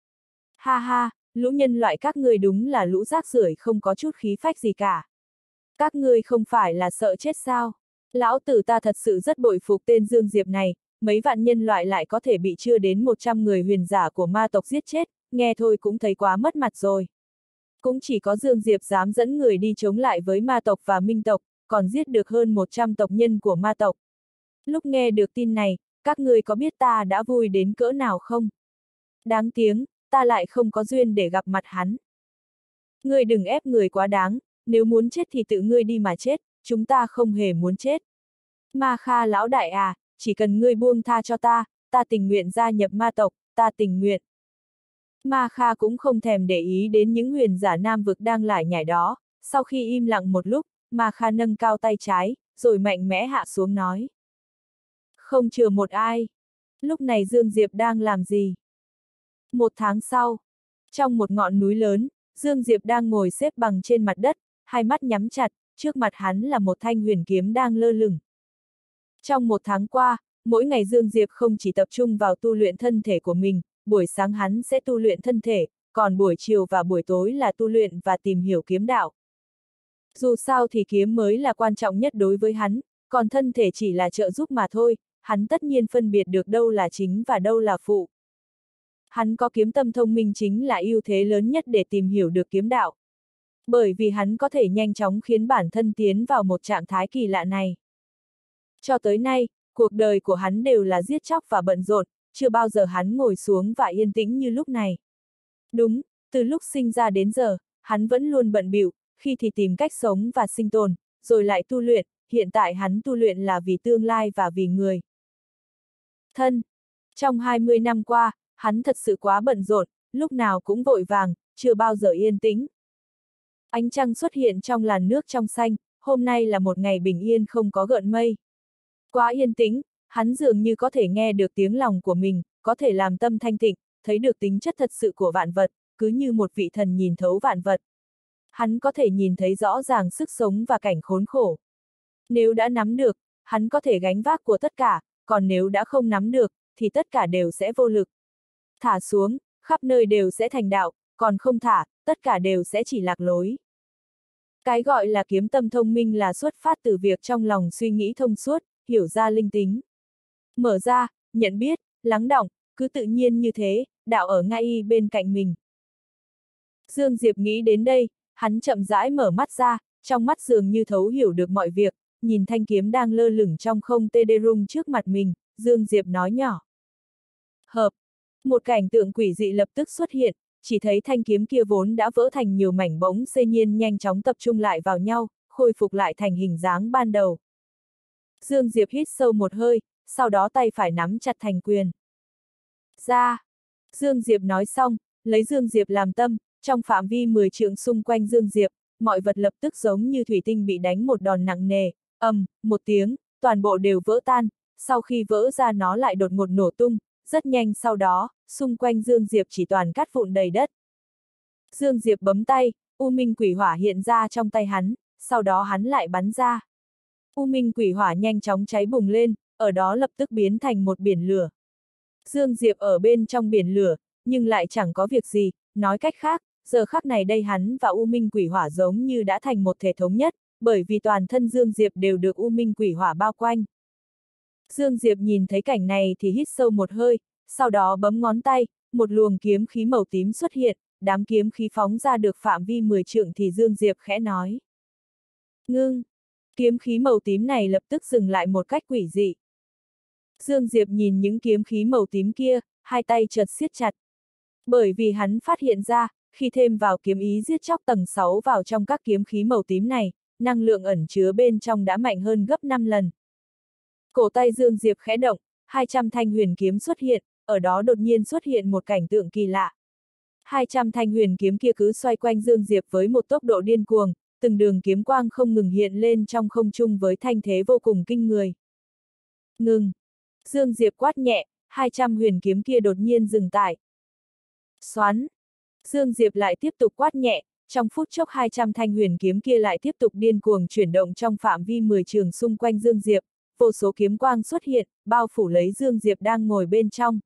Ha ha, lũ nhân loại các ngươi đúng là lũ rác rưởi không có chút khí phách gì cả. Các ngươi không phải là sợ chết sao? Lão tử ta thật sự rất bội phục tên Dương Diệp này, mấy vạn nhân loại lại có thể bị chưa đến một trăm người huyền giả của ma tộc giết chết, nghe thôi cũng thấy quá mất mặt rồi. Cũng chỉ có Dương Diệp dám dẫn người đi chống lại với ma tộc và minh tộc, còn giết được hơn một trăm tộc nhân của ma tộc. Lúc nghe được tin này, các ngươi có biết ta đã vui đến cỡ nào không? Đáng tiếng, ta lại không có duyên để gặp mặt hắn. Ngươi đừng ép người quá đáng, nếu muốn chết thì tự ngươi đi mà chết, chúng ta không hề muốn chết. Ma Kha lão đại à, chỉ cần ngươi buông tha cho ta, ta tình nguyện gia nhập ma tộc, ta tình nguyện. Ma Kha cũng không thèm để ý đến những huyền giả nam vực đang lải nhải đó, sau khi im lặng một lúc, Ma Kha nâng cao tay trái, rồi mạnh mẽ hạ xuống nói. Không chừa một ai. Lúc này Dương Diệp đang làm gì? Một tháng sau, trong một ngọn núi lớn, Dương Diệp đang ngồi xếp bằng trên mặt đất, hai mắt nhắm chặt, trước mặt hắn là một thanh huyền kiếm đang lơ lửng. Trong một tháng qua, mỗi ngày Dương Diệp không chỉ tập trung vào tu luyện thân thể của mình, buổi sáng hắn sẽ tu luyện thân thể, còn buổi chiều và buổi tối là tu luyện và tìm hiểu kiếm đạo. Dù sao thì kiếm mới là quan trọng nhất đối với hắn, còn thân thể chỉ là trợ giúp mà thôi, hắn tất nhiên phân biệt được đâu là chính và đâu là phụ. Hắn có kiếm tâm thông minh chính là ưu thế lớn nhất để tìm hiểu được kiếm đạo. Bởi vì hắn có thể nhanh chóng khiến bản thân tiến vào một trạng thái kỳ lạ này. Cho tới nay, cuộc đời của hắn đều là giết chóc và bận rộn, chưa bao giờ hắn ngồi xuống và yên tĩnh như lúc này. Đúng, từ lúc sinh ra đến giờ, hắn vẫn luôn bận bịu, khi thì tìm cách sống và sinh tồn, rồi lại tu luyện, hiện tại hắn tu luyện là vì tương lai và vì người thân. Trong hai mươi năm qua, hắn thật sự quá bận rộn, lúc nào cũng vội vàng, chưa bao giờ yên tĩnh. Ánh trăng xuất hiện trong làn nước trong xanh, hôm nay là một ngày bình yên không có gợn mây. Quá yên tĩnh, hắn dường như có thể nghe được tiếng lòng của mình, có thể làm tâm thanh tịnh, thấy được tính chất thật sự của vạn vật, cứ như một vị thần nhìn thấu vạn vật. hắn có thể nhìn thấy rõ ràng sức sống và cảnh khốn khổ. Nếu đã nắm được, hắn có thể gánh vác của tất cả, còn nếu đã không nắm được, thì tất cả đều sẽ vô lực. Thả xuống, khắp nơi đều sẽ thành đạo, còn không thả, tất cả đều sẽ chỉ lạc lối. Cái gọi là kiếm tâm thông minh là xuất phát từ việc trong lòng suy nghĩ thông suốt, hiểu ra linh tính. Mở ra, nhận biết, lắng đọng, cứ tự nhiên như thế, đạo ở ngay bên cạnh mình. Dương Diệp nghĩ đến đây, hắn chậm rãi mở mắt ra, trong mắt dường như thấu hiểu được mọi việc, nhìn thanh kiếm đang lơ lửng trong không tê đê rung trước mặt mình, Dương Diệp nói nhỏ. Hợp. Một cảnh tượng quỷ dị lập tức xuất hiện, chỉ thấy thanh kiếm kia vốn đã vỡ thành nhiều mảnh bỗng xê nhiên nhanh chóng tập trung lại vào nhau, khôi phục lại thành hình dáng ban đầu. Dương Diệp hít sâu một hơi, sau đó tay phải nắm chặt thành quyền. Ra. Dương Diệp nói xong, lấy Dương Diệp làm tâm, trong phạm vi mười trượng xung quanh Dương Diệp, mọi vật lập tức giống như thủy tinh bị đánh một đòn nặng nề, ầm, một tiếng, toàn bộ đều vỡ tan, sau khi vỡ ra nó lại đột ngột nổ tung, rất nhanh sau đó, xung quanh Dương Diệp chỉ toàn cát vụn đầy đất. Dương Diệp bấm tay, U Minh Quỷ Hỏa hiện ra trong tay hắn, sau đó hắn lại bắn ra. U Minh Quỷ Hỏa nhanh chóng cháy bùng lên, ở đó lập tức biến thành một biển lửa. Dương Diệp ở bên trong biển lửa, nhưng lại chẳng có việc gì, nói cách khác, giờ khắc này đây hắn và U Minh Quỷ Hỏa giống như đã thành một thể thống nhất, bởi vì toàn thân Dương Diệp đều được U Minh Quỷ Hỏa bao quanh. Dương Diệp nhìn thấy cảnh này thì hít sâu một hơi, sau đó bấm ngón tay, một luồng kiếm khí màu tím xuất hiện, đám kiếm khí phóng ra được phạm vi mười trượng thì Dương Diệp khẽ nói. Ngưng! Kiếm khí màu tím này lập tức dừng lại một cách quỷ dị. Dương Diệp nhìn những kiếm khí màu tím kia, hai tay chợt siết chặt. Bởi vì hắn phát hiện ra, khi thêm vào kiếm ý giết chóc tầng sáu vào trong các kiếm khí màu tím này, năng lượng ẩn chứa bên trong đã mạnh hơn gấp năm lần. Cổ tay Dương Diệp khẽ động, hai trăm thanh huyền kiếm xuất hiện, ở đó đột nhiên xuất hiện một cảnh tượng kỳ lạ. hai trăm thanh huyền kiếm kia cứ xoay quanh Dương Diệp với một tốc độ điên cuồng, từng đường kiếm quang không ngừng hiện lên trong không trung với thanh thế vô cùng kinh người. Ngừng! Dương Diệp quát nhẹ, hai trăm huyền kiếm kia đột nhiên dừng tại. Xoắn! Dương Diệp lại tiếp tục quát nhẹ, trong phút chốc hai trăm thanh huyền kiếm kia lại tiếp tục điên cuồng chuyển động trong phạm vi mười trường xung quanh Dương Diệp, vô số kiếm quang xuất hiện, bao phủ lấy Dương Diệp đang ngồi bên trong.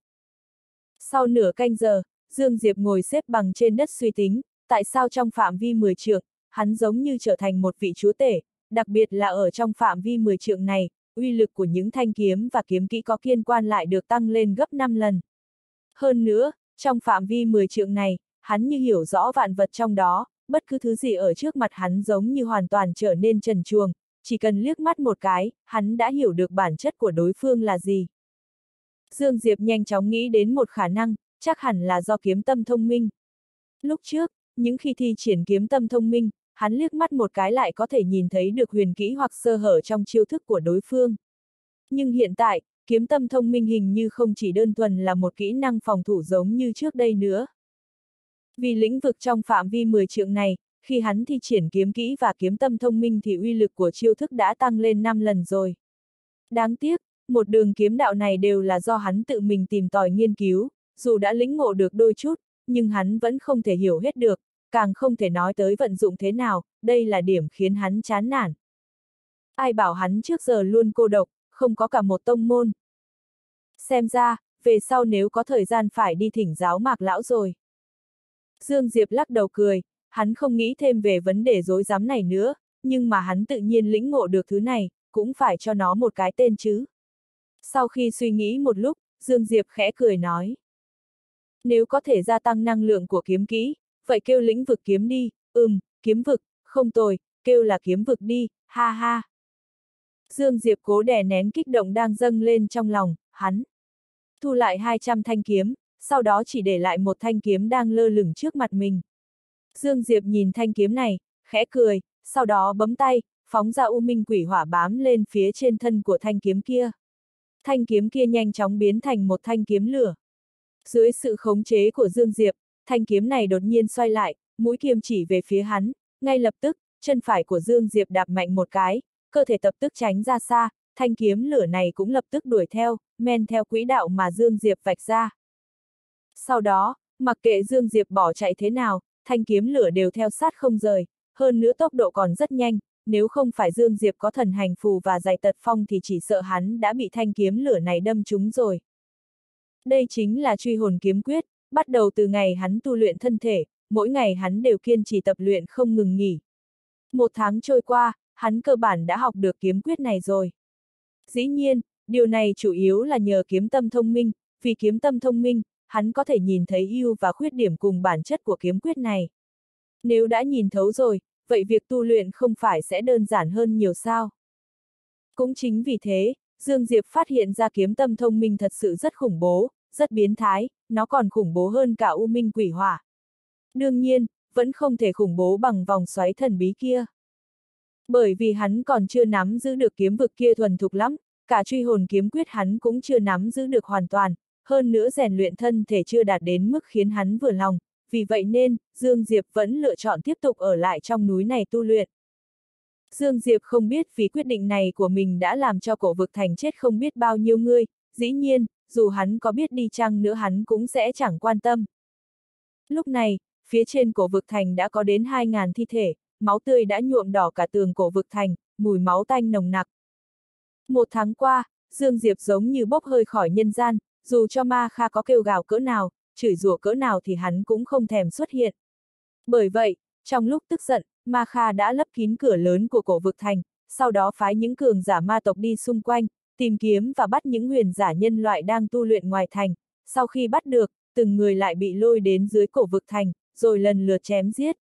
Sau nửa canh giờ, Dương Diệp ngồi xếp bằng trên đất suy tính, tại sao trong phạm vi mười trượng, hắn giống như trở thành một vị chúa tể, đặc biệt là ở trong phạm vi mười trượng này, uy lực của những thanh kiếm và kiếm kỹ có liên quan lại được tăng lên gấp năm lần. Hơn nữa, trong phạm vi mười trượng này, hắn như hiểu rõ vạn vật trong đó, bất cứ thứ gì ở trước mặt hắn giống như hoàn toàn trở nên trần truồng, chỉ cần liếc mắt một cái, hắn đã hiểu được bản chất của đối phương là gì. Dương Diệp nhanh chóng nghĩ đến một khả năng, chắc hẳn là do kiếm tâm thông minh. Lúc trước, những khi thi triển kiếm tâm thông minh, hắn liếc mắt một cái lại có thể nhìn thấy được huyền kỹ hoặc sơ hở trong chiêu thức của đối phương. Nhưng hiện tại, kiếm tâm thông minh hình như không chỉ đơn thuần là một kỹ năng phòng thủ giống như trước đây nữa. Vì lĩnh vực trong phạm vi mười trượng này, khi hắn thi triển kiếm kỹ và kiếm tâm thông minh thì uy lực của chiêu thức đã tăng lên năm lần rồi. Đáng tiếc, một đường kiếm đạo này đều là do hắn tự mình tìm tòi nghiên cứu, dù đã lĩnh ngộ được đôi chút, nhưng hắn vẫn không thể hiểu hết được, càng không thể nói tới vận dụng thế nào, đây là điểm khiến hắn chán nản. Ai bảo hắn trước giờ luôn cô độc, không có cả một tông môn. Xem ra, về sau nếu có thời gian phải đi thỉnh giáo Mạc lão rồi. Dương Diệp lắc đầu cười, hắn không nghĩ thêm về vấn đề rối rắm này nữa, nhưng mà hắn tự nhiên lĩnh ngộ được thứ này, cũng phải cho nó một cái tên chứ. Sau khi suy nghĩ một lúc, Dương Diệp khẽ cười nói. Nếu có thể gia tăng năng lượng của kiếm kỹ, vậy kêu lĩnh vực kiếm đi, ừm, kiếm vực, không tồi, kêu là kiếm vực đi, ha ha. Dương Diệp cố đè nén kích động đang dâng lên trong lòng, hắn thu lại hai trăm thanh kiếm, sau đó chỉ để lại một thanh kiếm đang lơ lửng trước mặt mình. Dương Diệp nhìn thanh kiếm này, khẽ cười, sau đó bấm tay, phóng ra U Minh Quỷ Hỏa bám lên phía trên thân của thanh kiếm kia. Thanh kiếm kia nhanh chóng biến thành một thanh kiếm lửa. Dưới sự khống chế của Dương Diệp, thanh kiếm này đột nhiên xoay lại, mũi kiếm chỉ về phía hắn, ngay lập tức, chân phải của Dương Diệp đạp mạnh một cái, cơ thể lập tức tránh ra xa, thanh kiếm lửa này cũng lập tức đuổi theo, men theo quỹ đạo mà Dương Diệp vạch ra. Sau đó, mặc kệ Dương Diệp bỏ chạy thế nào, thanh kiếm lửa đều theo sát không rời, hơn nữa tốc độ còn rất nhanh, nếu không phải Dương Diệp có thần hành phù và giải tật phong thì chỉ sợ hắn đã bị thanh kiếm lửa này đâm trúng rồi. Đây chính là truy hồn kiếm quyết, bắt đầu từ ngày hắn tu luyện thân thể, mỗi ngày hắn đều kiên trì tập luyện không ngừng nghỉ. Một tháng trôi qua, hắn cơ bản đã học được kiếm quyết này rồi. Dĩ nhiên, điều này chủ yếu là nhờ kiếm tâm thông minh, vì kiếm tâm thông minh, hắn có thể nhìn thấy ưu và khuyết điểm cùng bản chất của kiếm quyết này. Nếu đã nhìn thấu rồi, vậy việc tu luyện không phải sẽ đơn giản hơn nhiều sao? Cũng chính vì thế, Dương Diệp phát hiện ra kiếm tâm thông minh thật sự rất khủng bố, rất biến thái, nó còn khủng bố hơn cả U Minh Quỷ Hỏa. Đương nhiên, vẫn không thể khủng bố bằng vòng xoáy thần bí kia. Bởi vì hắn còn chưa nắm giữ được kiếm vực kia thuần thục lắm, cả truy hồn kiếm quyết hắn cũng chưa nắm giữ được hoàn toàn, hơn nữa rèn luyện thân thể chưa đạt đến mức khiến hắn vừa lòng, vì vậy nên, Dương Diệp vẫn lựa chọn tiếp tục ở lại trong núi này tu luyện. Dương Diệp không biết vì quyết định này của mình đã làm cho cổ vực thành chết không biết bao nhiêu người, dĩ nhiên, dù hắn có biết đi chăng nữa hắn cũng sẽ chẳng quan tâm. Lúc này, phía trên cổ vực thành đã có đến hai ngàn thi thể, máu tươi đã nhuộm đỏ cả tường cổ vực thành, mùi máu tanh nồng nặc. Một tháng qua, Dương Diệp giống như bốc hơi khỏi nhân gian, dù cho Ma Kha có kêu gào cỡ nào, chửi rủa cỡ nào thì hắn cũng không thèm xuất hiện. Bởi vậy, trong lúc tức giận, Ma Kha đã lấp kín cửa lớn của cổ vực thành, sau đó phái những cường giả ma tộc đi xung quanh, tìm kiếm và bắt những huyền giả nhân loại đang tu luyện ngoài thành, sau khi bắt được, từng người lại bị lôi đến dưới cổ vực thành, rồi lần lượt chém giết.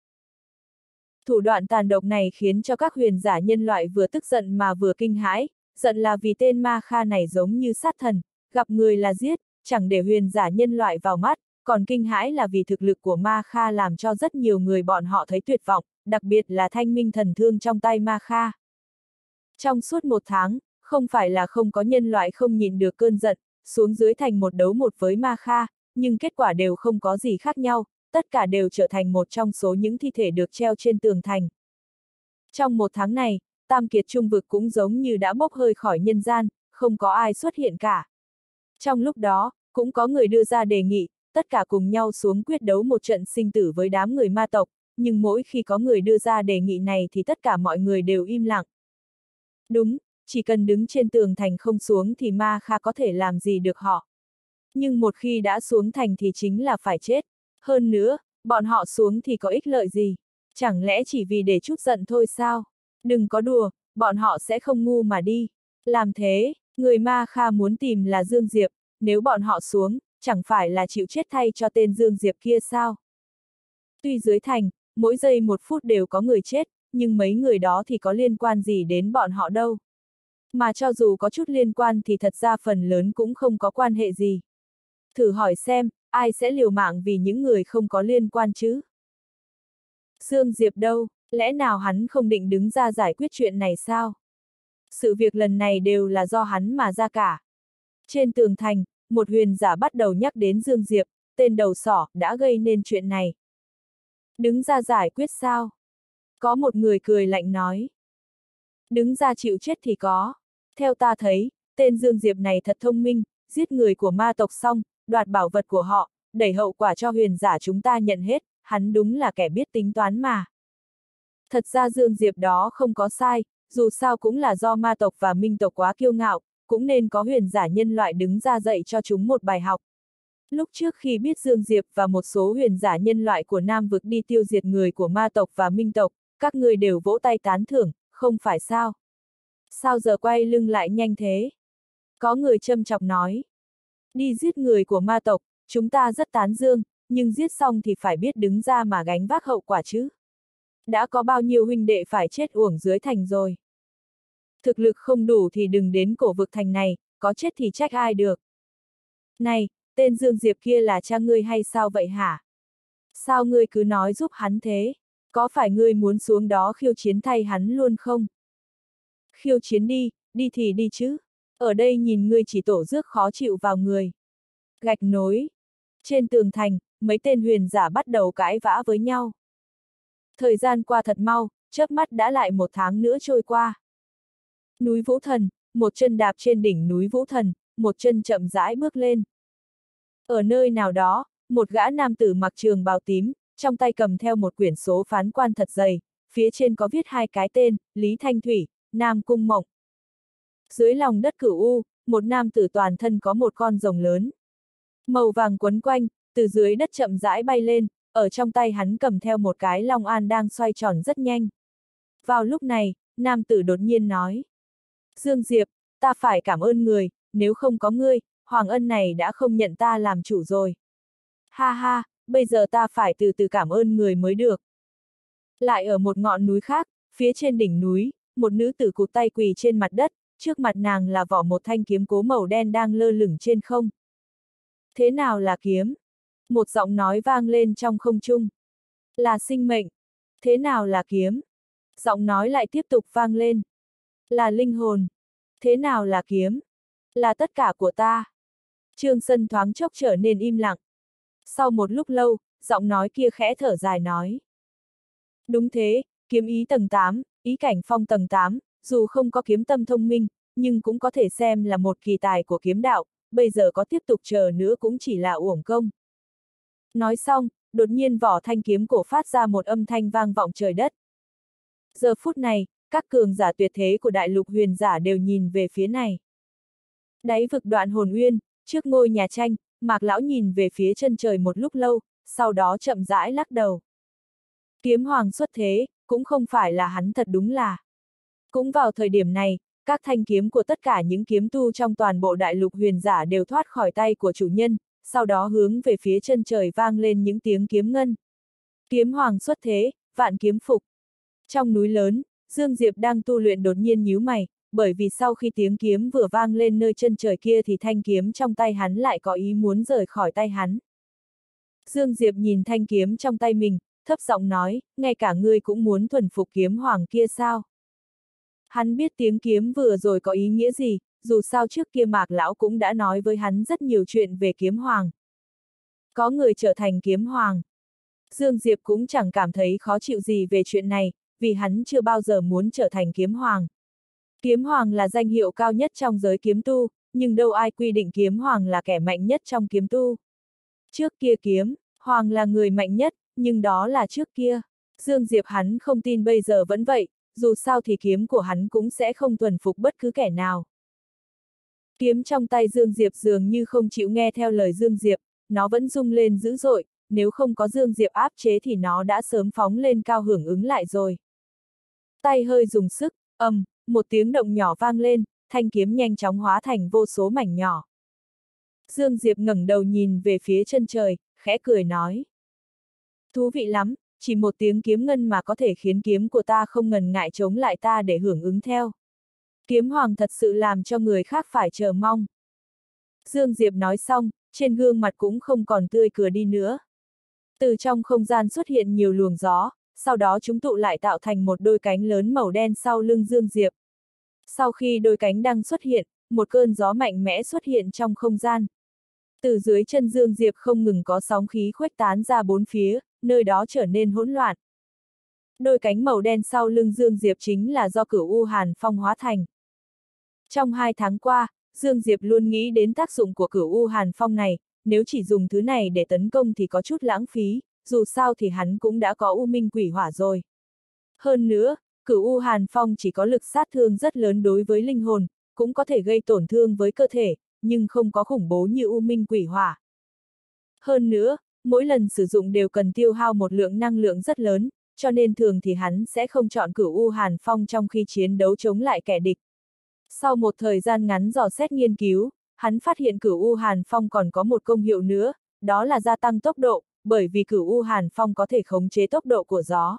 Thủ đoạn tàn độc này khiến cho các huyền giả nhân loại vừa tức giận mà vừa kinh hãi, giận là vì tên Ma Kha này giống như sát thần, gặp người là giết, chẳng để huyền giả nhân loại vào mắt, còn kinh hãi là vì thực lực của Ma Kha làm cho rất nhiều người bọn họ thấy tuyệt vọng, đặc biệt là thanh minh thần thương trong tay Ma Kha. Trong suốt một tháng, không phải là không có nhân loại không nhịn được cơn giận, xuống dưới thành một đấu một với Ma Kha, nhưng kết quả đều không có gì khác nhau, tất cả đều trở thành một trong số những thi thể được treo trên tường thành. Trong một tháng này, Tam Kiệt Trung Vực cũng giống như đã bốc hơi khỏi nhân gian, không có ai xuất hiện cả. Trong lúc đó, cũng có người đưa ra đề nghị, tất cả cùng nhau xuống quyết đấu một trận sinh tử với đám người ma tộc, nhưng mỗi khi có người đưa ra đề nghị này thì tất cả mọi người đều im lặng. Đúng, chỉ cần đứng trên tường thành không xuống thì Ma Kha có thể làm gì được họ. Nhưng một khi đã xuống thành thì chính là phải chết. Hơn nữa, bọn họ xuống thì có ích lợi gì? Chẳng lẽ chỉ vì để chút giận thôi sao? Đừng có đùa, bọn họ sẽ không ngu mà đi. Làm thế, người Ma Kha muốn tìm là Dương Diệp, nếu bọn họ xuống, chẳng phải là chịu chết thay cho tên Dương Diệp kia sao? Tuy dưới thành, mỗi giây một phút đều có người chết, nhưng mấy người đó thì có liên quan gì đến bọn họ đâu. Mà cho dù có chút liên quan thì thật ra phần lớn cũng không có quan hệ gì. Thử hỏi xem, ai sẽ liều mạng vì những người không có liên quan chứ? Dương Diệp đâu, lẽ nào hắn không định đứng ra giải quyết chuyện này sao? Sự việc lần này đều là do hắn mà ra cả. Trên tường thành, một huyền giả bắt đầu nhắc đến Dương Diệp, tên đầu sỏ, đã gây nên chuyện này. Đứng ra giải quyết sao? Có một người cười lạnh nói. Đứng ra chịu chết thì có. Theo ta thấy, tên Dương Diệp này thật thông minh, giết người của ma tộc xong, đoạt bảo vật của họ, đẩy hậu quả cho huyền giả chúng ta nhận hết, hắn đúng là kẻ biết tính toán mà. Thật ra Dương Diệp đó không có sai, dù sao cũng là do ma tộc và minh tộc quá kiêu ngạo, cũng nên có huyền giả nhân loại đứng ra dạy cho chúng một bài học. Lúc trước khi biết Dương Diệp và một số huyền giả nhân loại của Nam Vực đi tiêu diệt người của ma tộc và minh tộc, các người đều vỗ tay tán thưởng, không phải sao? Sao giờ quay lưng lại nhanh thế? Có người châm chọc nói. Đi giết người của ma tộc, chúng ta rất tán dương, nhưng giết xong thì phải biết đứng ra mà gánh vác hậu quả chứ. Đã có bao nhiêu huynh đệ phải chết uổng dưới thành rồi. Thực lực không đủ thì đừng đến cổ vực thành này, có chết thì trách ai được. Này, tên Dương Diệp kia là cha ngươi hay sao vậy hả? Sao ngươi cứ nói giúp hắn thế? Có phải ngươi muốn xuống đó khiêu chiến thay hắn luôn không? Khiêu chiến đi, đi thì đi chứ. Ở đây nhìn ngươi chỉ tổ rước khó chịu vào người. Gạch nối. Trên tường thành, mấy tên huyền giả bắt đầu cãi vã với nhau. Thời gian qua thật mau, chớp mắt đã lại một tháng nữa trôi qua. Núi Vũ Thần, một chân đạp trên đỉnh núi Vũ Thần, một chân chậm rãi bước lên. Ở nơi nào đó, một gã nam tử mặc trường bào tím, trong tay cầm theo một quyển số phán quan thật dày, phía trên có viết hai cái tên, Lý Thanh Thủy, Nam Cung Mộng. Dưới lòng đất Cửu U, một nam tử toàn thân có một con rồng lớn. Màu vàng quấn quanh, từ dưới đất chậm rãi bay lên, ở trong tay hắn cầm theo một cái long an đang xoay tròn rất nhanh. Vào lúc này, nam tử đột nhiên nói. Dương Diệp, ta phải cảm ơn người, nếu không có ngươi, Hoàng Ân này đã không nhận ta làm chủ rồi. Ha ha, bây giờ ta phải từ từ cảm ơn người mới được. Lại ở một ngọn núi khác, phía trên đỉnh núi, một nữ tử cụt tay quỳ trên mặt đất, trước mặt nàng là vỏ một thanh kiếm cố màu đen đang lơ lửng trên không. Thế nào là kiếm? Một giọng nói vang lên trong không trung. Là sinh mệnh. Thế nào là kiếm? Giọng nói lại tiếp tục vang lên. Là linh hồn. Thế nào là kiếm? Là tất cả của ta. Trương Sân thoáng chốc trở nên im lặng. Sau một lúc lâu, giọng nói kia khẽ thở dài nói. Đúng thế, kiếm ý tầng tám, ý cảnh phong tầng tám, dù không có kiếm tâm thông minh, nhưng cũng có thể xem là một kỳ tài của kiếm đạo, bây giờ có tiếp tục chờ nữa cũng chỉ là uổng công. Nói xong, đột nhiên vỏ thanh kiếm cổ phát ra một âm thanh vang vọng trời đất. Giờ phút này, các cường giả tuyệt thế của đại lục huyền giả đều nhìn về phía này. Đáy vực Đoạn Hồn Uyên, trước ngôi nhà tranh, Mạc Lão nhìn về phía chân trời một lúc lâu, sau đó chậm rãi lắc đầu. Kiếm hoàng xuất thế, cũng không phải là hắn thật đúng là. Cũng vào thời điểm này, các thanh kiếm của tất cả những kiếm tu trong toàn bộ đại lục huyền giả đều thoát khỏi tay của chủ nhân, sau đó hướng về phía chân trời vang lên những tiếng kiếm ngân. Kiếm hoàng xuất thế, vạn kiếm phục. Trong núi lớn, Dương Diệp đang tu luyện đột nhiên nhíu mày, bởi vì sau khi tiếng kiếm vừa vang lên nơi chân trời kia thì thanh kiếm trong tay hắn lại có ý muốn rời khỏi tay hắn. Dương Diệp nhìn thanh kiếm trong tay mình, thấp giọng nói, ngay cả ngươi cũng muốn thuần phục kiếm hoàng kia sao? Hắn biết tiếng kiếm vừa rồi có ý nghĩa gì, dù sao trước kia Mạc Lão cũng đã nói với hắn rất nhiều chuyện về kiếm hoàng. Có người trở thành kiếm hoàng. Dương Diệp cũng chẳng cảm thấy khó chịu gì về chuyện này, vì hắn chưa bao giờ muốn trở thành kiếm hoàng. Kiếm hoàng là danh hiệu cao nhất trong giới kiếm tu, nhưng đâu ai quy định kiếm hoàng là kẻ mạnh nhất trong kiếm tu. Trước kia kiếm hoàng là người mạnh nhất, nhưng đó là trước kia. Dương Diệp hắn không tin bây giờ vẫn vậy, dù sao thì kiếm của hắn cũng sẽ không thuần phục bất cứ kẻ nào. Kiếm trong tay Dương Diệp dường như không chịu nghe theo lời Dương Diệp, nó vẫn rung lên dữ dội, nếu không có Dương Diệp áp chế thì nó đã sớm phóng lên cao hưởng ứng lại rồi. Tay hơi dùng sức, ầm, um, một tiếng động nhỏ vang lên, thanh kiếm nhanh chóng hóa thành vô số mảnh nhỏ. Dương Diệp ngẩng đầu nhìn về phía chân trời, khẽ cười nói. Thú vị lắm, chỉ một tiếng kiếm ngân mà có thể khiến kiếm của ta không ngần ngại chống lại ta để hưởng ứng theo. Kiếm hoàng thật sự làm cho người khác phải chờ mong. Dương Diệp nói xong, trên gương mặt cũng không còn tươi cười đi nữa. Từ trong không gian xuất hiện nhiều luồng gió, sau đó chúng tụ lại tạo thành một đôi cánh lớn màu đen sau lưng Dương Diệp. Sau khi đôi cánh đang xuất hiện, một cơn gió mạnh mẽ xuất hiện trong không gian. Từ dưới chân Dương Diệp không ngừng có sóng khí khuếch tán ra bốn phía, nơi đó trở nên hỗn loạn. Đôi cánh màu đen sau lưng Dương Diệp chính là do Cửu U Hàn Phong hóa thành. Trong hai tháng qua, Dương Diệp luôn nghĩ đến tác dụng của Cửu U Hàn Phong này, nếu chỉ dùng thứ này để tấn công thì có chút lãng phí, dù sao thì hắn cũng đã có U Minh Quỷ Hỏa rồi. Hơn nữa, Cửu U Hàn Phong chỉ có lực sát thương rất lớn đối với linh hồn, cũng có thể gây tổn thương với cơ thể, nhưng không có khủng bố như U Minh Quỷ Hỏa. Hơn nữa, mỗi lần sử dụng đều cần tiêu hao một lượng năng lượng rất lớn, cho nên thường thì hắn sẽ không chọn Cửu U Hàn Phong trong khi chiến đấu chống lại kẻ địch. Sau một thời gian ngắn dò xét nghiên cứu, hắn phát hiện Cửu U Hàn Phong còn có một công hiệu nữa, đó là gia tăng tốc độ, bởi vì Cửu U Hàn Phong có thể khống chế tốc độ của gió.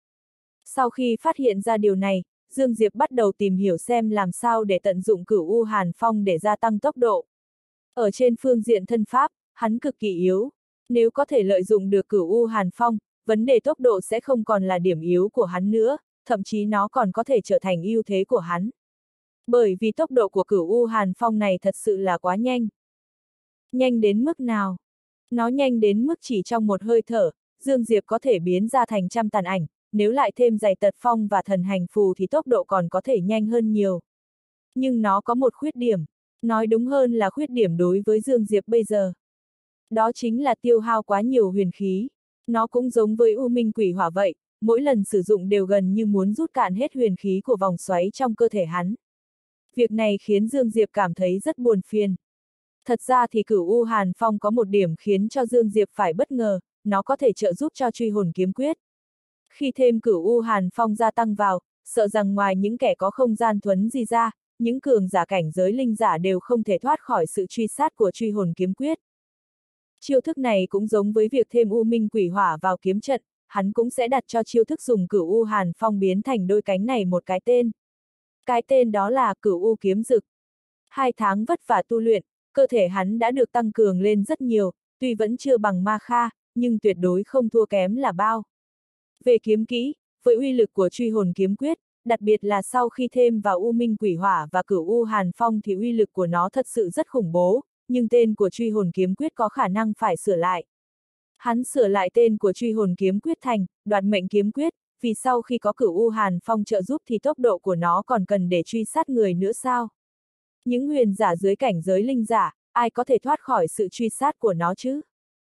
Sau khi phát hiện ra điều này, Dương Diệp bắt đầu tìm hiểu xem làm sao để tận dụng Cửu U Hàn Phong để gia tăng tốc độ. Ở trên phương diện thân pháp, hắn cực kỳ yếu. Nếu có thể lợi dụng được Cửu U Hàn Phong, vấn đề tốc độ sẽ không còn là điểm yếu của hắn nữa, thậm chí nó còn có thể trở thành ưu thế của hắn. Bởi vì tốc độ của Cửu U Hàn Phong này thật sự là quá nhanh. Nhanh đến mức nào? Nó nhanh đến mức chỉ trong một hơi thở, Dương Diệp có thể biến ra thành trăm tàn ảnh, nếu lại thêm giày tật phong và thần hành phù thì tốc độ còn có thể nhanh hơn nhiều. Nhưng nó có một khuyết điểm, nói đúng hơn là khuyết điểm đối với Dương Diệp bây giờ. Đó chính là tiêu hao quá nhiều huyền khí. Nó cũng giống với U Minh Quỷ Hỏa vậy, mỗi lần sử dụng đều gần như muốn rút cạn hết huyền khí của vòng xoáy trong cơ thể hắn. Việc này khiến Dương Diệp cảm thấy rất buồn phiền. Thật ra thì Cửu U Hàn Phong có một điểm khiến cho Dương Diệp phải bất ngờ, nó có thể trợ giúp cho truy hồn kiếm quyết. Khi thêm Cửu U Hàn Phong gia tăng vào, sợ rằng ngoài những kẻ có không gian thuấn di ra, những cường giả cảnh giới linh giả đều không thể thoát khỏi sự truy sát của truy hồn kiếm quyết. Chiêu thức này cũng giống với việc thêm U Minh Quỷ Hỏa vào kiếm trận, hắn cũng sẽ đặt cho chiêu thức dùng Cửu U Hàn Phong biến thành đôi cánh này một cái tên. Cái tên đó là Cửu U Kiếm Dực. Hai tháng vất vả tu luyện, cơ thể hắn đã được tăng cường lên rất nhiều, tuy vẫn chưa bằng Ma Kha, nhưng tuyệt đối không thua kém là bao. Về kiếm kỹ, với uy lực của truy hồn kiếm quyết, đặc biệt là sau khi thêm vào U Minh Quỷ Hỏa và Cửu U Hàn Phong thì uy lực của nó thật sự rất khủng bố, nhưng tên của truy hồn kiếm quyết có khả năng phải sửa lại. Hắn sửa lại tên của truy hồn kiếm quyết thành Đoạt Mệnh Kiếm Quyết, vì sau khi có Cửu U Hàn Phong trợ giúp thì tốc độ của nó còn cần để truy sát người nữa sao? Những huyền giả dưới cảnh giới linh giả, ai có thể thoát khỏi sự truy sát của nó chứ?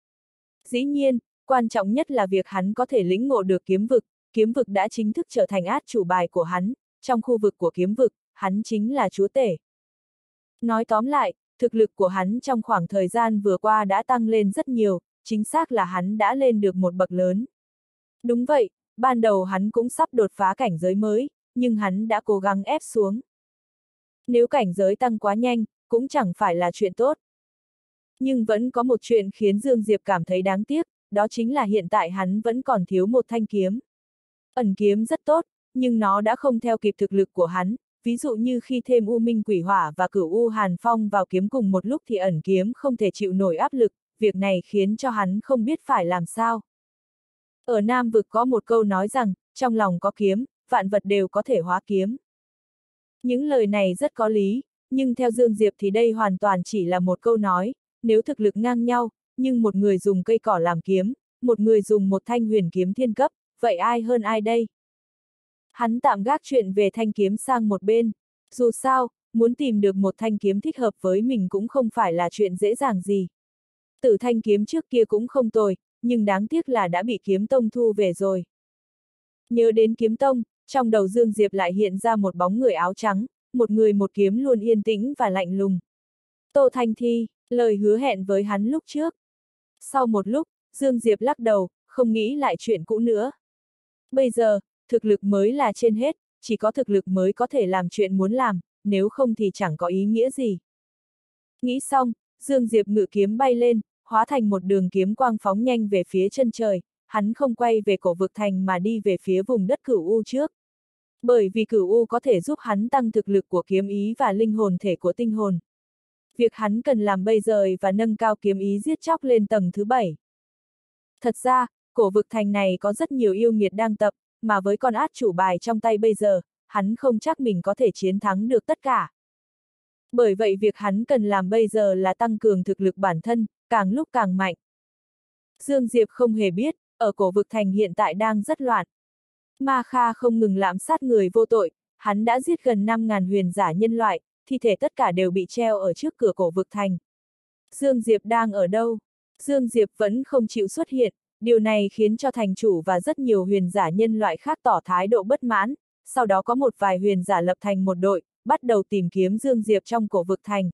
Dĩ nhiên, quan trọng nhất là việc hắn có thể lĩnh ngộ được kiếm vực, kiếm vực đã chính thức trở thành át chủ bài của hắn, trong khu vực của kiếm vực, hắn chính là chúa tể. Nói tóm lại, thực lực của hắn trong khoảng thời gian vừa qua đã tăng lên rất nhiều, chính xác là hắn đã lên được một bậc lớn. Đúng vậy, ban đầu hắn cũng sắp đột phá cảnh giới mới, nhưng hắn đã cố gắng ép xuống. Nếu cảnh giới tăng quá nhanh, cũng chẳng phải là chuyện tốt. Nhưng vẫn có một chuyện khiến Dương Diệp cảm thấy đáng tiếc, đó chính là hiện tại hắn vẫn còn thiếu một thanh kiếm. Ẩn kiếm rất tốt, nhưng nó đã không theo kịp thực lực của hắn, ví dụ như khi thêm U Minh Quỷ Hỏa và Cửu U Hàn Phong vào kiếm cùng một lúc thì ẩn kiếm không thể chịu nổi áp lực, việc này khiến cho hắn không biết phải làm sao. Ở Nam Vực có một câu nói rằng, trong lòng có kiếm, vạn vật đều có thể hóa kiếm. Những lời này rất có lý, nhưng theo Dương Diệp thì đây hoàn toàn chỉ là một câu nói, nếu thực lực ngang nhau, nhưng một người dùng cây cỏ làm kiếm, một người dùng một thanh huyền kiếm thiên cấp, vậy ai hơn ai đây? Hắn tạm gác chuyện về thanh kiếm sang một bên, dù sao, muốn tìm được một thanh kiếm thích hợp với mình cũng không phải là chuyện dễ dàng gì. Tử thanh kiếm trước kia cũng không tồi, nhưng đáng tiếc là đã bị kiếm tông thu về rồi. Nhớ đến kiếm tông, trong đầu Dương Diệp lại hiện ra một bóng người áo trắng, một người một kiếm luôn yên tĩnh và lạnh lùng. Tô Thanh Thi, lời hứa hẹn với hắn lúc trước. Sau một lúc, Dương Diệp lắc đầu, không nghĩ lại chuyện cũ nữa. Bây giờ, thực lực mới là trên hết, chỉ có thực lực mới có thể làm chuyện muốn làm, nếu không thì chẳng có ý nghĩa gì. Nghĩ xong, Dương Diệp ngự kiếm bay lên, hóa thành một đường kiếm quang phóng nhanh về phía chân trời, hắn không quay về cổ vực thành mà đi về phía vùng đất Cửu U trước. Bởi vì Cửu U có thể giúp hắn tăng thực lực của kiếm ý và linh hồn thể của tinh hồn. Việc hắn cần làm bây giờ và nâng cao kiếm ý giết chóc lên tầng thứ bảy. Thật ra, cổ vực thành này có rất nhiều yêu nghiệt đang tập, mà với con át chủ bài trong tay bây giờ, hắn không chắc mình có thể chiến thắng được tất cả. Bởi vậy việc hắn cần làm bây giờ là tăng cường thực lực bản thân, càng lúc càng mạnh. Dương Diệp không hề biết, ở cổ vực thành hiện tại đang rất loạn. Ma Kha không ngừng lạm sát người vô tội, hắn đã giết gần năm nghìn huyền giả nhân loại, thi thể tất cả đều bị treo ở trước cửa cổ vực thành. Dương Diệp đang ở đâu? Dương Diệp vẫn không chịu xuất hiện, điều này khiến cho thành chủ và rất nhiều huyền giả nhân loại khác tỏ thái độ bất mãn, sau đó có một vài huyền giả lập thành một đội, bắt đầu tìm kiếm Dương Diệp trong cổ vực thành.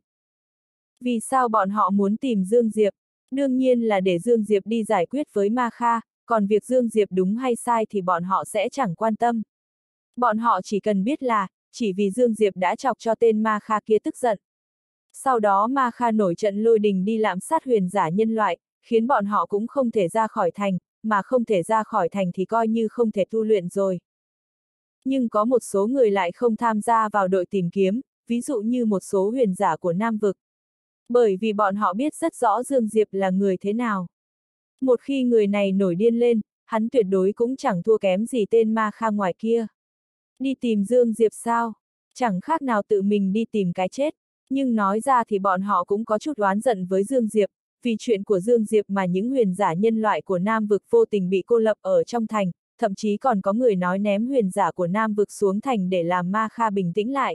Vì sao bọn họ muốn tìm Dương Diệp? Đương nhiên là để Dương Diệp đi giải quyết với Ma Kha, còn việc Dương Diệp đúng hay sai thì bọn họ sẽ chẳng quan tâm. Bọn họ chỉ cần biết là, chỉ vì Dương Diệp đã chọc cho tên Ma Kha kia tức giận. Sau đó Ma Kha nổi trận lôi đình đi lạm sát huyền giả nhân loại, khiến bọn họ cũng không thể ra khỏi thành, mà không thể ra khỏi thành thì coi như không thể tu luyện rồi. Nhưng có một số người lại không tham gia vào đội tìm kiếm, ví dụ như một số huyền giả của Nam Vực. Bởi vì bọn họ biết rất rõ Dương Diệp là người thế nào. Một khi người này nổi điên lên, hắn tuyệt đối cũng chẳng thua kém gì tên Ma Kha ngoài kia. Đi tìm Dương Diệp sao? Chẳng khác nào tự mình đi tìm cái chết. Nhưng nói ra thì bọn họ cũng có chút oán giận với Dương Diệp, vì chuyện của Dương Diệp mà những huyền giả nhân loại của Nam Vực vô tình bị cô lập ở trong thành, thậm chí còn có người nói ném huyền giả của Nam Vực xuống thành để làm Ma Kha bình tĩnh lại.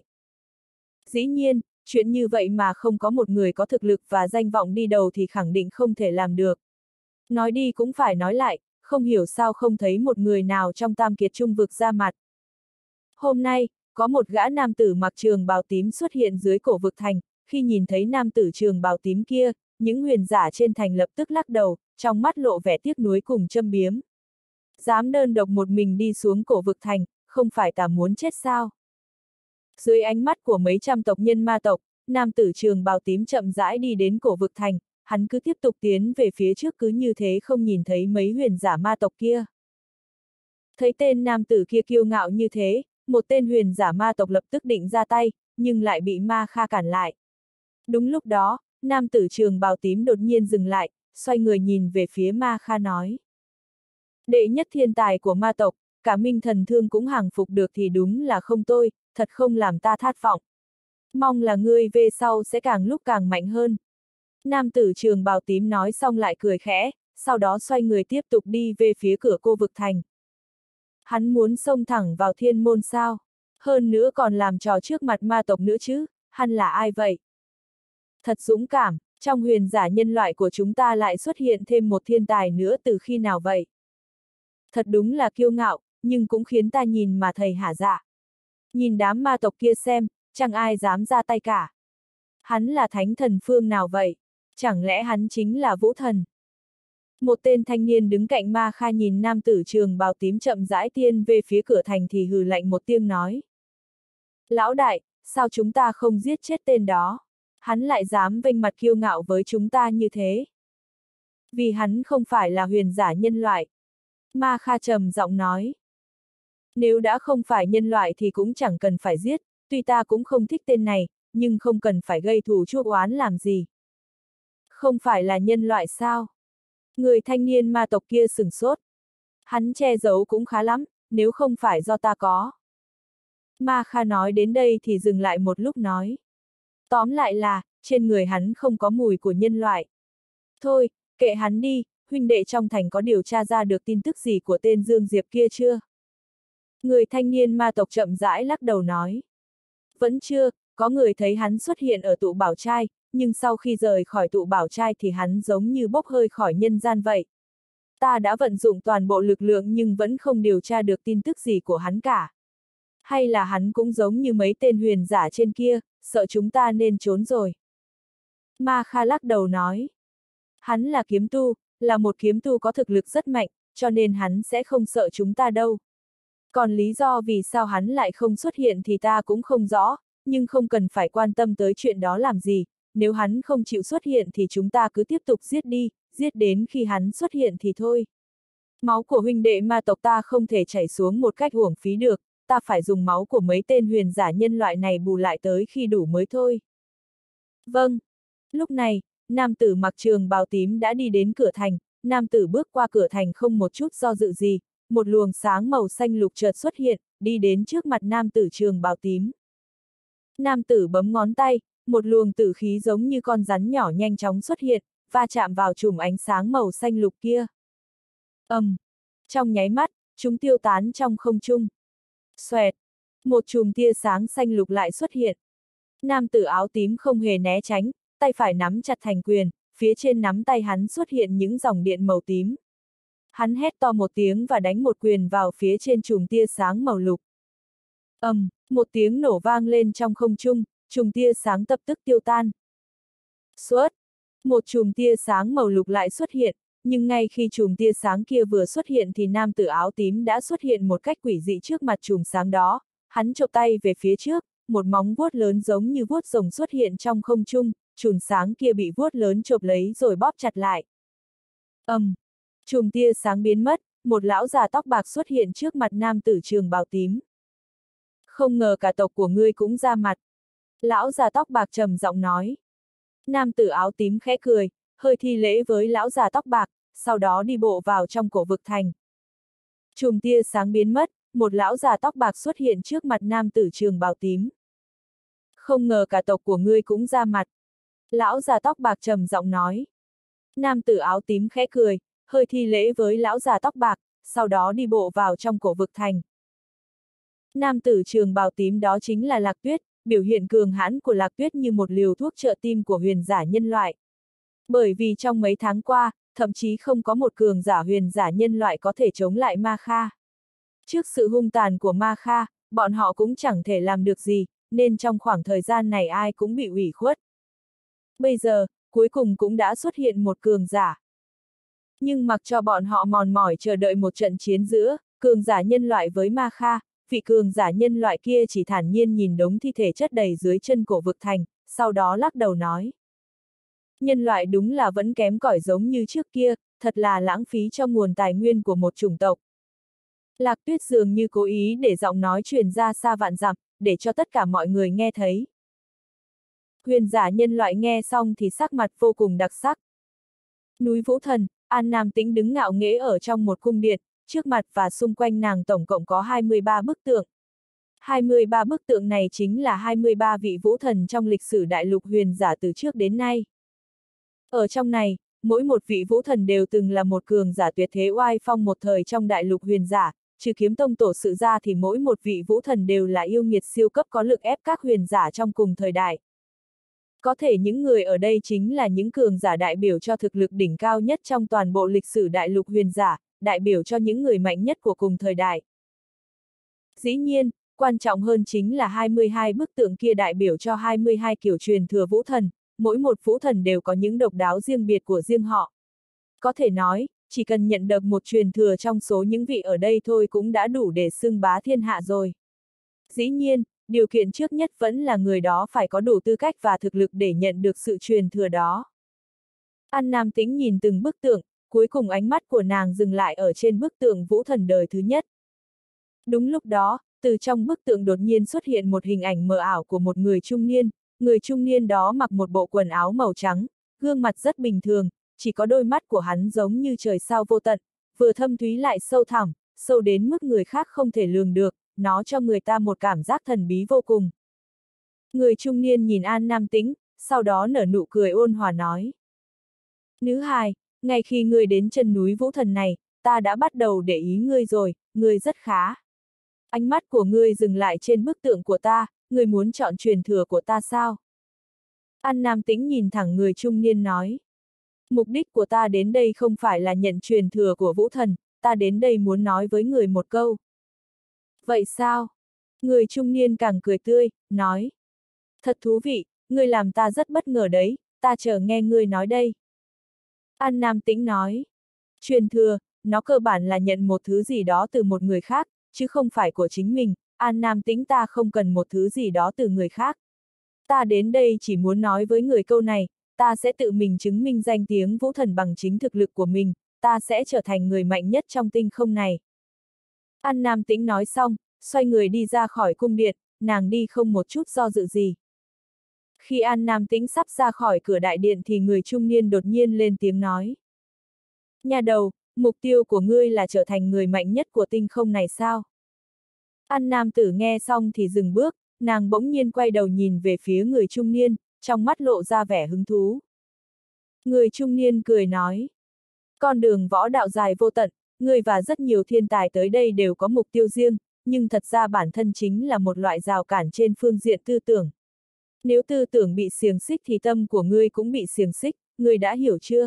Dĩ nhiên, chuyện như vậy mà không có một người có thực lực và danh vọng đi đầu thì khẳng định không thể làm được. Nói đi cũng phải nói lại, không hiểu sao không thấy một người nào trong tam kiệt trung vực ra mặt. Hôm nay, có một gã nam tử mặc trường bào tím xuất hiện dưới cổ vực thành, khi nhìn thấy nam tử trường bào tím kia, những huyền giả trên thành lập tức lắc đầu, trong mắt lộ vẻ tiếc nuối cùng châm biếm. Dám đơn độc một mình đi xuống cổ vực thành, không phải ta muốn chết sao? Dưới ánh mắt của mấy trăm tộc nhân ma tộc, nam tử trường bào tím chậm rãi đi đến cổ vực thành, hắn cứ tiếp tục tiến về phía trước cứ như thế không nhìn thấy mấy huyền giả ma tộc kia. Thấy tên nam tử kia kiêu ngạo như thế, một tên huyền giả ma tộc lập tức định ra tay, nhưng lại bị Ma Kha cản lại. Đúng lúc đó, nam tử trường bào tím đột nhiên dừng lại, xoay người nhìn về phía Ma Kha nói. Đệ nhất thiên tài của ma tộc, cả Minh Thần Thương cũng hàng phục được thì đúng là không tôi, thật không làm ta thất vọng. Mong là ngươi về sau sẽ càng lúc càng mạnh hơn. Nam tử trường bào tím nói xong lại cười khẽ, sau đó xoay người tiếp tục đi về phía cửa cô vực thành. Hắn muốn xông thẳng vào thiên môn sao? Hơn nữa còn làm trò trước mặt ma tộc nữa chứ, hắn là ai vậy? Thật dũng cảm, trong huyền giả nhân loại của chúng ta lại xuất hiện thêm một thiên tài nữa từ khi nào vậy? Thật đúng là kiêu ngạo, nhưng cũng khiến ta nhìn mà thầy hả dạ. Nhìn đám ma tộc kia xem, chẳng ai dám ra tay cả. Hắn là thánh thần phương nào vậy? Chẳng lẽ hắn chính là vũ thần? Một tên thanh niên đứng cạnh Ma Kha nhìn nam tử trường bào tím chậm rãi tiên về phía cửa thành thì hừ lạnh một tiếng nói. Lão đại, sao chúng ta không giết chết tên đó? Hắn lại dám vênh mặt kiêu ngạo với chúng ta như thế. Vì hắn không phải là huyền giả nhân loại. Ma Kha trầm giọng nói. Nếu đã không phải nhân loại thì cũng chẳng cần phải giết, tuy ta cũng không thích tên này, nhưng không cần phải gây thù chuốc oán làm gì. Không phải là nhân loại sao? Người thanh niên ma tộc kia sửng sốt. Hắn che giấu cũng khá lắm, nếu không phải do ta có. Ma Kha nói đến đây thì dừng lại một lúc nói. Tóm lại là, trên người hắn không có mùi của nhân loại. Thôi, kệ hắn đi, huynh đệ trong thành có điều tra ra được tin tức gì của tên Dương Diệp kia chưa? Người thanh niên ma tộc chậm rãi lắc đầu nói. Vẫn chưa, có người thấy hắn xuất hiện ở tụ bảo trai, nhưng sau khi rời khỏi tụ bảo trai thì hắn giống như bốc hơi khỏi nhân gian vậy. Ta đã vận dụng toàn bộ lực lượng nhưng vẫn không điều tra được tin tức gì của hắn cả. Hay là hắn cũng giống như mấy tên huyền giả trên kia, sợ chúng ta nên trốn rồi. Ma Kha lắc đầu nói. Hắn là kiếm tu, là một kiếm tu có thực lực rất mạnh, cho nên hắn sẽ không sợ chúng ta đâu. Còn lý do vì sao hắn lại không xuất hiện thì ta cũng không rõ, nhưng không cần phải quan tâm tới chuyện đó làm gì, nếu hắn không chịu xuất hiện thì chúng ta cứ tiếp tục giết đi, giết đến khi hắn xuất hiện thì thôi. Máu của huynh đệ ma tộc ta không thể chảy xuống một cách uổng phí được, ta phải dùng máu của mấy tên huyền giả nhân loại này bù lại tới khi đủ mới thôi. Vâng. Lúc này, nam tử mặc trường bào tím đã đi đến cửa thành, nam tử bước qua cửa thành không một chút do dự gì, một luồng sáng màu xanh lục chợt xuất hiện, đi đến trước mặt nam tử trường bào tím. Nam tử bấm ngón tay, một luồng tử khí giống như con rắn nhỏ nhanh chóng xuất hiện, va chạm vào chùm ánh sáng màu xanh lục kia. Ầm! Um, trong nháy mắt, chúng tiêu tán trong không trung. Xoẹt! Một chùm tia sáng xanh lục lại xuất hiện. Nam tử áo tím không hề né tránh, tay phải nắm chặt thành quyền, phía trên nắm tay hắn xuất hiện những dòng điện màu tím. Hắn hét to một tiếng và đánh một quyền vào phía trên chùm tia sáng màu lục. Ầm! Um, một tiếng nổ vang lên trong không trung, chùm tia sáng lập tức tiêu tan. Xuất! Một chùm tia sáng màu lục lại xuất hiện, nhưng ngay khi chùm tia sáng kia vừa xuất hiện thì nam tử áo tím đã xuất hiện một cách quỷ dị trước mặt chùm sáng đó, hắn chộp tay về phía trước, một móng vuốt lớn giống như vuốt rồng xuất hiện trong không trung, chùm sáng kia bị vuốt lớn chộp lấy rồi bóp chặt lại. Ầm! Um, chùm tia sáng biến mất, một lão già tóc bạc xuất hiện trước mặt nam tử trường bào tím. Không ngờ cả tộc của ngươi cũng ra mặt. Lão già tóc bạc trầm giọng nói. Nam tử áo tím khẽ cười, hơi thi lễ với lão già tóc bạc, sau đó đi bộ vào trong cổ vực thành. Chùm tia sáng biến mất, một lão già tóc bạc xuất hiện trước mặt nam tử trường bào tím. Không ngờ cả tộc của ngươi cũng ra mặt. Lão già tóc bạc trầm giọng nói. Nam tử áo tím khẽ cười, hơi thi lễ với lão già tóc bạc, sau đó đi bộ vào trong cổ vực thành. Nam tử trường bào tím đó chính là Lạc Tuyết, biểu hiện cường hãn của Lạc Tuyết như một liều thuốc trợ tim của huyền giả nhân loại. Bởi vì trong mấy tháng qua, thậm chí không có một cường giả huyền giả nhân loại có thể chống lại Ma Kha. Trước sự hung tàn của Ma Kha, bọn họ cũng chẳng thể làm được gì, nên trong khoảng thời gian này ai cũng bị ủy khuất. Bây giờ, cuối cùng cũng đã xuất hiện một cường giả. Nhưng mặc cho bọn họ mòn mỏi chờ đợi một trận chiến giữa cường giả nhân loại với Ma Kha, vị cường giả nhân loại kia chỉ thản nhiên nhìn đống thi thể chất đầy dưới chân cổ vực thành, sau đó lắc đầu nói. Nhân loại đúng là vẫn kém cỏi giống như trước kia, thật là lãng phí cho nguồn tài nguyên của một chủng tộc. Lạc Tuyết dường như cố ý để giọng nói truyền ra xa vạn dặm, để cho tất cả mọi người nghe thấy. Huyền giả nhân loại nghe xong thì sắc mặt vô cùng đặc sắc. Núi Vũ Thần, An Nam Tĩnh đứng ngạo nghễ ở trong một cung điện, trước mặt và xung quanh nàng tổng cộng có hai mươi ba bức tượng. hai mươi ba bức tượng này chính là hai mươi ba vị vũ thần trong lịch sử đại lục huyền giả từ trước đến nay. Ở trong này, mỗi một vị vũ thần đều từng là một cường giả tuyệt thế oai phong một thời trong đại lục huyền giả, trừ Kiếm Tông tổ sự ra thì mỗi một vị vũ thần đều là yêu nghiệt siêu cấp có lực ép các huyền giả trong cùng thời đại. Có thể những người ở đây chính là những cường giả đại biểu cho thực lực đỉnh cao nhất trong toàn bộ lịch sử đại lục huyền giả, đại biểu cho những người mạnh nhất của cùng thời đại. Dĩ nhiên, quan trọng hơn chính là hai mươi hai bức tượng kia đại biểu cho hai mươi hai kiểu truyền thừa vũ thần, mỗi một vũ thần đều có những độc đáo riêng biệt của riêng họ. Có thể nói, chỉ cần nhận được một truyền thừa trong số những vị ở đây thôi cũng đã đủ để xưng bá thiên hạ rồi. Dĩ nhiên, điều kiện trước nhất vẫn là người đó phải có đủ tư cách và thực lực để nhận được sự truyền thừa đó. An Nam Tĩnh nhìn từng bức tượng, cuối cùng ánh mắt của nàng dừng lại ở trên bức tượng vũ thần đời thứ nhất. Đúng lúc đó, từ trong bức tượng đột nhiên xuất hiện một hình ảnh mờ ảo của một người trung niên, người trung niên đó mặc một bộ quần áo màu trắng, gương mặt rất bình thường, chỉ có đôi mắt của hắn giống như trời sao vô tận, vừa thâm thúy lại sâu thẳm, sâu đến mức người khác không thể lường được, nó cho người ta một cảm giác thần bí vô cùng. Người trung niên nhìn An Nam Tĩnh, sau đó nở nụ cười ôn hòa nói. Nữ hài, ngay khi ngươi đến chân núi Vũ Thần này, ta đã bắt đầu để ý ngươi rồi, ngươi rất khá. Ánh mắt của ngươi dừng lại trên bức tượng của ta, ngươi muốn chọn truyền thừa của ta sao? An Nam Tĩnh nhìn thẳng người trung niên nói. Mục đích của ta đến đây không phải là nhận truyền thừa của Vũ Thần, ta đến đây muốn nói với người một câu. Vậy sao? Người trung niên càng cười tươi, nói. Thật thú vị, ngươi làm ta rất bất ngờ đấy, ta chờ nghe ngươi nói đây. An Nam Tĩnh nói. Truyền thừa, nó cơ bản là nhận một thứ gì đó từ một người khác, chứ không phải của chính mình. An Nam Tĩnh ta không cần một thứ gì đó từ người khác. Ta đến đây chỉ muốn nói với người câu này, ta sẽ tự mình chứng minh danh tiếng Vũ Thần bằng chính thực lực của mình, ta sẽ trở thành người mạnh nhất trong tinh không này. An Nam Tĩnh nói xong, xoay người đi ra khỏi cung điện, nàng đi không một chút do dự gì. Khi An Nam Tĩnh sắp ra khỏi cửa đại điện thì người trung niên đột nhiên lên tiếng nói. Nhà đầu, mục tiêu của ngươi là trở thành người mạnh nhất của tinh không này sao? An Nam Tử nghe xong thì dừng bước, nàng bỗng nhiên quay đầu nhìn về phía người trung niên, trong mắt lộ ra vẻ hứng thú. Người trung niên cười nói. Con đường võ đạo dài vô tận, ngươi và rất nhiều thiên tài tới đây đều có mục tiêu riêng, nhưng thật ra bản thân chính là một loại rào cản trên phương diện tư tưởng. Nếu tư tưởng bị xiềng xích thì tâm của ngươi cũng bị xiềng xích, ngươi đã hiểu chưa?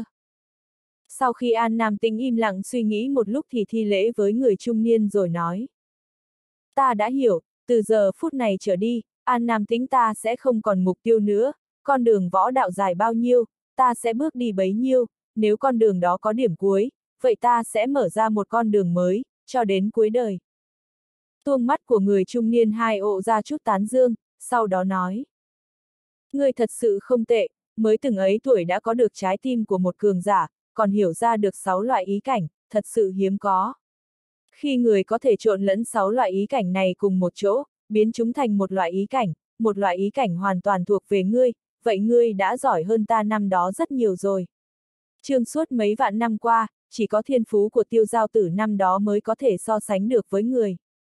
Sau khi An Nam Tĩnh im lặng suy nghĩ một lúc thì thi lễ với người trung niên rồi nói. Ta đã hiểu, từ giờ phút này trở đi, An Nam Tĩnh ta sẽ không còn mục tiêu nữa, con đường võ đạo dài bao nhiêu, ta sẽ bước đi bấy nhiêu, nếu con đường đó có điểm cuối, vậy ta sẽ mở ra một con đường mới, cho đến cuối đời. Tuông mắt của người trung niên hai ộ ra chút tán dương, sau đó nói. Ngươi thật sự không tệ, mới từng ấy tuổi đã có được trái tim của một cường giả, còn hiểu ra được sáu loại ý cảnh, thật sự hiếm có. Khi người có thể trộn lẫn sáu loại ý cảnh này cùng một chỗ, biến chúng thành một loại ý cảnh, một loại ý cảnh hoàn toàn thuộc về ngươi, vậy ngươi đã giỏi hơn ta năm đó rất nhiều rồi. Trương suốt mấy vạn năm qua, chỉ có thiên phú của Tiêu Giao Tử năm đó mới có thể so sánh được với người.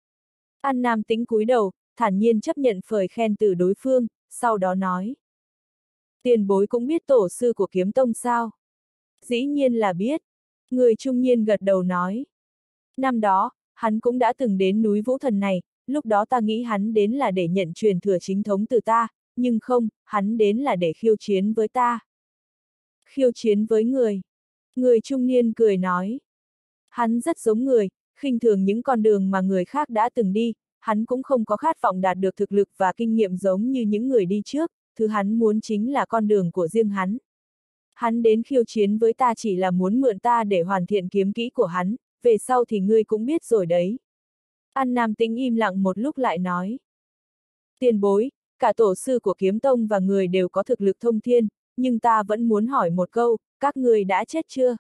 An Nam Tĩnh cúi đầu, thản nhiên chấp nhận lời khen từ đối phương, sau đó nói. Tiền bối cũng biết tổ sư của Kiếm Tông sao? Dĩ nhiên là biết. Người trung niên gật đầu nói. Năm đó, hắn cũng đã từng đến núi Vũ Thần này, lúc đó ta nghĩ hắn đến là để nhận truyền thừa chính thống từ ta, nhưng không, hắn đến là để khiêu chiến với ta. Khiêu chiến với người. Người trung niên cười nói. Hắn rất giống người, khinh thường những con đường mà người khác đã từng đi, hắn cũng không có khát vọng đạt được thực lực và kinh nghiệm giống như những người đi trước, thứ hắn muốn chính là con đường của riêng hắn. Hắn đến khiêu chiến với ta chỉ là muốn mượn ta để hoàn thiện kiếm kỹ của hắn, về sau thì ngươi cũng biết rồi đấy. An Nam Tĩnh im lặng một lúc lại nói. Tiền bối, cả tổ sư của kiếm tông và người đều có thực lực thông thiên, nhưng ta vẫn muốn hỏi một câu, các người đã chết chưa?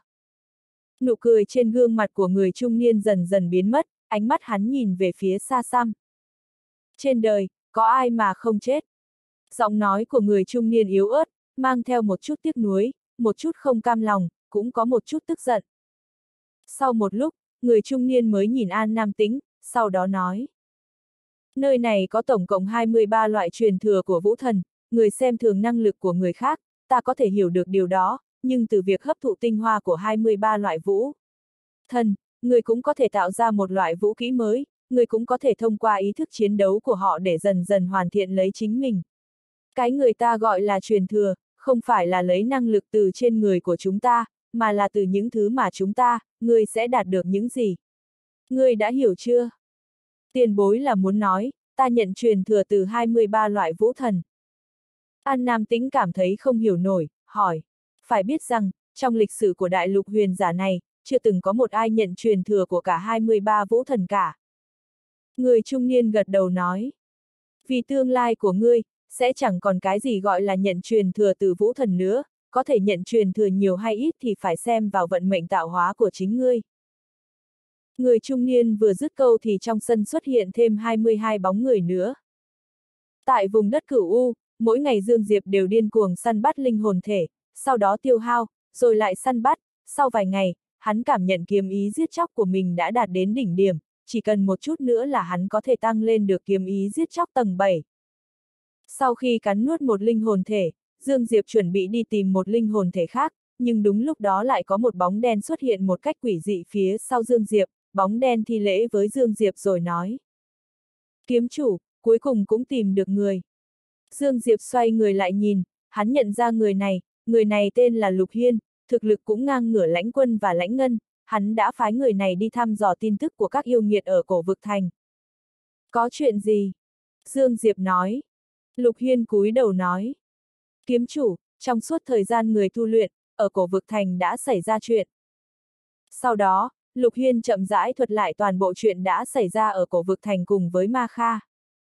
Nụ cười trên gương mặt của người trung niên dần dần biến mất, ánh mắt hắn nhìn về phía xa xăm. Trên đời, có ai mà không chết? Giọng nói của người trung niên yếu ớt, mang theo một chút tiếc nuối, một chút không cam lòng, cũng có một chút tức giận. Sau một lúc, người trung niên mới nhìn An Nam Tĩnh, sau đó nói. Nơi này có tổng cộng hai mươi ba loại truyền thừa của vũ thần, người xem thường năng lực của người khác, ta có thể hiểu được điều đó, nhưng từ việc hấp thụ tinh hoa của hai mươi ba loại vũ thần, người cũng có thể tạo ra một loại vũ kỹ mới, người cũng có thể thông qua ý thức chiến đấu của họ để dần dần hoàn thiện lấy chính mình. Cái người ta gọi là truyền thừa, không phải là lấy năng lực từ trên người của chúng ta, mà là từ những thứ mà chúng ta, người sẽ đạt được những gì. Người đã hiểu chưa? Tiền bối là muốn nói, ta nhận truyền thừa từ hai mươi ba loại vũ thần. An Nam Tĩnh cảm thấy không hiểu nổi, hỏi. Phải biết rằng, trong lịch sử của đại lục huyền giả này, chưa từng có một ai nhận truyền thừa của cả hai mươi ba vũ thần cả. Người trung niên gật đầu nói. Vì tương lai của ngươi, sẽ chẳng còn cái gì gọi là nhận truyền thừa từ vũ thần nữa, có thể nhận truyền thừa nhiều hay ít thì phải xem vào vận mệnh tạo hóa của chính ngươi. Người trung niên vừa dứt câu thì trong sân xuất hiện thêm hai mươi hai bóng người nữa. Tại vùng đất Cửu U, mỗi ngày Dương Diệp đều điên cuồng săn bắt linh hồn thể, sau đó tiêu hao, rồi lại săn bắt, sau vài ngày, hắn cảm nhận kiếm ý giết chóc của mình đã đạt đến đỉnh điểm, chỉ cần một chút nữa là hắn có thể tăng lên được kiếm ý giết chóc tầng bảy. Sau khi cắn nuốt một linh hồn thể, Dương Diệp chuẩn bị đi tìm một linh hồn thể khác, nhưng đúng lúc đó lại có một bóng đen xuất hiện một cách quỷ dị phía sau Dương Diệp, bóng đen thi lễ với Dương Diệp rồi nói. Kiếm chủ, cuối cùng cũng tìm được người. Dương Diệp xoay người lại nhìn, hắn nhận ra người này, người này tên là Lục Hiên, thực lực cũng ngang ngửa Lãnh Quân và Lãnh Ngân, hắn đã phái người này đi thăm dò tin tức của các yêu nghiệt ở cổ vực thành. Có chuyện gì? Dương Diệp nói. Lục Hiên cúi đầu nói. Kiếm chủ, trong suốt thời gian người tu luyện, ở cổ vực thành đã xảy ra chuyện. Sau đó, Lục Hiên chậm rãi thuật lại toàn bộ chuyện đã xảy ra ở cổ vực thành cùng với Ma Kha.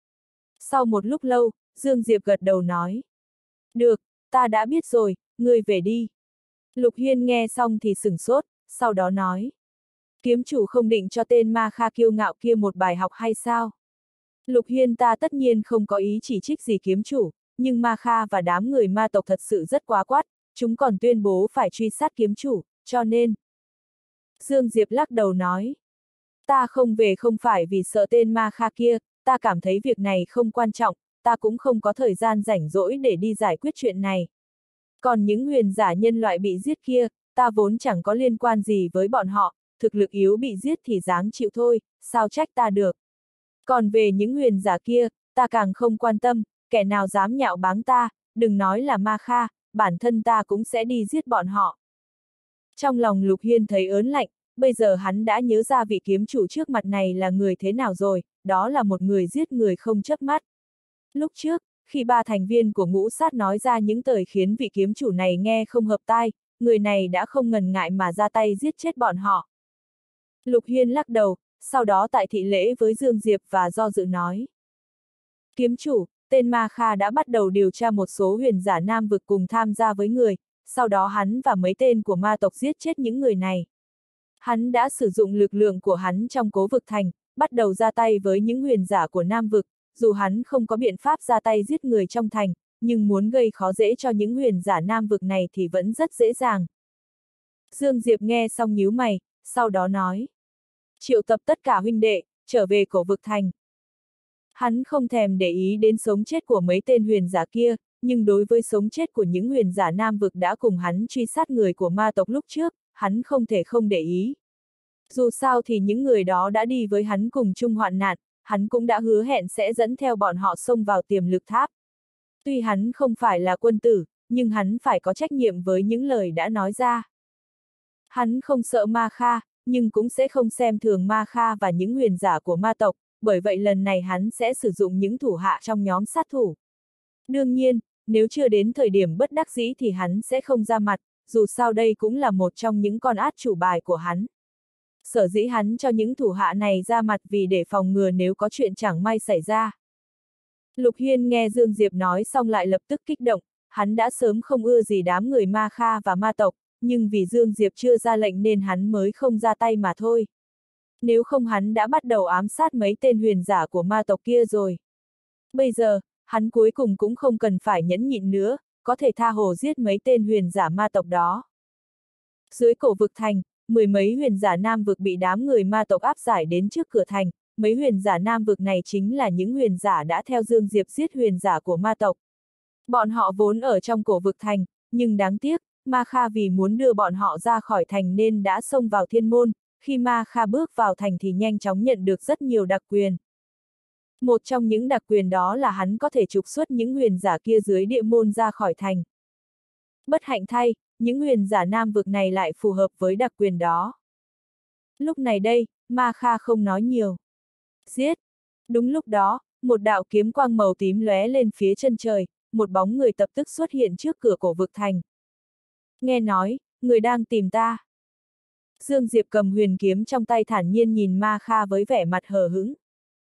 Sau một lúc lâu, Dương Diệp gật đầu nói. Được, ta đã biết rồi, ngươi về đi. Lục Hiên nghe xong thì sửng sốt, sau đó nói. Kiếm chủ không định cho tên Ma Kha kiêu ngạo kia một bài học hay sao? Lục Hiên ta tất nhiên không có ý chỉ trích gì kiếm chủ, nhưng Ma Kha và đám người ma tộc thật sự rất quá quát, chúng còn tuyên bố phải truy sát kiếm chủ, cho nên. Dương Diệp lắc đầu nói. Ta không về không phải vì sợ tên Ma Kha kia, ta cảm thấy việc này không quan trọng, ta cũng không có thời gian rảnh rỗi để đi giải quyết chuyện này. Còn những huyền giả nhân loại bị giết kia, ta vốn chẳng có liên quan gì với bọn họ, thực lực yếu bị giết thì dáng chịu thôi, sao trách ta được. Còn về những huyền giả kia, ta càng không quan tâm, kẻ nào dám nhạo báng ta, đừng nói là Ma Kha, bản thân ta cũng sẽ đi giết bọn họ. Trong lòng Lục Hiên thấy ớn lạnh, bây giờ hắn đã nhớ ra vị kiếm chủ trước mặt này là người thế nào rồi, đó là một người giết người không chớp mắt. Lúc trước, khi ba thành viên của ngũ sát nói ra những lời khiến vị kiếm chủ này nghe không hợp tai, người này đã không ngần ngại mà ra tay giết chết bọn họ. Lục Hiên lắc đầu, sau đó tại thị lễ với Dương Diệp và do dự nói. Kiếm chủ, tên Ma Kha đã bắt đầu điều tra một số huyền giả nam vực cùng tham gia với người, sau đó hắn và mấy tên của ma tộc giết chết những người này. Hắn đã sử dụng lực lượng của hắn trong cố vực thành, bắt đầu ra tay với những huyền giả của nam vực, dù hắn không có biện pháp ra tay giết người trong thành, nhưng muốn gây khó dễ cho những huyền giả nam vực này thì vẫn rất dễ dàng. Dương Diệp nghe xong nhíu mày, sau đó nói. Triệu tập tất cả huynh đệ, trở về cổ vực thành. Hắn không thèm để ý đến sống chết của mấy tên huyền giả kia, nhưng đối với sống chết của những huyền giả nam vực đã cùng hắn truy sát người của ma tộc lúc trước, hắn không thể không để ý. Dù sao thì những người đó đã đi với hắn cùng chung hoạn nạn, hắn cũng đã hứa hẹn sẽ dẫn theo bọn họ xông vào tiềm lực tháp. Tuy hắn không phải là quân tử, nhưng hắn phải có trách nhiệm với những lời đã nói ra. Hắn không sợ Ma Kha, nhưng cũng sẽ không xem thường Ma Kha và những huyền giả của ma tộc, bởi vậy lần này hắn sẽ sử dụng những thủ hạ trong nhóm sát thủ. Đương nhiên, nếu chưa đến thời điểm bất đắc dĩ thì hắn sẽ không ra mặt, dù sao đây cũng là một trong những con át chủ bài của hắn. Sở dĩ hắn cho những thủ hạ này ra mặt vì để phòng ngừa nếu có chuyện chẳng may xảy ra. Lục Hiên nghe Dương Diệp nói xong lại lập tức kích động, hắn đã sớm không ưa gì đám người Ma Kha và ma tộc, nhưng vì Dương Diệp chưa ra lệnh nên hắn mới không ra tay mà thôi. Nếu không hắn đã bắt đầu ám sát mấy tên huyền giả của ma tộc kia rồi. Bây giờ, hắn cuối cùng cũng không cần phải nhẫn nhịn nữa, có thể tha hồ giết mấy tên huyền giả ma tộc đó. Dưới cổ vực thành, mười mấy huyền giả nam vực bị đám người ma tộc áp giải đến trước cửa thành, mấy huyền giả nam vực này chính là những huyền giả đã theo Dương Diệp giết huyền giả của ma tộc. Bọn họ vốn ở trong cổ vực thành, nhưng đáng tiếc, Ma Kha vì muốn đưa bọn họ ra khỏi thành nên đã xông vào thiên môn, khi Ma Kha bước vào thành thì nhanh chóng nhận được rất nhiều đặc quyền. Một trong những đặc quyền đó là hắn có thể trục xuất những huyền giả kia dưới địa môn ra khỏi thành. Bất hạnh thay, những huyền giả nam vực này lại phù hợp với đặc quyền đó. Lúc này đây, Ma Kha không nói nhiều. Giết! Đúng lúc đó, một đạo kiếm quang màu tím lóe lên phía chân trời, một bóng người tập tức xuất hiện trước cửa cổ vực thành. Nghe nói, người đang tìm ta. Dương Diệp cầm huyền kiếm trong tay thản nhiên nhìn Ma Kha với vẻ mặt hờ hững.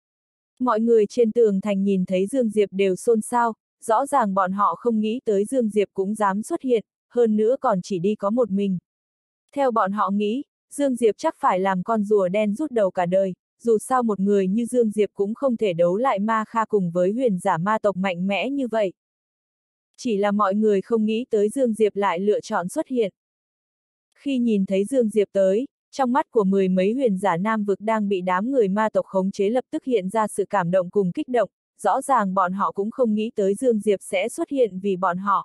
Mọi người trên tường thành nhìn thấy Dương Diệp đều xôn xao, rõ ràng bọn họ không nghĩ tới Dương Diệp cũng dám xuất hiện, hơn nữa còn chỉ đi có một mình. Theo bọn họ nghĩ, Dương Diệp chắc phải làm con rùa đen rút đầu cả đời, dù sao một người như Dương Diệp cũng không thể đấu lại Ma Kha cùng với huyền giả ma tộc mạnh mẽ như vậy. Chỉ là mọi người không nghĩ tới Dương Diệp lại lựa chọn xuất hiện. Khi nhìn thấy Dương Diệp tới, trong mắt của mười mấy huyền giả nam vực đang bị đám người ma tộc khống chế lập tức hiện ra sự cảm động cùng kích động, rõ ràng bọn họ cũng không nghĩ tới Dương Diệp sẽ xuất hiện vì bọn họ.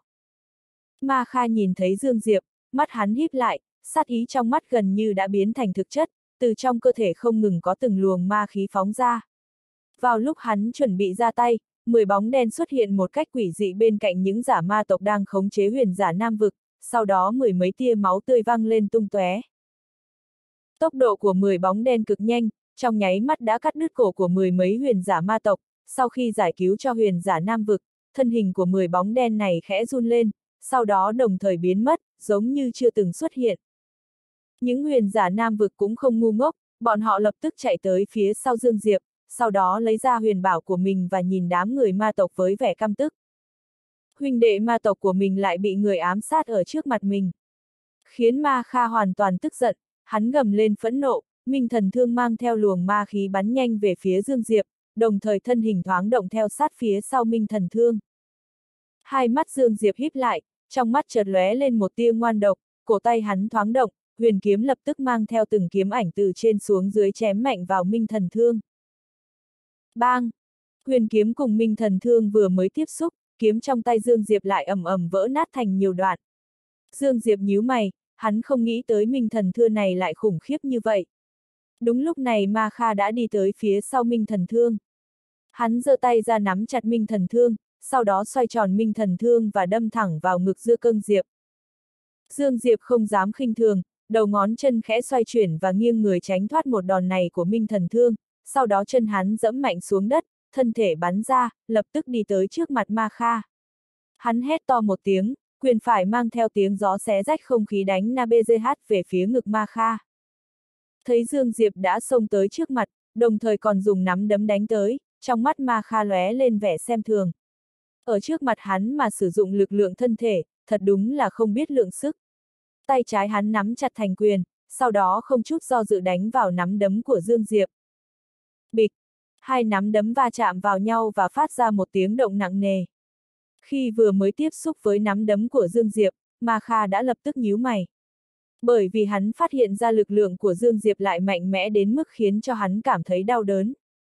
Ma Kha nhìn thấy Dương Diệp, mắt hắn híp lại, sát ý trong mắt gần như đã biến thành thực chất, từ trong cơ thể không ngừng có từng luồng ma khí phóng ra. Vào lúc hắn chuẩn bị ra tay, mười bóng đen xuất hiện một cách quỷ dị bên cạnh những giả ma tộc đang khống chế huyền giả nam vực, sau đó mười mấy tia máu tươi văng lên tung tóe. Tốc độ của mười bóng đen cực nhanh, trong nháy mắt đã cắt đứt cổ của mười mấy huyền giả ma tộc, sau khi giải cứu cho huyền giả nam vực, thân hình của mười bóng đen này khẽ run lên, sau đó đồng thời biến mất, giống như chưa từng xuất hiện. Những huyền giả nam vực cũng không ngu ngốc, bọn họ lập tức chạy tới phía sau Dương Diệp, sau đó lấy ra huyền bảo của mình và nhìn đám người ma tộc với vẻ căm tức. Huynh đệ ma tộc của mình lại bị người ám sát ở trước mặt mình. Khiến Ma Kha hoàn toàn tức giận, hắn gầm lên phẫn nộ, Minh Thần Thương mang theo luồng ma khí bắn nhanh về phía Dương Diệp, đồng thời thân hình thoáng động theo sát phía sau Minh Thần Thương. Hai mắt Dương Diệp híp lại, trong mắt chợt lóe lên một tia ngoan độc, cổ tay hắn thoáng động, huyền kiếm lập tức mang theo từng kiếm ảnh từ trên xuống dưới chém mạnh vào Minh Thần Thương. Bang! Huyền kiếm cùng Minh Thần Thương vừa mới tiếp xúc, kiếm trong tay Dương Diệp lại ầm ầm vỡ nát thành nhiều đoạn. Dương Diệp nhíu mày, hắn không nghĩ tới Minh Thần Thương này lại khủng khiếp như vậy. Đúng lúc này Ma Kha đã đi tới phía sau Minh Thần Thương. Hắn giơ tay ra nắm chặt Minh Thần Thương, sau đó xoay tròn Minh Thần Thương và đâm thẳng vào ngực Dương Cương Diệp. Dương Diệp không dám khinh thường, đầu ngón chân khẽ xoay chuyển và nghiêng người tránh thoát một đòn này của Minh Thần Thương, sau đó chân hắn giẫm mạnh xuống đất, thân thể bắn ra, lập tức đi tới trước mặt Ma Kha. Hắn hét to một tiếng, quyền phải mang theo tiếng gió xé rách không khí đánh na bê giê hát về phía ngực Ma Kha. Thấy Dương Diệp đã xông tới trước mặt, đồng thời còn dùng nắm đấm đánh tới, trong mắt Ma Kha lóe lên vẻ xem thường. Ở trước mặt hắn mà sử dụng lực lượng thân thể, thật đúng là không biết lượng sức. Tay trái hắn nắm chặt thành quyền, sau đó không chút do dự đánh vào nắm đấm của Dương Diệp. Bịch! Hai nắm đấm va chạm vào nhau và phát ra một tiếng động nặng nề. Khi vừa mới tiếp xúc với nắm đấm của Dương Diệp, Ma Kha đã lập tức nhíu mày. Bởi vì hắn phát hiện ra lực lượng của Dương Diệp lại mạnh mẽ đến mức khiến cho hắn cảm thấy đau đớn.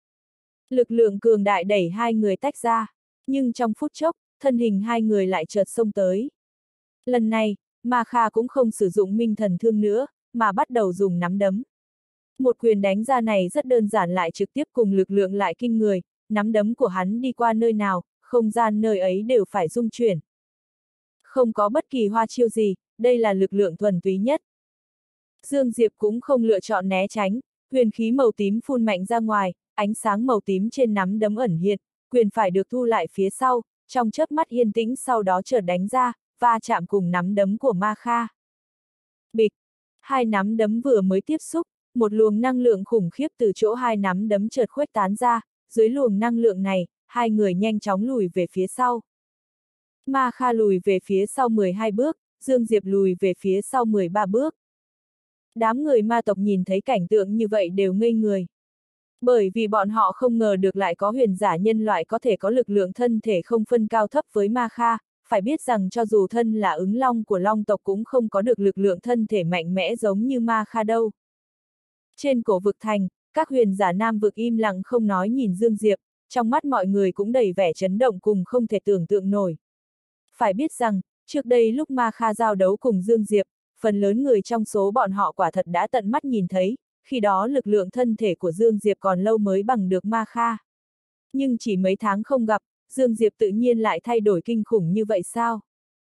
Lực lượng cường đại đẩy hai người tách ra, nhưng trong phút chốc, thân hình hai người lại chợt xông tới. Lần này, Ma Kha cũng không sử dụng Minh Thần Thương nữa, mà bắt đầu dùng nắm đấm. Một quyền đánh ra này rất đơn giản lại trực tiếp cùng lực lượng lại kinh người, nắm đấm của hắn đi qua nơi nào, không gian nơi ấy đều phải rung chuyển. Không có bất kỳ hoa chiêu gì, đây là lực lượng thuần túy nhất. Dương Diệp cũng không lựa chọn né tránh, huyền khí màu tím phun mạnh ra ngoài, ánh sáng màu tím trên nắm đấm ẩn hiện, quyền phải được thu lại phía sau, trong chớp mắt yên tĩnh sau đó chợt đánh ra, va chạm cùng nắm đấm của Ma Kha. Bịch! Hai nắm đấm vừa mới tiếp xúc, một luồng năng lượng khủng khiếp từ chỗ hai nắm đấm chợt khuếch tán ra, dưới luồng năng lượng này, hai người nhanh chóng lùi về phía sau. Ma Kha lùi về phía sau mười hai bước, Dương Diệp lùi về phía sau mười ba bước. Đám người ma tộc nhìn thấy cảnh tượng như vậy đều ngây người. Bởi vì bọn họ không ngờ được lại có huyền giả nhân loại có thể có lực lượng thân thể không phân cao thấp với Ma Kha, phải biết rằng cho dù thân là ứng long của long tộc cũng không có được lực lượng thân thể mạnh mẽ giống như Ma Kha đâu. Trên cổ vực thành, các huyền giả nam vực im lặng không nói nhìn Dương Diệp, trong mắt mọi người cũng đầy vẻ chấn động cùng không thể tưởng tượng nổi. Phải biết rằng, trước đây lúc Ma Kha giao đấu cùng Dương Diệp, phần lớn người trong số bọn họ quả thật đã tận mắt nhìn thấy, khi đó lực lượng thân thể của Dương Diệp còn lâu mới bằng được Ma Kha. Nhưng chỉ mấy tháng không gặp, Dương Diệp tự nhiên lại thay đổi kinh khủng như vậy sao?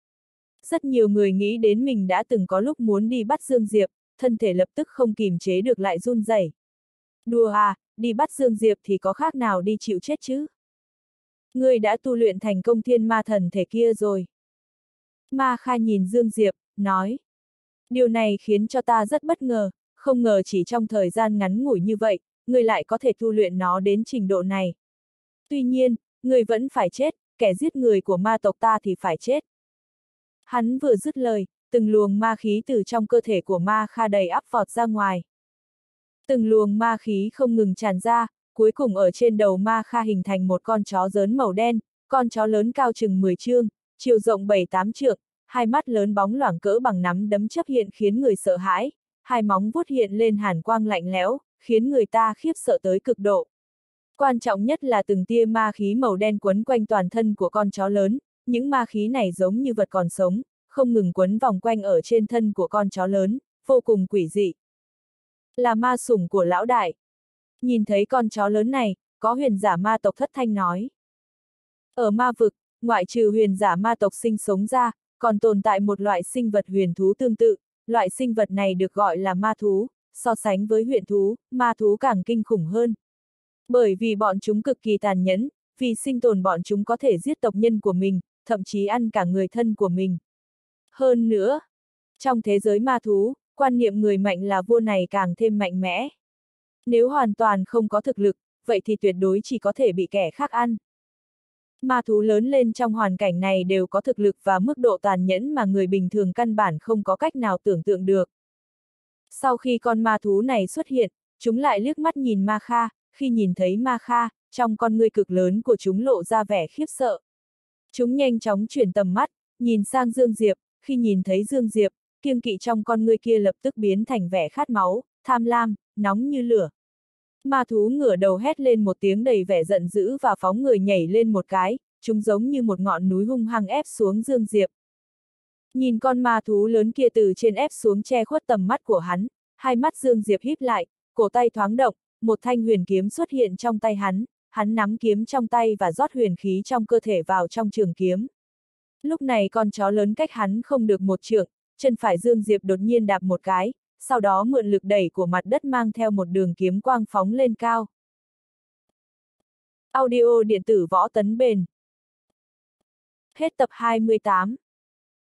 Rất nhiều người nghĩ đến mình đã từng có lúc muốn đi bắt Dương Diệp, thân thể lập tức không kìm chế được lại run rẩy. Đùa à, đi bắt Dương Diệp thì có khác nào đi chịu chết chứ? Ngươi đã tu luyện thành công thiên ma thần thể kia rồi. Ma Kha nhìn Dương Diệp, nói. Điều này khiến cho ta rất bất ngờ, không ngờ chỉ trong thời gian ngắn ngủi như vậy, ngươi lại có thể tu luyện nó đến trình độ này. Tuy nhiên, ngươi vẫn phải chết, kẻ giết người của ma tộc ta thì phải chết. Hắn vừa dứt lời, từng luồng ma khí từ trong cơ thể của Ma Kha đầy ắp vọt ra ngoài. Từng luồng ma khí không ngừng tràn ra, cuối cùng ở trên đầu Ma Kha hình thành một con chó lớn màu đen, con chó lớn cao chừng mười trượng, chiều rộng bảy tám trượng, hai mắt lớn bóng loảng cỡ bằng nắm đấm chấp hiện khiến người sợ hãi, hai móng vuốt hiện lên hàn quang lạnh lẽo, khiến người ta khiếp sợ tới cực độ. Quan trọng nhất là từng tia ma khí màu đen quấn quanh toàn thân của con chó lớn, những ma khí này giống như vật còn sống, không ngừng quấn vòng quanh ở trên thân của con chó lớn, vô cùng quỷ dị. Là ma sủng của lão đại. Nhìn thấy con chó lớn này, có huyền giả ma tộc thất thanh nói. Ở ma vực, ngoại trừ huyền giả ma tộc sinh sống ra, còn tồn tại một loại sinh vật huyền thú tương tự, loại sinh vật này được gọi là ma thú, so sánh với huyền thú, ma thú càng kinh khủng hơn. Bởi vì bọn chúng cực kỳ tàn nhẫn, vì sinh tồn bọn chúng có thể giết tộc nhân của mình, thậm chí ăn cả người thân của mình. Hơn nữa, trong thế giới ma thú, quan niệm người mạnh là vua này càng thêm mạnh mẽ. Nếu hoàn toàn không có thực lực, vậy thì tuyệt đối chỉ có thể bị kẻ khác ăn. Ma thú lớn lên trong hoàn cảnh này đều có thực lực và mức độ tàn nhẫn mà người bình thường căn bản không có cách nào tưởng tượng được. Sau khi con ma thú này xuất hiện, chúng lại liếc mắt nhìn Ma Kha, khi nhìn thấy Ma Kha, trong con ngươi cực lớn của chúng lộ ra vẻ khiếp sợ. Chúng nhanh chóng chuyển tầm mắt, nhìn sang Dương Diệp, khi nhìn thấy Dương Diệp, kiêng kỵ trong con ngươi kia lập tức biến thành vẻ khát máu, tham lam, nóng như lửa. Ma thú ngửa đầu hét lên một tiếng đầy vẻ giận dữ và phóng người nhảy lên một cái, chúng giống như một ngọn núi hung hăng ép xuống Dương Diệp. Nhìn con ma thú lớn kia từ trên ép xuống che khuất tầm mắt của hắn, hai mắt Dương Diệp híp lại, cổ tay thoáng động, một thanh huyền kiếm xuất hiện trong tay hắn, hắn nắm kiếm trong tay và rót huyền khí trong cơ thể vào trong trường kiếm. Lúc này con chó lớn cách hắn không được một trượng, chân phải Dương Diệp đột nhiên đạp một cái, sau đó mượn lực đẩy của mặt đất mang theo một đường kiếm quang phóng lên cao. Audio điện tử Võ Tấn Bền. Hết tập hai mươi tám.